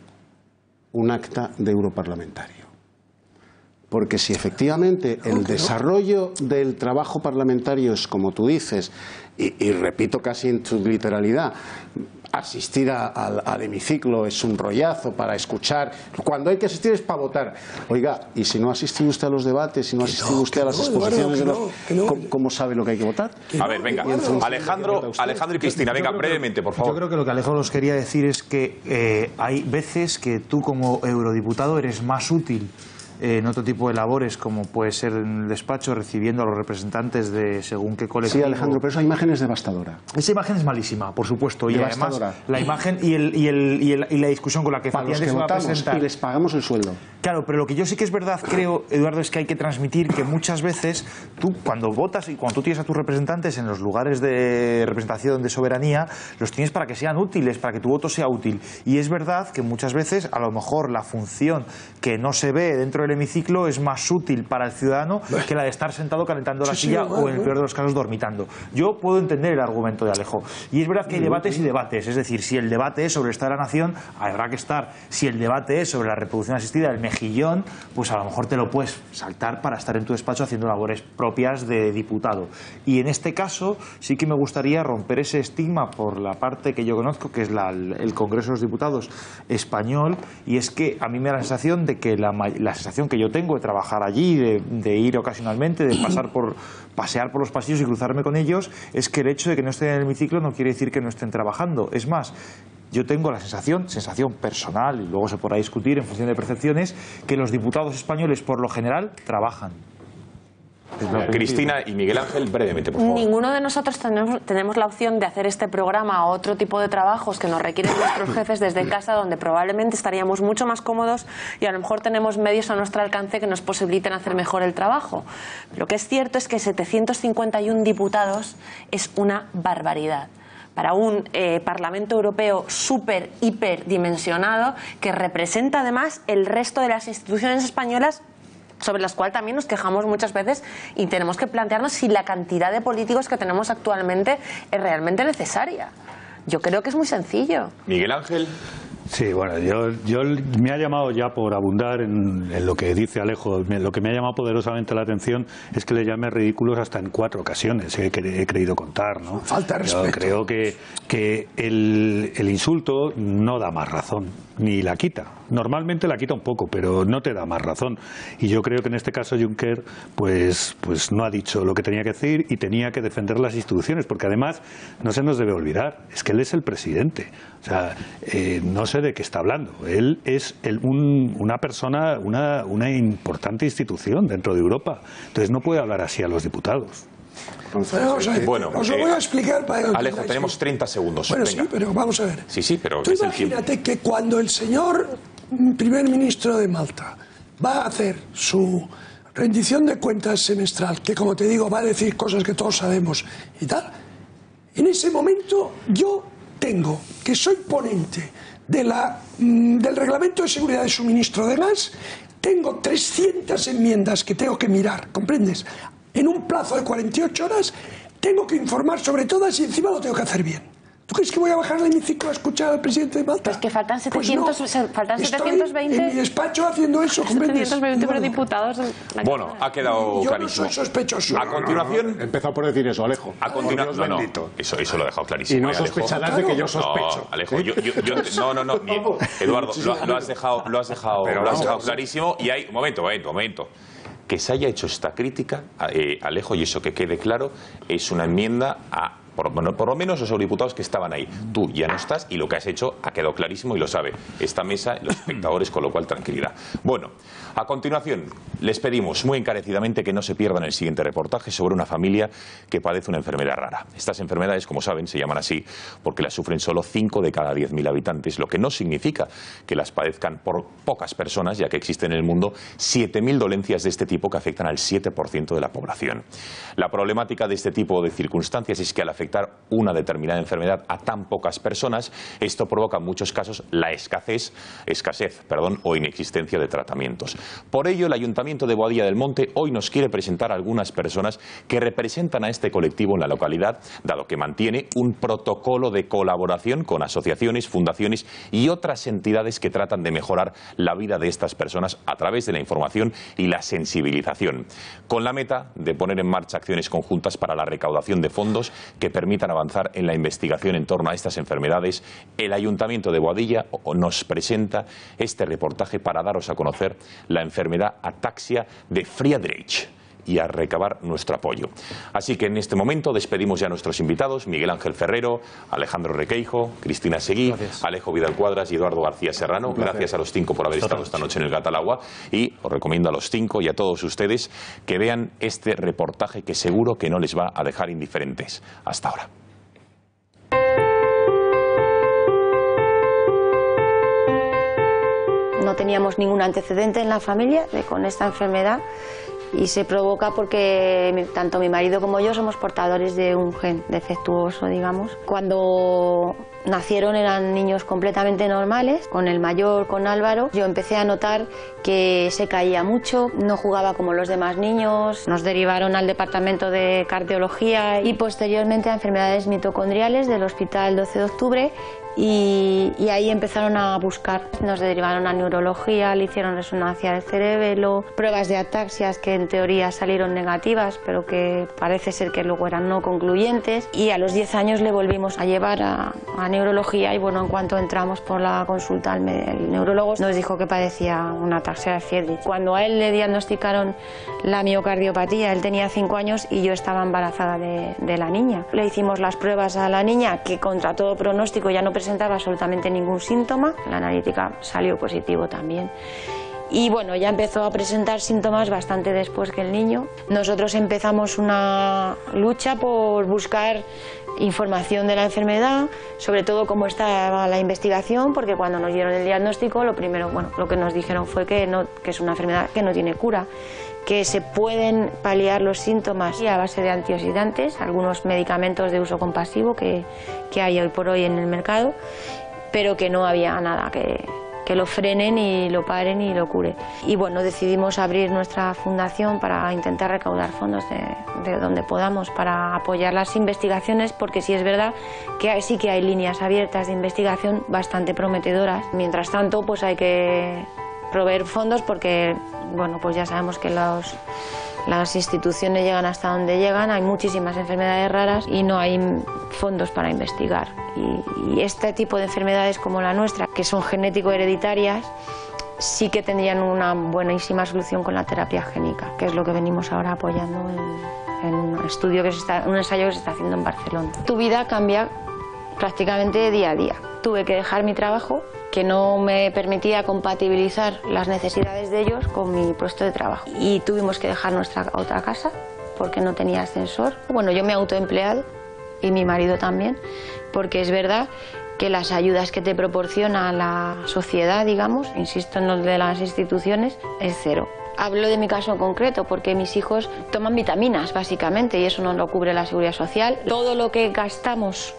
un acta de europarlamentario. Porque si efectivamente el desarrollo del trabajo parlamentario es como tú dices, y, y repito casi en su literalidad, asistir a- al, al hemiciclo es un rollazo para escuchar, cuando hay que asistir es para votar. Oiga, y si no ha asistido usted a los debates, si no ha asistido usted a las no, exposiciones, Eduardo, de que los- no, ¿cómo, cómo sabe lo que hay que votar? A ver, venga, Alejandro, Alejandro y Cristina, venga, brevemente, por Yo favor. creo que lo que Alejo nos quería decir es que eh, hay veces que tú como eurodiputado eres más útil eh, en otro tipo de labores, como puede ser en el despacho, recibiendo a los representantes de según qué colectivo. Sí, Alejandro, pero esa imagen es devastadora. Esa imagen es malísima, por supuesto, y además Devastadora. la imagen y, el, y, el, y, el- y la discusión con la que Para los que efectivamente se va a votamos presentar. y les pagamos el sueldo. Claro, pero lo que yo sí que es verdad, creo, Eduardo, es que hay que transmitir que muchas veces tú, cuando votas y cuando tú tienes a tus representantes en los lugares de representación de soberanía, los tienes para que sean útiles, para que tu voto sea útil. Y es verdad que muchas veces, a lo mejor, la función que no se ve dentro del hemiciclo es más útil para el ciudadano que la de estar sentado calentando la Sí, sí, silla igual, o, en el ¿no? peor de los casos, dormitando. Yo puedo entender el argumento de Alejo. Y es verdad que hay debates y debates. Es decir, si el debate es sobre el Estado de la Nación, habrá que estar. Si el debate es sobre la reproducción asistida, el mejillón, pues a lo mejor te lo puedes saltar para estar en tu despacho haciendo labores propias de diputado. Y en este caso sí que me gustaría romper ese estigma por la parte que yo conozco, que es la- el Congreso de los Diputados español, y es que a mí me da la sensación de que la, ma- la sensación que yo tengo de trabajar allí, de, de ir ocasionalmente, de pasar por pasear por los pasillos y cruzarme con ellos, es que el hecho de que no estén en el hemiciclo no quiere decir que no estén trabajando. Es más, yo tengo la sensación, sensación personal, y luego se podrá discutir en función de percepciones, que los diputados españoles por lo general trabajan. Cristina y Miguel Ángel, brevemente, por favor. Ninguno de nosotros tenemos, tenemos la opción de hacer este programa o otro tipo de trabajos que nos requieren nuestros jefes desde casa, donde probablemente estaríamos mucho más cómodos y a lo mejor tenemos medios a nuestro alcance que nos posibiliten hacer mejor el trabajo. Lo que es cierto es que setecientos cincuenta y uno diputados es una barbaridad para un eh, Parlamento Europeo súper, hiper dimensionado, que representa además el resto de las instituciones españolas, sobre las cuales también nos quejamos muchas veces, y tenemos que plantearnos si la cantidad de políticos que tenemos actualmente es realmente necesaria. Yo creo que es muy sencillo. Miguel Ángel. Sí, bueno, yo, yo me ha llamado ya por abundar en, en lo que dice Alejo, me- lo que me ha llamado poderosamente la atención es que le llame ridículos hasta en cuatro ocasiones, he, cre- he creído contar, ¿no? Falta de Yo respeto. creo que, que el, el insulto no da más razón, ni la quita. Normalmente la quita un poco, pero no te da más razón. Y yo creo que en este caso Juncker pues, pues no ha dicho lo que tenía que decir y tenía que defender las instituciones, porque además no se nos debe olvidar, es que él es el presidente. O sea, eh, no sé de qué está hablando. Él es el- un- una persona, una, una importante institución dentro de Europa. Entonces no puede hablar así a los diputados. Bueno, vamos a ver, Bueno, os lo eh, voy a explicar para que lo Alejo, entendáis tenemos bien. treinta segundos. Bueno, Venga. sí, pero vamos a ver. Sí, sí, pero Tú es el tiempo. imagínate que cuando el señor primer ministro de Malta va a hacer su rendición de cuentas semestral, que como te digo va a decir cosas que todos sabemos y tal, en ese momento yo tengo, que soy ponente de la, mm, del reglamento de seguridad de suministro de gas, tengo trescientas enmiendas que tengo que mirar, ¿comprendes? En un plazo de cuarenta y ocho horas tengo que informar sobre todas y encima lo tengo que hacer bien. ¿Tú crees que voy a bajar del hemiciclo a escuchar al presidente de Malta? Pues que faltan setecientos, Pues no. faltan Estoy setecientos veinte. en mi despacho haciendo eso, ¿comprendes? setecientos veinte diputados. Bueno, ha quedado Yo clarísimo. no soy sospechoso. A continuación... He empezado por decir eso, Alejo. A continuación... No, no, eso, eso lo he dejado clarísimo. Y no ¿eh, Alejo? sospecharás de que yo sospecho. No, Alejo, yo, yo, yo, no, no, no. ni- Eduardo, lo, lo has dejado, lo has dejado, Pero lo has vamos, dejado sí. clarísimo. Y hay... Momento, momento, momento. Que se haya hecho esta crítica, eh, Alejo, y eso que quede claro, es una enmienda a... Por, bueno, por lo menos los eurodiputados que estaban ahí. Tú ya no estás y lo que has hecho ha quedado clarísimo y lo sabe esta mesa, los espectadores, con lo cual tranquilidad. Bueno, a continuación les pedimos muy encarecidamente que no se pierdan el siguiente reportaje sobre una familia que padece una enfermedad rara. Estas enfermedades, como saben, se llaman así porque las sufren solo cinco de cada diez mil habitantes, lo que no significa que las padezcan por pocas personas, ya que existen en el mundo siete mil dolencias de este tipo que afectan al siete por ciento de la población. La problemática de este tipo de circunstancias es que al afectar una determinada enfermedad a tan pocas personas, esto provoca en muchos casos la escasez, escasez perdón, o inexistencia de tratamientos. Por ello, el Ayuntamiento de Boadilla del Monte hoy nos quiere presentar a algunas personas que representan a este colectivo en la localidad, dado que mantiene un protocolo de colaboración con asociaciones, fundaciones y otras entidades que tratan de mejorar la vida de estas personas a través de la información y la sensibilización, con la meta de poner en marcha acciones conjuntas para la recaudación de fondos que permitan avanzar en la investigación en torno a estas enfermedades. El Ayuntamiento de Boadilla nos presenta este reportaje para daros a conocer la enfermedad ataxia de Friedreich y a recabar nuestro apoyo. Así que en este momento despedimos ya a nuestros invitados, Miguel Ángel Ferrero, Alejandro Requeijo, Cristina Seguí, Gracias. Alejo Vidal Cuadras y Eduardo García Serrano. Gracias a los cinco por haber estado esta noche en el Gatalagua y os recomiendo a los cinco y a todos ustedes que vean este reportaje que seguro que no les va a dejar indiferentes. Hasta ahora. No teníamos ningún antecedente en la familia de, con esta enfermedad y se provoca porque mi, tanto mi marido como yo somos portadores de un gen defectuoso, digamos. Cuando nacieron eran niños completamente normales, con el mayor, con Álvaro. Yo empecé a notar que se caía mucho, no jugaba como los demás niños, nos derivaron al departamento de cardiología y posteriormente a enfermedades mitocondriales del Hospital doce de octubre. Y, y ahí empezaron a buscar, nos derivaron a neurología, le hicieron resonancia del cerebelo, pruebas de ataxias que en teoría salieron negativas, pero que parece ser que luego eran no concluyentes. Y a los diez años le volvimos a llevar a, a neurología y bueno, en cuanto entramos por la consulta, el, el neurólogo nos dijo que padecía una ataxia de Friedreich. Cuando a él le diagnosticaron la miocardiopatía, él tenía cinco años y yo estaba embarazada de, de la niña. Le hicimos las pruebas a la niña, que contra todo pronóstico ya no presentaba presentaba absolutamente ningún síntoma, la analítica salió positivo también. Y bueno, ya empezó a presentar síntomas bastante después que el niño. Nosotros empezamos una lucha por buscar información de la enfermedad, sobre todo cómo estaba la investigación, porque cuando nos dieron el diagnóstico, lo primero, bueno, lo que nos dijeron fue que, no, que es una enfermedad que no tiene cura, que se pueden paliar los síntomas a base de antioxidantes, algunos medicamentos de uso compasivo que, que hay hoy por hoy en el mercado, pero que no había nada que, que lo frenen y lo paren y lo cure. Y bueno, decidimos abrir nuestra fundación para intentar recaudar fondos de, de donde podamos para apoyar las investigaciones, porque sí es verdad que hay, sí que hay líneas abiertas de investigación bastante prometedoras. Mientras tanto, pues hay que proveer fondos porque, bueno, pues ya sabemos que los, las instituciones llegan hasta donde llegan, hay muchísimas enfermedades raras y no hay fondos para investigar. Y, y este tipo de enfermedades como la nuestra, que son genético-hereditarias, sí que tendrían una buenísima solución con la terapia génica, que es lo que venimos ahora apoyando en, en un estudio que se está, un ensayo que se está haciendo en Barcelona. Tu vida cambia prácticamente día a día. Tuve que dejar mi trabajo, que no me permitía compatibilizar las necesidades de ellos con mi puesto de trabajo. Y tuvimos que dejar nuestra otra casa porque no tenía ascensor. Bueno, yo me he autoempleado y mi marido también, porque es verdad que las ayudas que te proporciona la sociedad, digamos, insisto en lo de las instituciones, es cero. Hablo de mi caso en concreto porque mis hijos toman vitaminas, básicamente, y eso no lo cubre la Seguridad Social. Todo lo que gastamos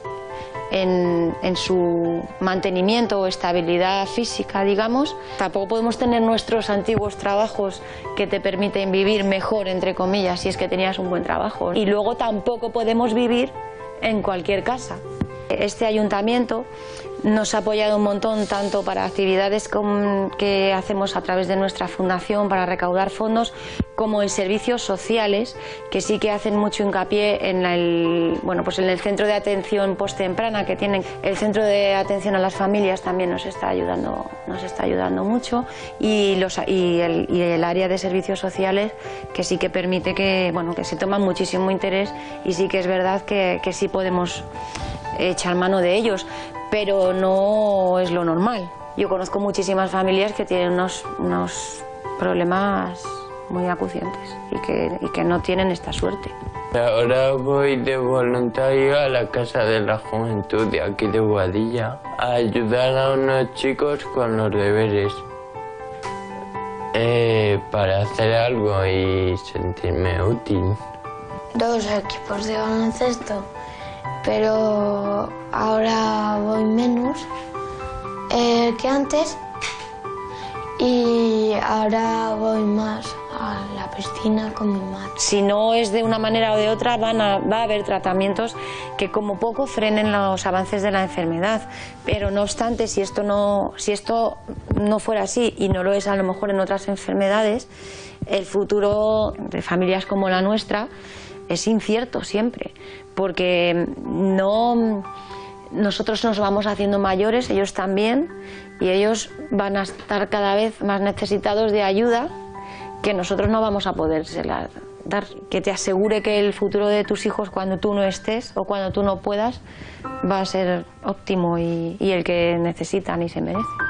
En, en su mantenimiento o estabilidad física, digamos. Tampoco podemos tener nuestros antiguos trabajos que te permiten vivir mejor, entre comillas, si es que tenías un buen trabajo. Y luego tampoco podemos vivir en cualquier casa. Este ayuntamiento nos ha apoyado un montón, tanto para actividades con, que hacemos a través de nuestra fundación para recaudar fondos, como en servicios sociales, que sí que hacen mucho hincapié en el, bueno, pues en el centro de atención posttemprana que tienen. El centro de atención a las familias también nos está ayudando, nos está ayudando mucho, y, los, y, el, y el área de servicios sociales, que sí que permite que, bueno, que se toma muchísimo interés, y sí que es verdad que, que sí podemos echar mano de ellos, pero no es lo normal. Yo conozco muchísimas familias que tienen unos, unos problemas muy acuciantes y que, y que no tienen esta suerte. Ahora voy de voluntario a la Casa de la Juventud de aquí de Boadilla a ayudar a unos chicos con los deberes eh, para hacer algo y sentirme útil. Dos equipos de baloncesto, pero ahora voy menos eh, que antes, y ahora voy más a la piscina con mi madre. Si no es de una manera o de otra, van a, va a haber tratamientos que como poco frenen los avances de la enfermedad, pero no obstante, si esto no, si esto no fuera así, y no lo es a lo mejor en otras enfermedades, el futuro de familias como la nuestra es incierto siempre, porque no, nosotros nos vamos haciendo mayores, ellos también, y ellos van a estar cada vez más necesitados de ayuda que nosotros no vamos a poder dar. Que te asegure que el futuro de tus hijos, cuando tú no estés o cuando tú no puedas, va a ser óptimo y, y el que necesitan y se merecen.